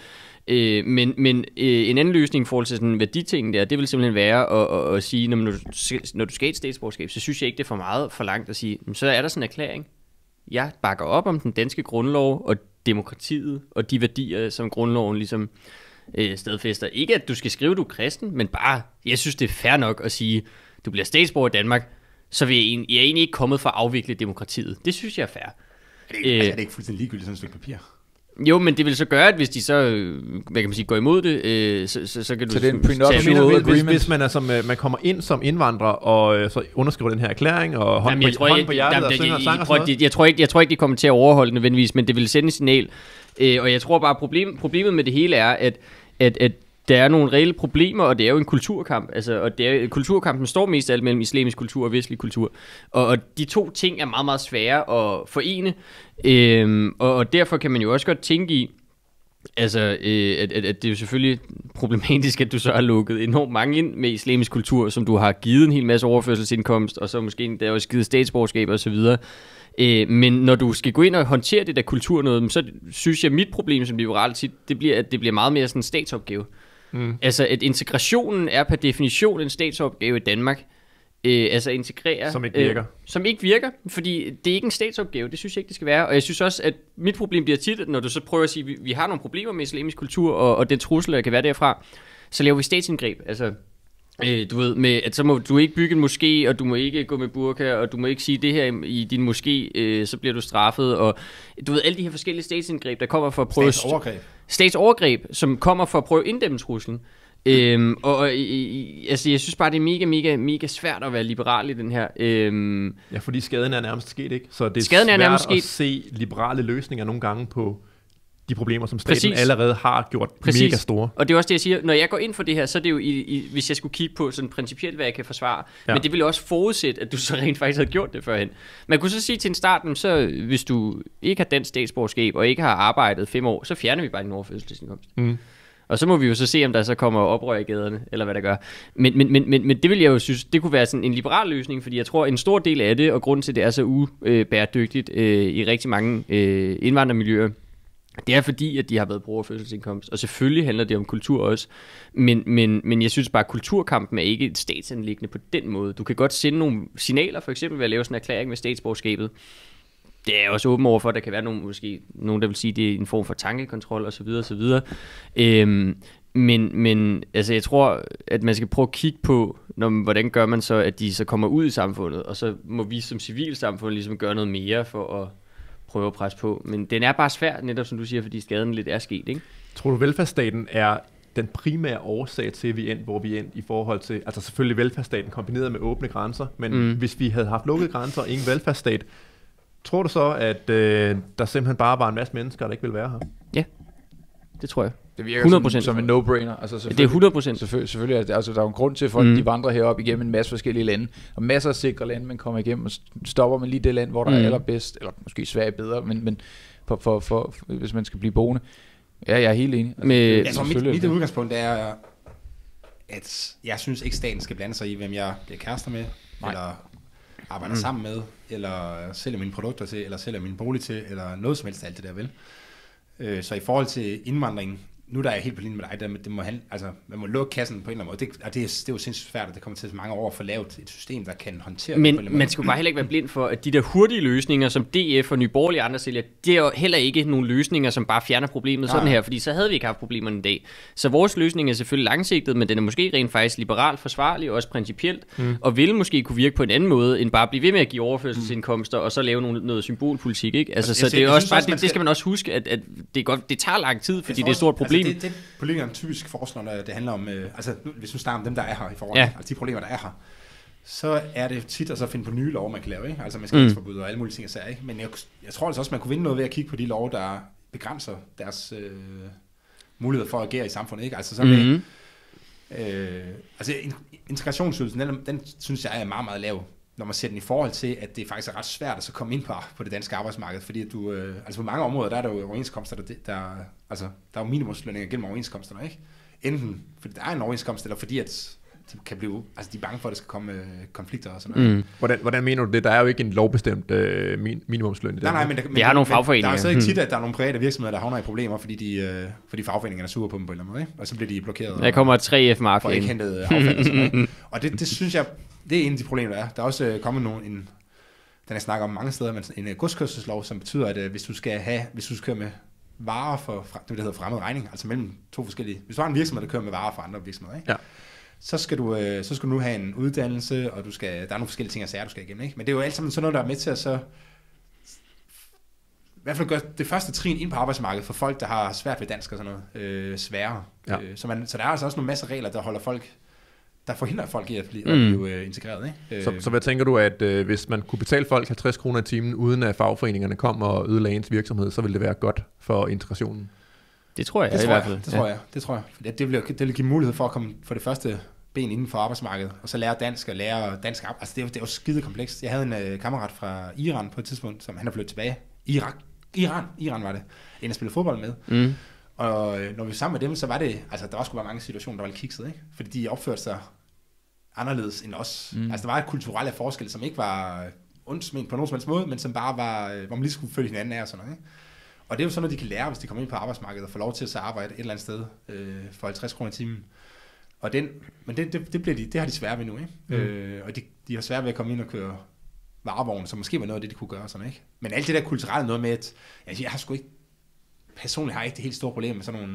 Men en anden løsning i forhold til sådan en værditing der, det vil simpelthen være at sige, når du skal have et statsborgerskab, så synes jeg ikke, det er for meget for langt at sige, så er der sådan en erklæring. Jeg bakker op om den danske grundlov og demokratiet og de værdier, som grundloven ligesom stadfæster. Ikke at du skal skrive, du er kristen, men bare, jeg synes, det er fair nok at sige, du bliver statsborger i Danmark, så er jeg egentlig ikke kommet for at afvikle demokratiet. Det synes jeg er fair. Er det ikke fuldstændig ligegyldigt sådan et stykke papir? Jo, men det vil så gøre, at hvis de så, hvad kan man sige, går imod det, så kan du... Så det er en prenuptial agreement. Hvis man, man kommer ind som indvandrer, og så underskriver den her erklæring, og hånd på hjertet og synger sang og sådan noget. Jeg tror ikke, de kommer til at overholde det nødvendigvis, men det vil sende et signal. Og jeg tror bare, problemet med det hele er, at der er nogle reelle problemer, og det er jo en kulturkamp. Altså, og kulturkampen står mest af alt mellem islamisk kultur og vestlig kultur. Og de to ting er meget, meget svære at forene. Og derfor kan man jo også godt tænke i, altså, at det er jo selvfølgelig problematisk, at du så har lukket enormt mange ind med islamisk kultur, som du har givet en hel masse overførselsindkomst, og så måske der også givet statsborgerskab og så videre. Men når du skal gå ind og håndtere det der kultur noget, så synes jeg, at mit problem som liberal tit, det bliver meget mere sådan en statsopgave. Altså, at integrationen er per definition en statsopgave i Danmark. Altså integrere... Som ikke virker, fordi det er ikke en statsopgave, det synes jeg ikke, det skal være. Og jeg synes også, at mit problem bliver tit, at når du så prøver at sige, at vi har nogle problemer med islamisk kultur, og den trussel, der kan være derfra, så laver vi statsindgreb. Altså, du ved, med, at så må du ikke bygge en moské, og du må ikke gå med burka, og du må ikke sige det her i din moské, så bliver du straffet, og du ved, alle de her forskellige statsindgreb, der kommer for at prøve... Statsovergreb, som kommer for at prøve at inddæmme truslen. Altså, jeg synes bare, det er mega, mega svært at være liberal i den her. Ja, fordi skaden er nærmest sket, ikke? Så det er svært at se liberale løsninger nogle gange på de problemer, som staten allerede har gjort mega store. Og det er også det, jeg siger. Når jeg går ind for det her, så er det jo, hvis jeg skulle kigge på sådan principielt, hvad jeg kan forsvare. Ja. Men det ville også forudsætte, at du så rent faktisk havde gjort det førhen. Man kunne så sige til en starten, så hvis du ikke har dansk statsborgerskab, og ikke har arbejdet 5 år, så fjerner vi bare din overførselsindkomst. Og så må vi jo så se, om der så kommer oprør i gaderne, eller hvad der gør. Men det vil jeg jo synes, det kunne være sådan en liberal løsning, fordi jeg tror, en stor del af det, og grunden til, at det er så ubæredygtigt i rigtig mange indvandrermiljøer, det er fordi, at de har været på overførselsindkomst. Og selvfølgelig handler det om kultur også. Men jeg synes bare, at kulturkampen er ikke et statsanliggende på den måde. Du kan godt sende nogle signaler, for eksempel ved at lave sådan en erklæring med statsborgerskabet. Det er også åben over for, at der kan være nogen, der vil sige, at det er en form for tankekontrol osv. osv. Men altså, jeg tror, at man skal prøve at kigge på, hvordan gør man så, at de så kommer ud i samfundet, og så må vi som civilsamfund ligesom gøre noget mere for at prøve at presse på. Men den er bare svær, netop som du siger, fordi skaden lidt er sket, ikke? Tror du, velfærdsstaten er den primære årsag til, at vi endte, hvor vi endte i forhold til, altså selvfølgelig velfærdsstaten kombineret med åbne grænser, men hvis vi havde haft lukkede grænser og ingen velfærdsstat, tror du så, at der simpelthen bare var en masse mennesker, der ikke ville være her? Ja, det tror jeg. Det virker som en no-brainer. Altså, det er 100%. Selvfølgelig, altså, der er jo en grund til, at folk de vandrer herop igennem en masse forskellige lande. Og masser af sikre lande, man kommer igennem, og stopper man lige det land, hvor der er allerbedst, eller måske Sverige bedre, men for, hvis man skal blive boende. Ja, jeg er helt enig. Altså, jeg tror, mit udgangspunkt er, at jeg synes ikke, staten skal blande sig i, hvem jeg bliver kærester med, eller arbejder sammen med, eller sælger mine produkter til, eller sælger min bolig til, eller noget som helst af alt det der, vel? Så i forhold til indvandringen, nu der er jeg helt på linje med dig, det må man må lukke kassen på en eller anden måde. Det er jo sindssygt svært, at det kommer til mange år at få lavet et system, der kan håndtere men det. Men man skal bare heller ikke være blind for, at de der hurtige løsninger, som DF og Nye Borgerlige og andre sælger, det er jo heller ikke nogle løsninger, som bare fjerner problemet sådan her, fordi så havde vi ikke haft problemerne i dag. Så vores løsning er selvfølgelig langsigtet, men den er måske rent faktisk liberalt forsvarlig, også principielt, og vil måske kunne virke på en anden måde, end bare blive ved med at give overførselsindkomster, og så lave noget symbolpolitik, ikke? Altså, så det er også bare, det skal man også huske, at det tager lang tid, fordi det er et stort problem. Det politikerne typisk foreslår, når det handler om, hvis du starter om dem, der er her i forhold, altså de problemer, der er her, så er det tit at så finde på nye love, man kan lave, ikke? Altså maskeringsforbud og alle mulige ting, ikke? Men jeg tror altså også, man kunne vinde noget ved at kigge på de love, der begrænser deres muligheder for at agere i samfundet, ikke? Altså så altså integrationsydelsen, den synes jeg er meget, meget lav, når man ser den i forhold til, at det faktisk er ret svært at så komme ind på det danske arbejdsmarked, fordi at du, altså på mange områder, der er der jo overenskomster, der er jo minimumslønninger gennem overenskomsterne, ikke? Enten fordi der er en overenskomst, eller fordi at de kan blive, altså de er bange for, at der skal komme konflikter og sådan noget. Hvordan mener du det? Der er jo ikke en lovbestemt minimumsløn i det. Nej, men vi har nogle fagforeninger. Der er så ikke tit, at der er nogle private virksomheder, der havner i problemer, fordi fagforeningerne er sure på dem på en eller anden måde, ikke? Og så bliver de blokeret. Der kommer 3F-mafia for ikke hentet affald og sådan noget, ikke? Og det synes jeg, det er en af de problemer, der er. Der er også kommet den jeg snakker om mange steder, men en godskørselslov, som betyder, at hvis du skal køre med varer for det, der hedder fremmed regning, altså mellem to forskellige. Hvis du har en virksomhed, der kører med varer for andre virksomheder, ikke? Ja. Så skal du nu have en uddannelse, og der er nogle forskellige ting og sager, du skal igennem, ikke? Men det er jo alt sammen sådan noget, der er med til at så i hvert fald gøre det første trin ind på arbejdsmarkedet for folk, der har svært ved dansk og sådan noget, sværere. Ja. Så der er altså også nogle masser af regler, der forhindrer folk i at blive integreret. Ikke? Så hvad tænker du, at hvis man kunne betale folk 50 kroner i timen, uden at fagforeningerne kom og ødelagde ens virksomhed, så ville det være godt for integrationen? Det tror jeg i hvert fald. Det tror jeg. Det vil give mulighed for at komme for det første ben inden for arbejdsmarkedet, og så lære dansk. Altså det er jo skide komplekst. Jeg havde en kammerat fra Iran på et tidspunkt, som han er flyttet tilbage. Iran var det, en at spille fodbold med. Mm. Og når vi var sammen med dem, så var det, altså der var sgu bare mange situationer, der var lidt kikset, ikke? Fordi de opførte sig anderledes end os. Altså der var et kulturelle forskel, som ikke var ondt på nogen som helst måde, men som bare var, hvor man lige skulle følge hinanden af og sådan noget, ikke? Og det er jo sådan noget, de kan lære, hvis de kommer ind på arbejdsmarkedet og får lov til at arbejde et eller andet sted for 50 kroner i timen. Og men det har de svært ved nu, ikke? Og de har svært ved at komme ind og køre varevogn, så måske var noget af det, de kunne gøre sådan, ikke? Men alt det der kulturelle noget med, at jeg har sgu ikke, personligt har jeg ikke det helt store problem med sådan nogle,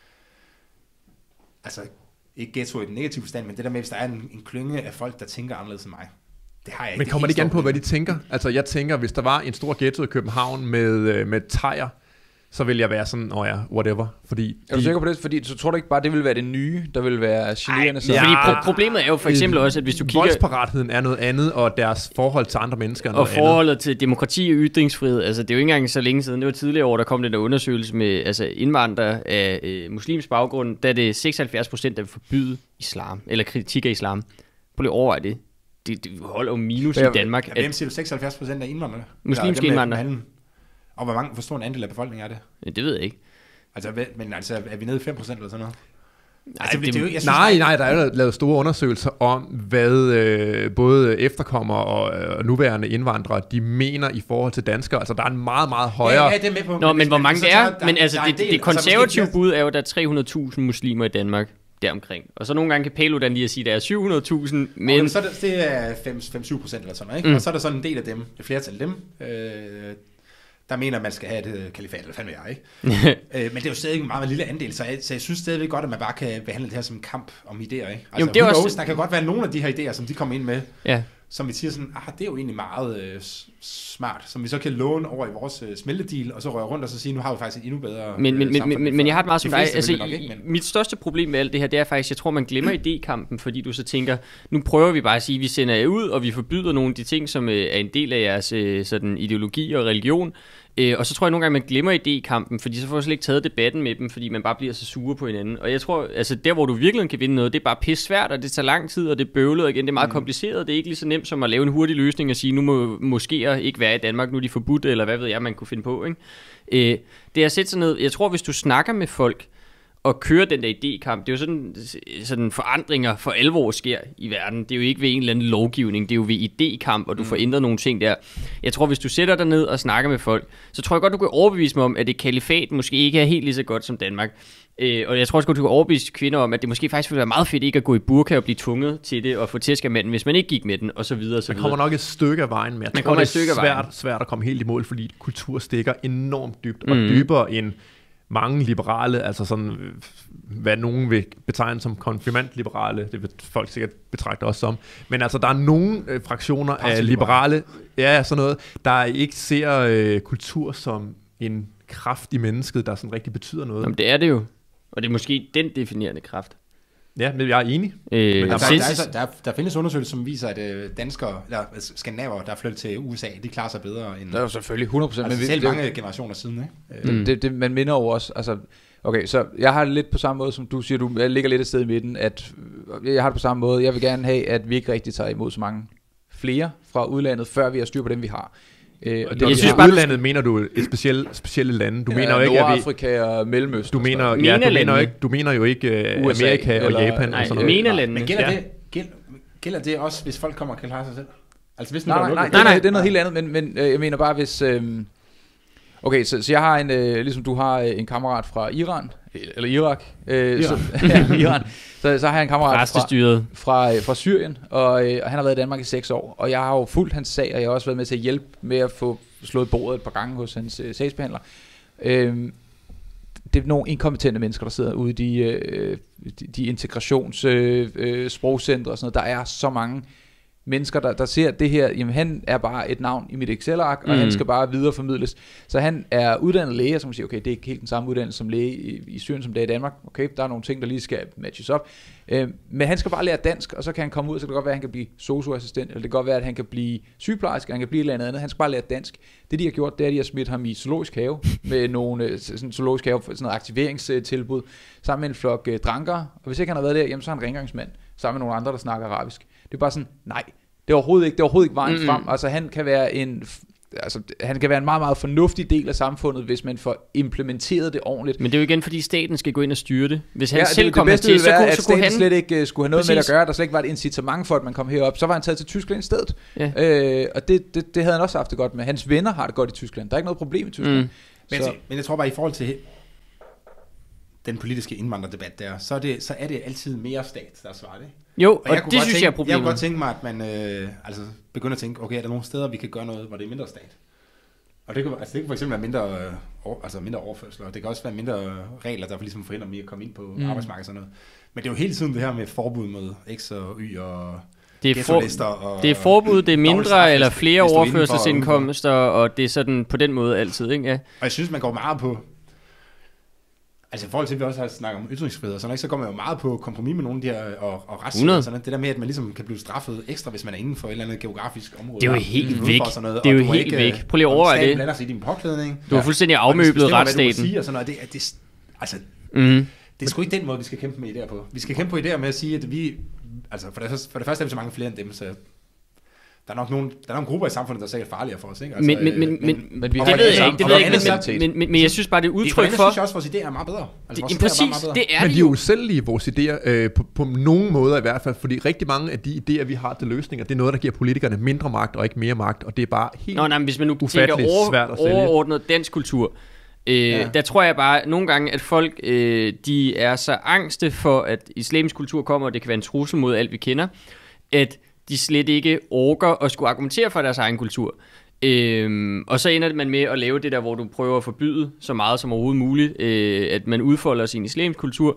altså ikke ghetto i den negative forstand, men det der med, hvis der er en klynge af folk, der tænker anderledes end mig, det har jeg ikke. Men kommer det igen på, hvad de tænker? Altså jeg tænker, hvis der var en stor ghetto i København med thaier, så vil jeg være sådan, whatever. Fordi er du sikker på det? Fordi så tror du ikke bare, det vil være det nye, der vil være generende? Fordi problemet er jo for eksempel også, at hvis du kigger... Voldsparatheden er noget andet, og deres forhold til andre mennesker er noget andet. Og forholdet til demokrati og ytringsfrihed, altså det er jo ikke engang så længe siden, det var tidligere år, der kom den der undersøgelse med altså indvandrere af muslimsk baggrund, der er det 76%, der vil forbyde islam, eller kritik af islam. Prøv lige over det. Det holder jo minus i Danmark. Hvem siger du 76% af indvandrere? Muslimske indvandrere. Og hvor stor en andel af befolkningen er det? Ja, det ved jeg ikke. Altså, men altså, er vi nede i 5% eller sådan noget? Nej, der er lavet store undersøgelser om, hvad både efterkommere og nuværende indvandrere, de mener i forhold til danskere. Altså, der er en meget, meget højere... Ja, det er med på. Nå, men hvor mange det er? Men altså, det konservative bud er jo, der er 300.000 muslimer i Danmark deromkring. Og så nogle gange kan Paludan lige at sige, at der er 700.000, men... Så det er 5-7% eller sådan noget, ikke? Og så er der sådan en del af dem, et flertal af dem, der mener, at man skal have et kalifat, eller fandme jeg, ikke? Men det er jo stadig en meget lille andel, så jeg synes stadigvæk godt, at man bare kan behandle det her som en kamp om idéer, ikke? Altså, jo, det er også... der kan godt være nogle af de her idéer, som de kommer ind med, som vi siger sådan, det er jo egentlig meget smart, som vi så kan låne over i vores smeltedeal, og så røre rundt og så sige, nu har vi faktisk et endnu bedre men jeg har det meget som dig. Altså, mit største problem med alt det her, det er faktisk, jeg tror, man glemmer idékampen, fordi du så tænker, nu prøver vi bare at sige, at vi sender jer ud, og vi forbyder nogle af de ting, som er en del af jeres sådan, ideologi og religion. Og så tror jeg nogle gange, man glemmer idékampen, fordi så får jeg slet ikke taget debatten med dem, fordi man bare bliver så sure på hinanden. Og jeg tror, altså der hvor du virkelig kan vinde noget, det er bare pisse svært, og det tager lang tid, og det er bøvlet, og igen, det er meget kompliceret. Det er ikke lige så nemt som at lave en hurtig løsning og sige, nu må moskéer ikke være i Danmark, nu er de forbudt, eller hvad ved jeg, man kunne finde på, ikke? Det er at sætte sig ned, jeg tror, hvis du snakker med folk, og køre den der idékamp, det er jo sådan forandringer for alvor sker i verden. Det er jo ikke ved en eller anden lovgivning, det er jo ved idékamp, og du får ændret nogle ting der. Jeg tror, hvis du sætter dig ned og snakker med folk, så tror jeg godt, du kan overbevise mig om, at det kalifat måske ikke er helt lige så godt som Danmark. Og jeg tror også godt, du kan overbevise kvinder om, at det måske faktisk ville være meget fedt ikke at gå i burka og blive tvunget til det, og få tæsk af manden, hvis man ikke gik med den, og så videre. Man kommer nok et stykke af vejen med. Jeg tror, det er svært at komme helt i mål, fordi kultur stikker enormt dybt, og dybere end mange liberale, altså sådan, hvad nogen vil betegne som konfirmant-liberale, det vil folk sikkert betragte også som, men altså, der er nogle fraktioner af liberale, sådan noget, der ikke ser kultur som en kraft i mennesket, der sådan rigtig betyder noget. Jamen, det er det jo, og det er måske den definerende kraft. Ja, men jeg er enig. Men der findes undersøgelser, som viser, at danskere, eller skandinaver, der er flyttet til USA, de klarer sig bedre end... Der er jo selvfølgelig 100%. Altså men selv mange generationer siden, ikke? Det man minder over også, altså... Okay, så jeg har det lidt på samme måde, som du siger, jeg ligger lidt et sted i midten, at jeg har det på samme måde. Jeg vil gerne have, at vi ikke rigtig tager imod så mange flere fra udlandet, før vi har styr på dem, vi har. Og jeg synes bare, udlandet mener du et specielle lande. Du mener jo ikke Nordafrika og Mellemøsten. Du mener jo ikke USA Amerika og Japan. Nej, og sådan noget. Men gælder det også, hvis folk kommer og kan klare sig selv? Altså hvis nej, det er noget helt andet. Men jeg mener bare, hvis okay, så jeg har en ligesom du har en kammerat fra Iran eller Irak. Iran. Så har jeg en kammerat fra Syrien, og han har været i Danmark i 6 år, og jeg har jo fulgt hans sag, og jeg har også været med til at hjælpe med at få slået bordet et par gange hos hans sagsbehandler. det er nogle inkompetente mennesker, der sidder ude i de integrations-sprogcentre og sådan noget. Der er så mange mennesker, der ser det her, jamen han er bare et navn i mit Excel-ark, og han skal bare videreformidles. Så han er uddannet læge, som siger, okay, det er ikke helt den samme uddannelse som læge i Syrien, som det er i Danmark. Okay, der er nogle ting, der lige skal matches op. Men han skal bare lære dansk, og så kan han komme ud, så kan det godt være, at han kan blive sosu-assistent, eller det kan godt være, at han kan blive sygeplejerske, han kan blive et eller andet. Han skal bare lære dansk. Det de har gjort, det er, at de har smidt ham i zoologisk have, med nogle sådan zoologisk have, sådan noget aktiveringstilbud, sammen med en flok drankere. Og hvis ikke han har været der, jamen, så er han rengøringsmand, sammen med nogle andre, der snakker arabisk. Det er bare sådan, nej, det er overhovedet ikke vejen frem. Altså han kan være en meget, meget fornuftig del af samfundet, hvis man får implementeret det ordentligt. Men det er jo igen, fordi staten skal gå ind og styre det. Hvis han selv kom hertil, så kunne staten slet ikke skulle have noget med at gøre. Der slet ikke var et incitament for, at man kom herop. Så var han taget til Tyskland i stedet. Ja. Og det havde han også haft det godt med. Hans venner har det godt i Tyskland. Der er ikke noget problem i Tyskland. Men jeg tror bare, i forhold til den politiske indvandrerdebat der, så er det altid mere stat, der svarer det. Jo, og det synes jeg er problemet. Jeg kunne godt tænke mig, at man begynder at tænke, okay, er der nogle steder, vi kan gøre noget, hvor det er mindre stat? Og det kan for eksempel være mindre overførsler, det kan også være mindre regler, der ligesom forhindrer mig at komme ind på arbejdsmarkedet og sådan noget. Men det er jo hele tiden det her med forbud mod X og Y og det er forbud, det er mindre eller flere overførselsindkomster, og det er sådan på den måde altid, ikke? Ja. Og jeg synes, man går meget på, altså i forhold til, at vi også har snakket om ytringsfrihed og sådan noget, så går man jo meget på kompromis med nogle af de her og retssikkerhed og sådan noget. Det der med, at man ligesom kan blive straffet ekstra, hvis man er inden for et eller andet geografisk område. Det er jo helt væk. Det er jo helt væk. Prøv lige at overveje det. Blander sig i din påklædning. Du har fuldstændig afmøblet retsstaten. Og sådan noget. Det er sgu ikke den måde, vi skal kæmpe med idéer på. Vi skal kæmpe på idéer med at sige, at vi, altså for det første er vi så mange flere end dem, så der er nok nogle grupper i samfundet, der er sikkert farligere for os, ikke? Altså, men vi det ved jeg ikke, men jeg synes bare, det er udtryk for... Jeg synes også, at vores idéer er meget bedre. Altså, præcis, det er men de er jo selv vores idéer, på nogle måder i hvert fald, fordi rigtig mange af de idéer, vi har til løsninger, det er noget, der giver politikerne mindre magt og ikke mere magt, og det er bare helt hvis man nu tænker overordnet dansk kultur, der tror jeg bare nogle gange, at folk de er så angste for, at islamisk kultur kommer, og det kan være en trussel mod alt, vi kender, at de slet ikke orker at skulle argumentere for deres egen kultur. Og så ender man med at lave det der, hvor du prøver at forbyde så meget som overhovedet muligt, at man udfolder sin islamisk kultur,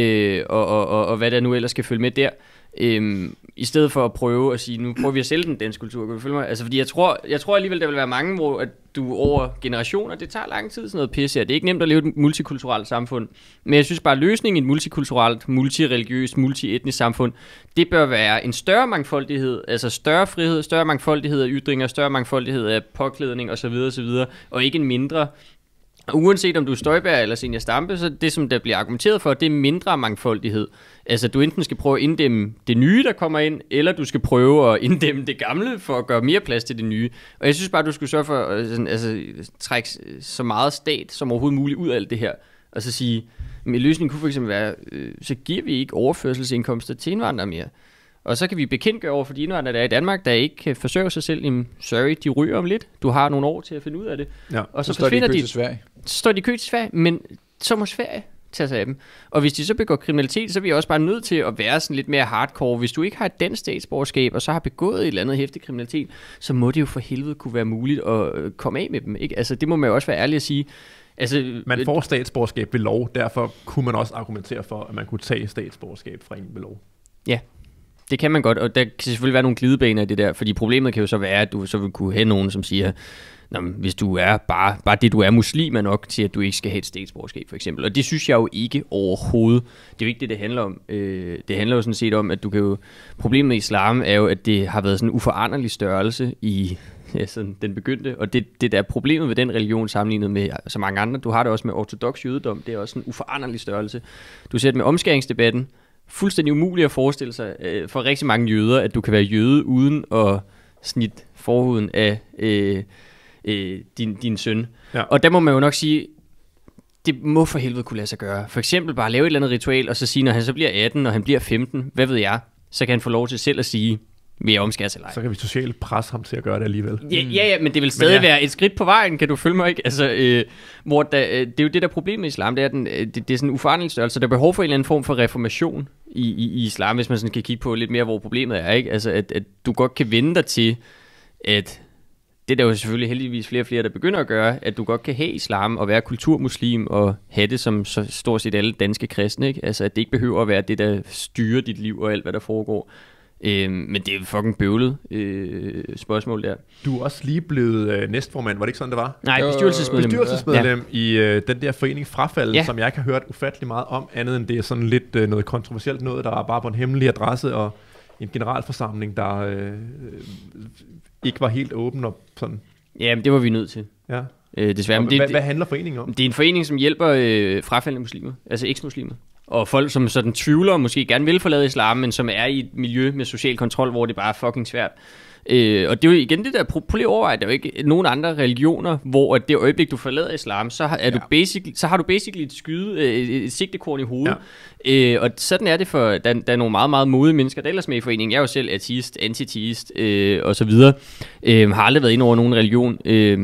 og hvad der nu ellers skal følge med der. I stedet for at prøve at sige, nu prøver vi at sælge den danske kultur, kan du følge mig? Altså, fordi jeg tror alligevel, der vil være mange, hvor at du over generationer, det tager lang tid, sådan noget pis her. Det er ikke nemt at leve et multikulturelt samfund. Men jeg synes bare, at løsningen i et multikulturelt, multireligiøst, multietnisk samfund, det bør være en større mangfoldighed, altså større frihed, større mangfoldighed af ytringer, større mangfoldighed af påklædning osv., og ikke en mindre. Uanset om du er Støjberg eller Zenia Stampe, så det, som der bliver argumenteret for, det er mindre mangfoldighed. Altså, du enten skal prøve at inddæmme det nye, der kommer ind, eller du skal prøve at inddæmme det gamle, for at gøre mere plads til det nye. Og jeg synes bare, du skulle sørge for at trække så meget stat som overhovedet muligt ud af alt det her. Og så sige, men løsningen kunne for eksempel være, så giver vi ikke overførselsindkomster til indvandrere mere. Og så kan vi bekendtgøre over for de indvandrere, der er i Danmark, der ikke kan forsørge sig selv. Jamen, sorry, de ryger om lidt. Du har nogle år til at finde ud af det. Ja, og så står de i kø til Sverige. Så står de i kø til Sverige, men så må Sverige tage sig af dem. Og hvis de så begår kriminalitet, så er vi også bare nødt til at være sådan lidt mere hardcore. Hvis du ikke har et dansk statsborgerskab, og så har begået et eller andet hæftig kriminalitet, så må det jo for helvede kunne være muligt at komme af med dem. Ikke? Altså, det må man jo også være ærlig at sige. Altså, man får statsborgerskab ved lov, derfor kunne man også argumentere for, at man kunne tage statsborgerskab fra en ved lov. Ja. Det kan man godt, og der kan selvfølgelig være nogle glidebaner i det der, fordi problemet kan jo så være, at du så vil kunne have nogen, som siger, hvis du er bare det, du er muslim er nok til, at du ikke skal have et statsborgerskab, for eksempel. Og det synes jeg jo ikke overhovedet. Det er jo ikke det handler om. Det handler jo sådan set om, at du kan jo... Problemet med islam er jo, at det har været sådan en uforanderlig størrelse i... Ja, sådan den begyndte, og det der er problemet ved den religion sammenlignet med så mange andre. Du har det også med ortodoks jødedom, det er også en uforanderlig størrelse. Du ser det med omskæringsdebatten. Fuldstændig umuligt at forestille sig for rigtig mange jøder, at du kan være jøde uden at snitte forhuden af din søn. Ja. Og der må man jo nok sige, det må for helvede kunne lade sig gøre. For eksempel bare lave et eller andet ritual, og så sige, når han så bliver 18, og han bliver 15, hvad ved jeg, så kan han få lov til selv at sige, vil jeg omskære til dig. Så kan vi socialt presse ham til at gøre det alligevel. Ja, men det vil stadig være et skridt på vejen, kan du følge mig, ikke? Altså, hvor det er jo det der problem med islam, det er, det er sådan en uforanderlig størrelse. Der er behov for en eller anden form for reformation i islam, hvis man sådan kan kigge på lidt mere, hvor problemet er, ikke? Altså, at du godt kan vende dig til, at det er der jo selvfølgelig heldigvis flere og flere, der begynder at gøre, at du godt kan have islam og være kulturmuslim og have det som så stort set alle danske kristne, ikke? Altså, at det ikke behøver at være det, der styrer dit liv og alt, hvad der foregår. Men det er fucking bøvlet spørgsmål der. Du er også lige blevet næstformand, var det ikke sådan, det var? Nej, bestyrelsesmedlem i den der forening Frafald, som jeg ikke har hørt ufattelig meget om, andet end det er sådan lidt noget kontroversielt noget, der er bare på en hemmelig adresse, og en generalforsamling, der ikke var helt åben og sådan. Ja, men det var vi nødt til. Ja. Desværre. Men hvad handler foreningen om? Det er en forening, som hjælper frafaldne muslimer, altså eks-muslimer. Og folk, som sådan tvivler og måske gerne vil forlade islam, men som er i et miljø med social kontrol, hvor det bare er fucking svært. Og det er jo igen det der, prøv lige at overveje, der er jo ikke nogen andre religioner, hvor det øjeblik, du forlader islam, så har du basically et sigtekorn i hovedet. Ja. Og sådan er det for, der er nogle meget, meget modige mennesker, der ellers med i foreningen. Jeg er jo selv ateist, antiteist og så videre. Har aldrig været inde over nogen religion.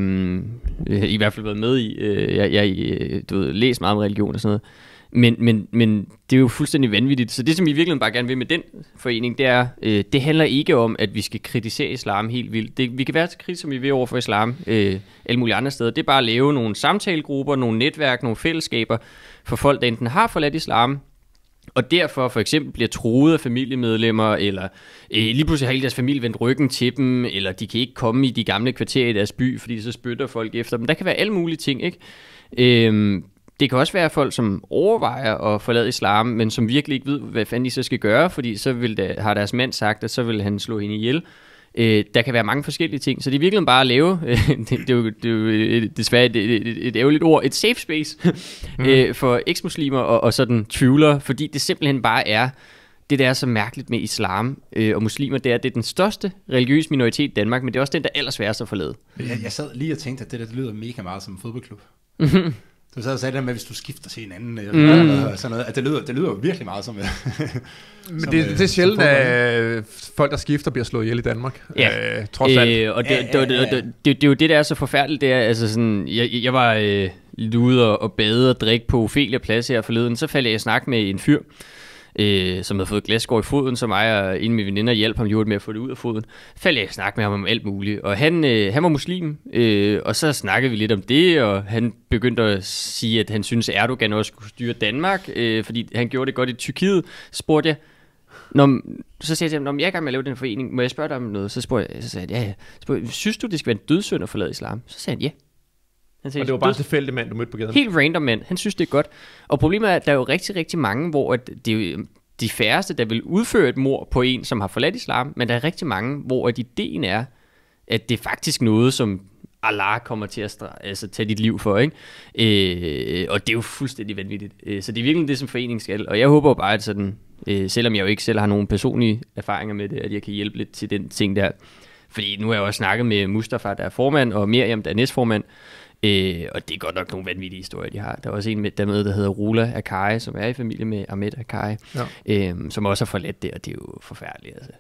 I hvert fald været med i. Du ved, læst meget om religion og sådan noget. Men det er jo fuldstændig vanvittigt. Så det, som vi virkelig bare gerne vil med den forening, det er, det handler ikke om, at vi skal kritisere islam helt vildt. Vi kan være så kritisk, som vi vil over for islam alle mulige andre steder. Det er bare at lave nogle samtalegrupper, nogle netværk, nogle fællesskaber for folk, der enten har forladt islam, og derfor for eksempel bliver truet af familiemedlemmer, eller lige pludselig har hele deres familie vendt ryggen til dem, eller de kan ikke komme i de gamle kvarterer i deres by, fordi så spytter folk efter dem. Der kan være alle mulige ting, ikke? Det kan også være folk, som overvejer at forlade islam, men som virkelig ikke ved, hvad fanden de så skal gøre, fordi så har deres mand sagt, at så vil han slå hende ihjel. Der kan være mange forskellige ting, så det er virkelig bare at lave, det er jo desværre et ærgerligt ord, et safe space for eks-muslimer og sådan tvivlere, fordi det simpelthen bare er, det der er så mærkeligt med islam og muslimer, det er den største religiøse minoritet i Danmark, men det er også den, der er allersværest at forlade. Jeg sad lige og tænkte, at det lyder mega meget som en fodboldklub. Du sad og sagde det med, hvis du skifter til en anden, eller sådan noget, at det lyder virkelig meget som... Men det er sjældent, at folk, der skifter, bliver slået ihjel i Danmark. Trods alt. Og det er jo det, der er så forfærdeligt. Det er, altså sådan, jeg var lidt ude og bade og drikke på Ophelia Plads her forleden, så faldt jeg i snak med en fyr, som havde fået glasskår i foden, så mig og en af mine veninder hjalp ham med at få det ud af foden. Faldt jeg i snak med ham om alt muligt, og han var muslim, og så snakkede vi lidt om det, og han begyndte at sige, at han synes Erdogan også skulle styre Danmark, fordi han gjorde det godt i Tyrkiet. Spurgte jeg, så sagde jeg til ham, jeg er i gang med at lave den forening, må jeg spørge dig om noget? Så sagde jeg, ja. Synes du, det skal være en dødssynd at forlade islam? Så sagde han, ja. Og det var bare en tilfældig mand, du mødte på gaden? Helt random mand. Han synes, det er godt. Og problemet er, at der er jo rigtig, rigtig mange, hvor det er jo de færreste, der vil udføre et mord på en, som har forladt islam, men der er rigtig mange, hvor ideen er, at det er faktisk noget, som Allah kommer til at tage dit liv for, ikke? Og det er jo fuldstændig vanvittigt. Så det er virkelig det, som foreningen skal. Og jeg håber bare, at sådan, selvom jeg jo ikke selv har nogen personlige erfaringer med det, at jeg kan hjælpe lidt til den ting der. Fordi nu har jeg også snakket med Mustafa, der er formand, og Miriam, der er næstformand. Og det er godt nok nogle vanvittige historier, de har. Der er også en der hedder Rula Akai, som er i familie med Ahmed Akai, som også har forladt det, og det er jo forfærdeligt. Altså.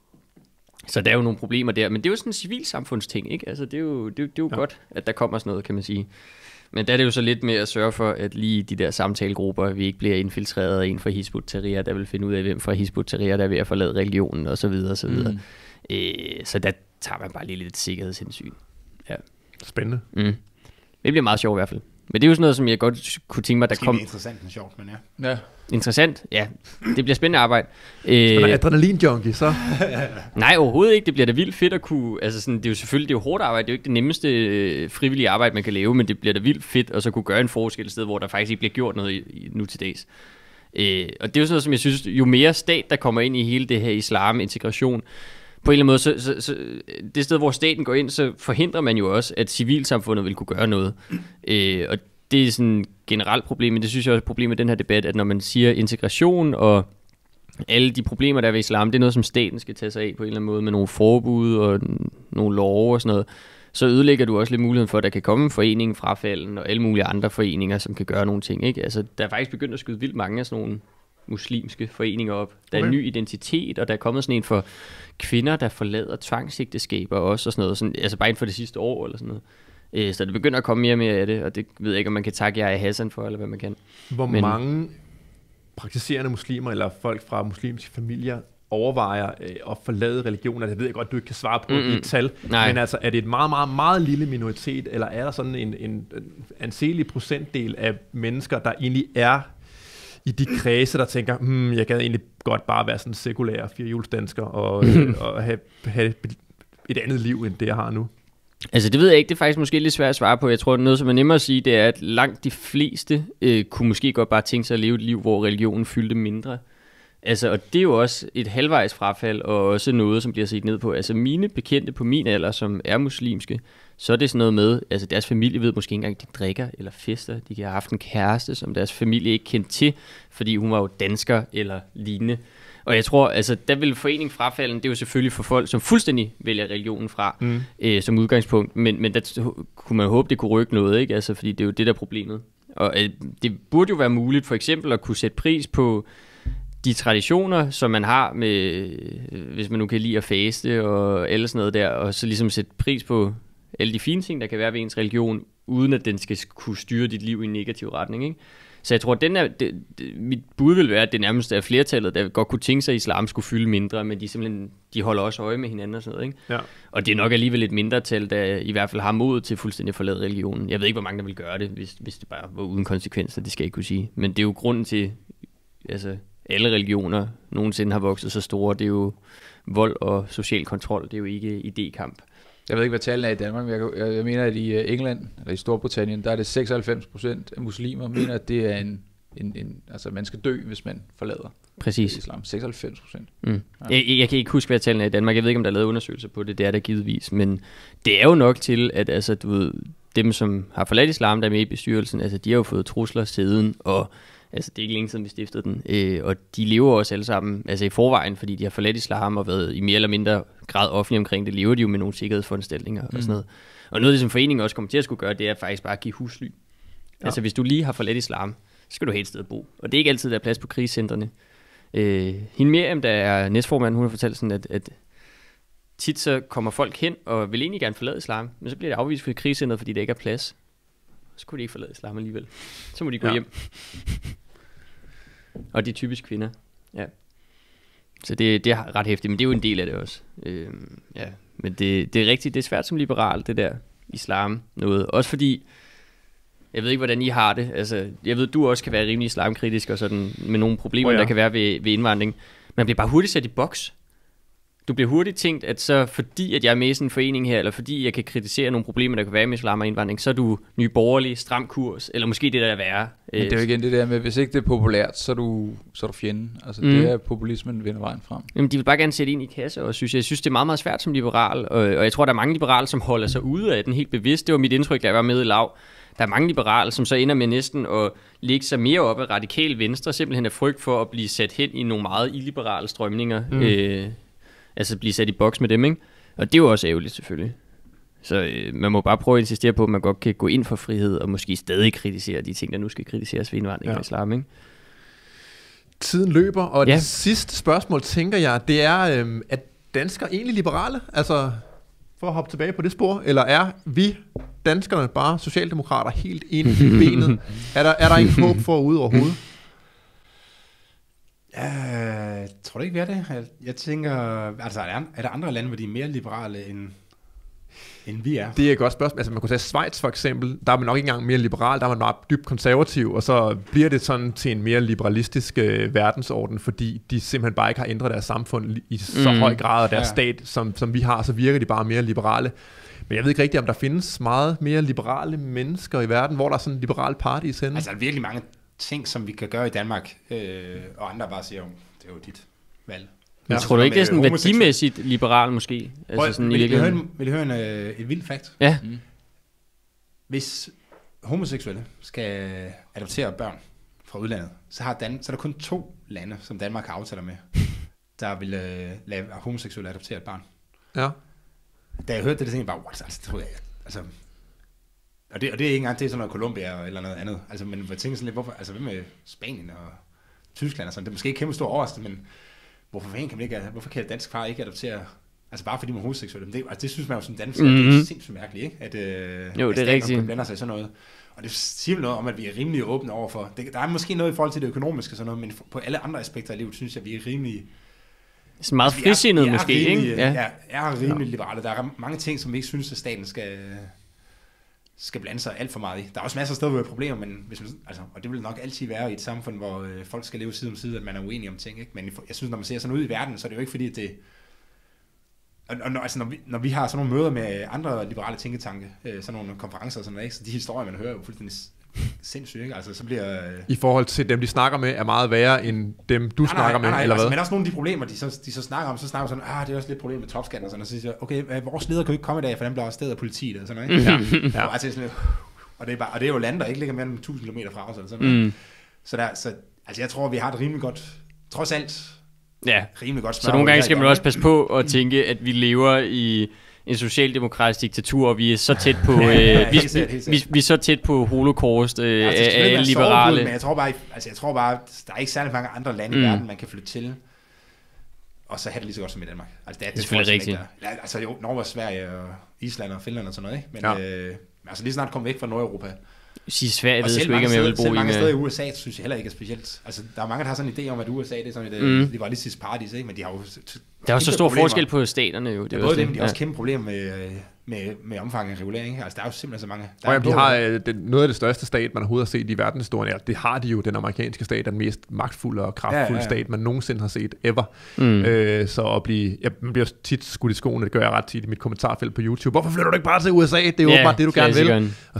Så der er jo nogle problemer der, men det er jo sådan en civilsamfundsting, ikke? Altså, det er jo godt, at der kommer sådan noget, kan man sige. Men der er det jo så lidt med at sørge for, at lige de der samtalegrupper, vi ikke bliver infiltreret af en fra Hizb ut-Tahrir, der vil finde ud af, hvem fra Hizb ut-Tahrir, der er ved at forlade religionen, og så videre, og så videre. Så der tager man bare lige lidt sikkerhedshensyn. Ja. Spændende. Det bliver meget sjovt i hvert fald. Men det er jo sådan noget, som jeg godt kunne tænke mig, der kom... Det er interessant, men sjovt, men ja. Interessant? Ja. Det bliver spændende arbejde. Adrenalin-junkie, så? Nej, overhovedet ikke. Det bliver da vildt fedt at kunne... Altså sådan, det er jo selvfølgelig det er jo hårdt arbejde. Det er jo ikke det nemmeste frivillige arbejde, man kan lave, men det bliver da vildt fedt at så kunne gøre en forskel et sted, hvor der faktisk ikke bliver gjort noget nu til dags. Og det er jo sådan noget, som jeg synes, jo mere stat, der kommer ind i hele det her islam-integration, på en eller anden måde, så det sted, hvor staten går ind, så forhindrer man jo også, at civilsamfundet vil kunne gøre noget. Og det er sådan et generelt problem, men det synes jeg også er et problem med den her debat, at når man siger integration og alle de problemer, der er ved islam, det er noget, som staten skal tage sig af på en eller anden måde, med nogle forbud og nogle love og sådan noget, så ødelægger du også lidt muligheden for, at der kan komme en forening, Frafalden og alle mulige andre foreninger, som kan gøre nogle ting, ikke? Altså, der er faktisk begyndt at skyde vildt mange af sådan nogle muslimske foreninger op. Der er en ny identitet, og der er kommet sådan en for kvinder, der forlader tvangsægteskaber også, og sådan noget, sådan, altså bare inden for det sidste år, eller sådan noget. Så det begynder at komme mere og mere af det, og det ved jeg ikke, om man kan takke Yahya Hassan for, eller hvad man kan. Hvor mange praktiserende muslimer, eller folk fra muslimske familier, overvejer at forlade religionen? Altså, jeg ved godt, du ikke kan svare på et tal, Nej. men altså, er det et meget, meget, meget lille minoritet, eller er der sådan en anselig procentdel af mennesker, der egentlig er i de kredse, der tænker, jeg gad egentlig godt bare være sådan en sekulær firehjulsdansker og have et andet liv, end det jeg har nu? Altså det ved jeg ikke, det er faktisk måske lidt svært at svare på. Jeg tror, noget som er nemmere at sige, det er, at langt de fleste kunne måske godt bare tænke sig at leve et liv, hvor religionen fyldte mindre. Altså, og det er jo også et halvvejs frafald, og også noget, som bliver set ned på. Altså mine bekendte på min alder, som er muslimske, så er det sådan noget med, altså deres familie ved måske ikke engang, de drikker eller fester. De kan have haft en kæreste, som deres familie ikke kendte til, fordi hun var jo dansker eller lignende. Og jeg tror, altså der vil forening frafalden, det er jo selvfølgelig for folk, som fuldstændig vælger religionen fra som udgangspunkt. Men der kunne man håbe, det kunne rykke noget, ikke? Altså, fordi det er jo det, der er problemet. Og det burde jo være muligt for eksempel at kunne sætte pris på de traditioner, som man har med, hvis man nu kan lide at faste og alle sådan noget der, og så ligesom sætte pris på alle de fine ting, der kan være ved ens religion, uden at den skal kunne styre dit liv i en negativ retning, ikke? Så jeg tror, mit bud vil være, at det nærmest er flertallet, der godt kunne tænke sig, at islam skulle fylde mindre, men de holder også øje med hinanden og sådan noget, ikke? Ja. Og det er nok alligevel et mindretal, der i hvert fald har mod til fuldstændig at forlade religionen. Jeg ved ikke, hvor mange der vil gøre det, hvis det bare var uden konsekvenser, det skal jeg ikke kunne sige. Men det er jo grunden til, altså alle religioner nogensinde har vokset så store, det er jo vold og social kontrol, det er jo ikke idékamp. Jeg ved ikke, hvad tallene er i Danmark, men jeg mener, at i England, eller i Storbritannien, der er det 96% af muslimer, mener, at det er altså man skal dø, hvis man forlader islam. 96%. Ja. Jeg kan ikke huske, hvad tallene er i Danmark. Jeg ved ikke, om der er lavet undersøgelser på det. Det er der givetvis. Men det er jo nok til, at altså, du ved, dem, som har forladt islam, der er med i bestyrelsen, altså, de har jo fået trusler siden, og altså, det er ikke længe siden, vi stiftede den. Og de lever også alle sammen, altså i forvejen, fordi de har forladt islam og været i mere eller mindre grad offentlig omkring det, lever de jo med nogle sikkerhedsforanstaltninger og sådan noget. Og noget af det, som foreningen også kommer til at skulle gøre, det er faktisk bare at give husly. Ja. Altså hvis du lige har forladt islam, så skal du have et sted at bo. Og det er ikke altid, der er plads på krisecentrene. Hende Miriam, der er næstformand, hun har fortalt sådan, at tit så kommer folk hen og vil egentlig gerne forlade islam, men så bliver det afvist for krisecentret, fordi der ikke er plads. Så kunne de ikke forlade islam alligevel. Så må de gå hjem. Og det er typisk kvinder. Ja. Så det er ret hæftigt, men det er jo en del af det også. Ja. Men det er rigtigt, det er svært som liberal, det der islam noget. Også fordi, jeg ved ikke, hvordan I har det. Altså, jeg ved, du også kan være rimelig islamkritisk og sådan, med nogle problemer, der kan være ved indvandring. Man bliver bare hurtigt sat i boks. Du bliver hurtigt tænkt, at så fordi at jeg er med i sådan en forening her, eller fordi jeg kan kritisere nogle problemer, der kan være med islam og indvandring, så er du ny borgerlig, stram kurs, eller måske det der er værre. Men det er jo igen det der med, hvis ikke det er populært, så er du fjenden. Altså det er populismen vinder vejen frem. Jamen de vil bare gerne sætte ind i kasse, og jeg synes det er meget, meget svært som liberal, og jeg tror, der er mange liberale, som holder sig ude af den helt bevidst. Det var mit indtryk, da jeg var med i Lav. Der er mange liberale, som så ender med næsten at lægge sig mere op af radikal venstre, simpelthen af frygt for at blive sat hen i nogle meget illiberale strømninger. Altså blive sat i boks med dem, ikke? Og det er jo også ærgerligt selvfølgelig. Så man må bare prøve at insistere på, at man godt kan gå ind for frihed, og måske stadig kritisere de ting, der nu skal kritiseres ved indvandring og islam, ikke? Tiden løber, og det sidste spørgsmål, tænker jeg, det er, at danskere egentlig liberale? Altså, for at hoppe tilbage på det spor, eller er vi danskerne bare socialdemokrater helt ind i benet? Er der ikke håb for at ud overhovedet? Jeg tror ikke, vi er det. Jeg tænker, altså er der andre lande, hvor de er mere liberale, end vi er? Det er et godt spørgsmål. Altså man kunne sige Schweiz for eksempel, der er man nok ikke engang mere liberal, der er man bare dybt konservativ, og så bliver det sådan til en mere liberalistisk verdensorden, fordi de simpelthen bare ikke har ændret deres samfund i så høj grad, og deres stat, som vi har, så virker de bare mere liberale. Men jeg ved ikke rigtigt, om der findes meget mere liberale mennesker i verden, hvor der er sådan en liberal party henne. Altså virkelig mange ting, som vi kan gøre i Danmark, og andre bare siger, det er jo dit valg. Ja. Tror du ikke, det er sådan værdimæssigt liberal måske? Altså sådan vil I høre et vildt fakt? Ja. Hvis homoseksuelle skal adoptere børn fra udlandet, så er der kun 2 lande, som Danmark har aftaler med, der vil lade homoseksuelle adoptere et barn. Ja. Da jeg hørte det, tænkte jeg bare, altså, troede jeg, altså, og det er ikke engang, det er sådan noget Colombia eller noget andet. Altså, men jeg tænker sådan lidt, hvorfor, altså, hvad med Spanien og Tyskland og sådan, det er måske ikke kæmpe stor overraskelse, men hvorfor kan dansk far ikke adoptere, altså bare fordi man er homoseksuel? Det synes man jo som dansk, det er sindssygt mærkeligt, ikke? At, jo, det er rigtigt. Blander sig i sådan noget. Og det siger noget om, at vi er rimelig åbne overfor. Der er måske noget i forhold til det økonomiske og sådan noget, men på alle andre aspekter af livet, synes jeg, vi er rimelig Så meget frisindet måske, rimelig, ikke? Ja, er rimelig liberale. Der er mange ting, som vi ikke synes, at staten skal blande sig alt for meget i. Der er også masser af steder, hvor der er problemer, men hvis man, altså, og det vil nok altid være i et samfund, hvor folk skal leve side om side, at man er uenig om ting. Ikke? Men jeg synes, når man ser sådan ud i verden, så er det jo ikke fordi, at det... Når vi har sådan nogle møder med andre liberale tænketanke, sådan nogle konferencer og sådan noget, ikke? Så de historier, man hører, er jo fuldstændig sindssygt, ikke? Altså, så bliver... I forhold til dem, de snakker med, er meget værre end dem, du snakker med, eller hvad? Altså, men også nogle af de problemer, de så snakker om, så snakker sådan, det er også lidt problem med topskatten og sådan, og så siger jeg, okay, vores leder kan jo ikke komme i dag, for dem bliver arresteret af politiet og sådan noget, ikke? Ja. Altså, sådan, og det er jo lande, der ikke ligger mere end 1000 km fra os, eller sådan noget. Så altså, jeg tror, vi har det rimelig godt, trods alt, rimelig godt smør. Så nogle gange skal man også passe på at tænke, at vi lever i en socialdemokratisk diktatur, og vi er så tæt på vi er så tæt på holocaust af liberale. Men jeg tror bare, der er ikke særlig mange andre lande i verden, man kan flytte til, og så have det lige så godt som i Danmark. Altså, det er selvfølgelig rigtigt. Altså jo, Norge, Sverige og Island og Finland og sådan noget, ikke? Men altså lige snart komme væk fra Nordeuropa. Sverige ved sgu ikke, om jeg vil bo i. Selv mange steder i USA, synes jeg heller ikke er specielt. Altså, der er mange, der har sådan en idé om, at USA det er sådan et liberalistisk paradis, ikke? Men de har jo... Der er også så stor forskel på staterne jo. Det er både det, men de har også kæmpe problemer med omfang af regulering. Altså, der er jo simpelthen så mange... De har noget af det største stat, man overhovedet har set i verdenshistorien. Det har de jo, den amerikanske stat, den mest magtfulde og kraftfulde stat, man nogensinde har set ever. Så at blive... Man bliver tit skudt i skoene, det gør jeg ret tit i mit kommentarfelt på YouTube. Hvorfor flytter du ikke bare til USA? Det er jo åbenbart det, du gerne vil.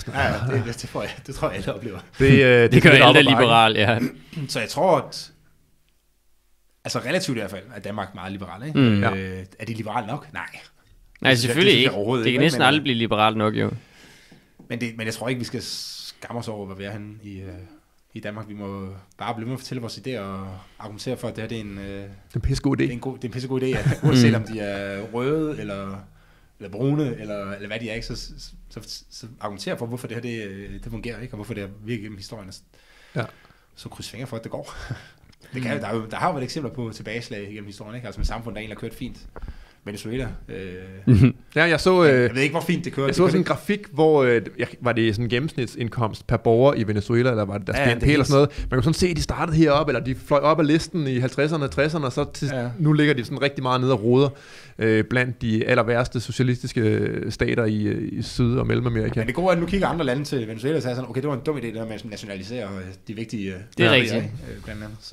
Det tror jeg, alle oplever. Det gør alle, der liberal, ja. Så jeg tror, at... Altså relativt i hvert fald, er Danmark meget liberal, ikke? Er de liberale nok? Nej, selvfølgelig ikke. Det kan næsten aldrig blive liberalt nok, jo. Men jeg tror ikke, vi skal skamme os over, hvor vi er henne i Danmark. Vi må bare blive med at fortælle vores idéer og argumentere for, at det her det er en pissegod idé. Det er en pissegod idé, ja. Uanset om de er røde eller brune, eller hvad de er, ikke? Så argumentere for, hvorfor det her det fungerer, ikke? Og hvorfor det er virkelig gennem historien. Så kryds fingre for, at det går. Det kan, der har jo været eksempler på tilbageslag gennem historien, ikke? Altså med samfund, der egentlig har kørt fint. Venezuela. Jeg så... jeg ved ikke, hvor fint det kører. Jeg så sådan en grafik, hvor... var det sådan en gennemsnitsindkomst per borger i Venezuela, eller var det der BNP eller sådan noget? Man kan sådan se, at de startede heroppe, eller de fløj op af listen i 50'erne og 60'erne, og så nu ligger de sådan rigtig meget nede og roder blandt de aller værste socialistiske stater i Syd- og Mellemamerika. Men det gode er, at nu kigger andre lande til Venezuela og siger sådan, okay, det var en dum idé, det der med at nationalisere de vigtige... Det er rigtigt. Blandt andet,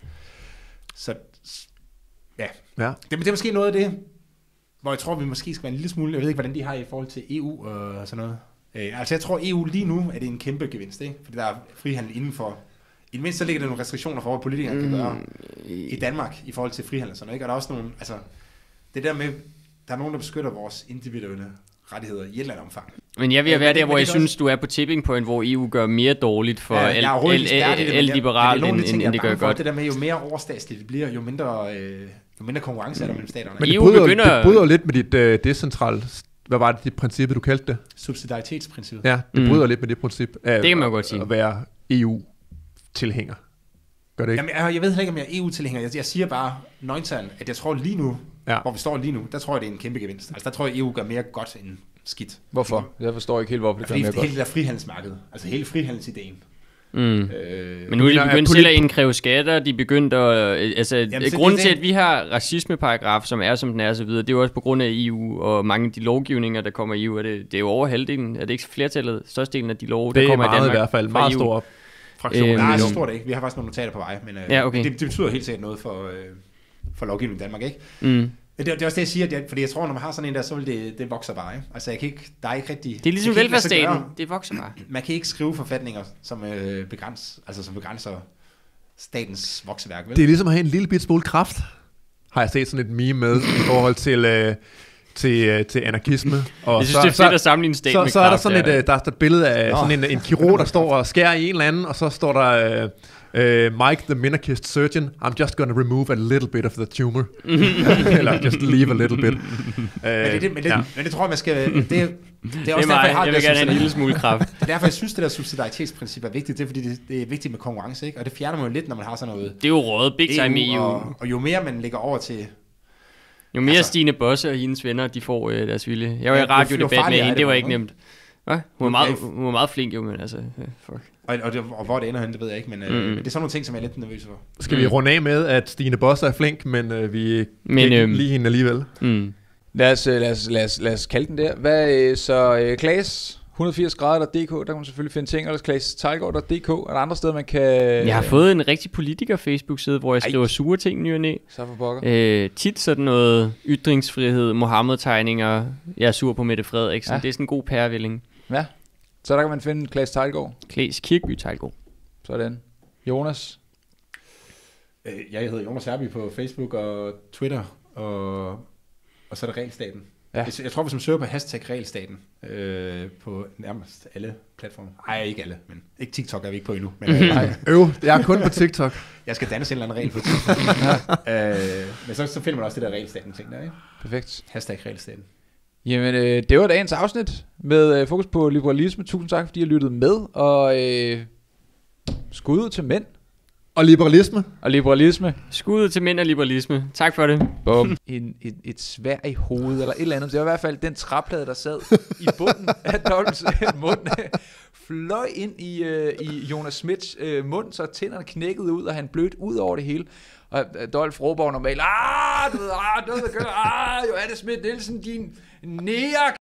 så ja. Det er måske noget af det, hvor jeg tror, vi måske skal være en lille smule... Jeg ved ikke, hvordan de har i forhold til EU og sådan noget. Altså, jeg tror, EU lige nu er det en kæmpe gevinst, ikke? Fordi der er frihandel indenfor... I det mindste så ligger der nogle restriktioner for, hvad politikerne kan gøre i Danmark i forhold til frihandel og sådan noget, ikke? Og der er også nogle... Altså, det der med... Der er nogen, der beskytter vores individuelle rettigheder i et eller andet omfang. Men jeg vil være der, hvor jeg synes, du er på tipping point, hvor EU gør mere dårligt for alt liberalt, end det gør godt. Det der med, jo mere overstatsligt det bliver, jo mindre konkurrence er der mellem staterne. Men det bryder lidt med dit decentrale... Hvad var det, det princippet, du kaldte det? Subsidiaritetsprincippet. Ja, det bryder lidt med det princip af det kan man godt sige. At være EU-tilhænger. Gør det ikke? Jamen, jeg ved heller ikke, om jeg er EU-tilhænger. Jeg siger bare nøgtern, at jeg tror lige nu, hvor vi står lige nu, der tror jeg, det er en kæmpe gevinst. Altså, der tror jeg, EU gør mere godt end skidt. Hvorfor? Jeg forstår ikke helt, hvorfor det gør mere godt. Hele det der frihandelsmarked, altså hele frihandelsideen. Men nu er de begyndt selv at indkræve skatter, de begyndt at... grunden til, at vi har racismeparagraf, som er, som den er, og så videre, det er jo også på grund af EU, og mange af de lovgivninger, der kommer i EU, det er jo over halvdelen, er det ikke flertallet, størstedelen af de lov, der kommer i Danmark. Det er meget i hvert fald, meget stor fraktion. Nej, så tror det ikke. Vi har faktisk nogle notater på vej, men okay. det betyder helt sikkert noget for lovgivningen i Danmark, ikke? Det er også det, jeg siger, fordi jeg tror, når man har sådan en der, så vil det vokser bare, ikke? Altså, der er ikke rigtig... Det er ligesom velfærdsstaten, det vokser bare. Man kan ikke skrive forfatninger, som begrænser statens vokseværk, vel? Det er ligesom at have en lille bit smule kraft, har jeg set sådan et meme med, i forhold til anarkisme. Og jeg synes, det er fedt at sammenligne stat med kraft. Så er der sådan der er et billede af sådan en kirurg, der står og skærer i en eller anden, og så står der... Mike, the minarchist surgeon, I'm just going to remove a little bit of the tumor. Eller just leave a little bit. Men det tror jeg, man skal... Det er også derfor, jeg vil gerne have en lille smule kraft. Det er derfor, jeg synes, det der subsidiaritetsprincip er vigtigt. Det er, fordi det er vigtigt med konkurrence, ikke? Og det fjerner man jo lidt, når man har sådan noget... Det er jo rådet big time i EU. Og jo mere man lægger over til... Jo mere Stine Bosse og hendes venner, de får deres vilje. Jeg var i radiodebat med hende, det var ikke nemt. Ja, hun var meget flink jo, men altså, fuck. Og hvor det ender hen, det ved jeg ikke, men det er sådan nogle ting, som jeg er lidt nervøs for. Skal vi runde af med, at Stine Bosse er flink, men vi kan ikke lide hende alligevel? Lad os kalde den der. Hvad så Klaas? 180grader.dk, der kan man selvfølgelig finde ting, eller klaastejlgaard.dk, er der andre steder, man kan... Jeg har fået en rigtig politiker-Facebook-side, hvor jeg skriver sure ting ny og næ. Så for pokker. Tit sådan noget ytringsfrihed, Mohammed-tegninger, jeg er sur på Mette Frederiksen. Ja. Det er sådan en god pærevælling. Ja, så der kan man finde Klaas Tejlgaard. Klaas Kirkeby Tejlgaard. Sådan. Jonas? Jeg hedder Jonas Herby på Facebook og Twitter, og så er det Regelstaten. Ja. Jeg tror, hvis man søger på #Regelstaten på nærmest alle platforme. Nej, ikke alle, men ikke TikTok er vi ikke på endnu. Men, jeg er kun på TikTok. Jeg skal danne en eller anden regel på TikTok. Men så finder man også det der Regelstaten ting der, ikke? Perfekt. #Regelstaten. Jamen, det var dagens afsnit med fokus på liberalisme. Tusind tak, fordi I lyttede med, og skud ud til mænd. Og liberalisme. Skud til mænd og liberalisme. Tak for det. Bum. Et svær i hovedet, eller et eller andet. Det var i hvert fald den træplade, der sad i bunden af Dolphs mund. Fløj ind i Jonas Smiths mund, så tænderne knækkede ud, og han blødt ud over det hele. Og Dolph råber normalt, Johannes Schmidt Nielsen, din nære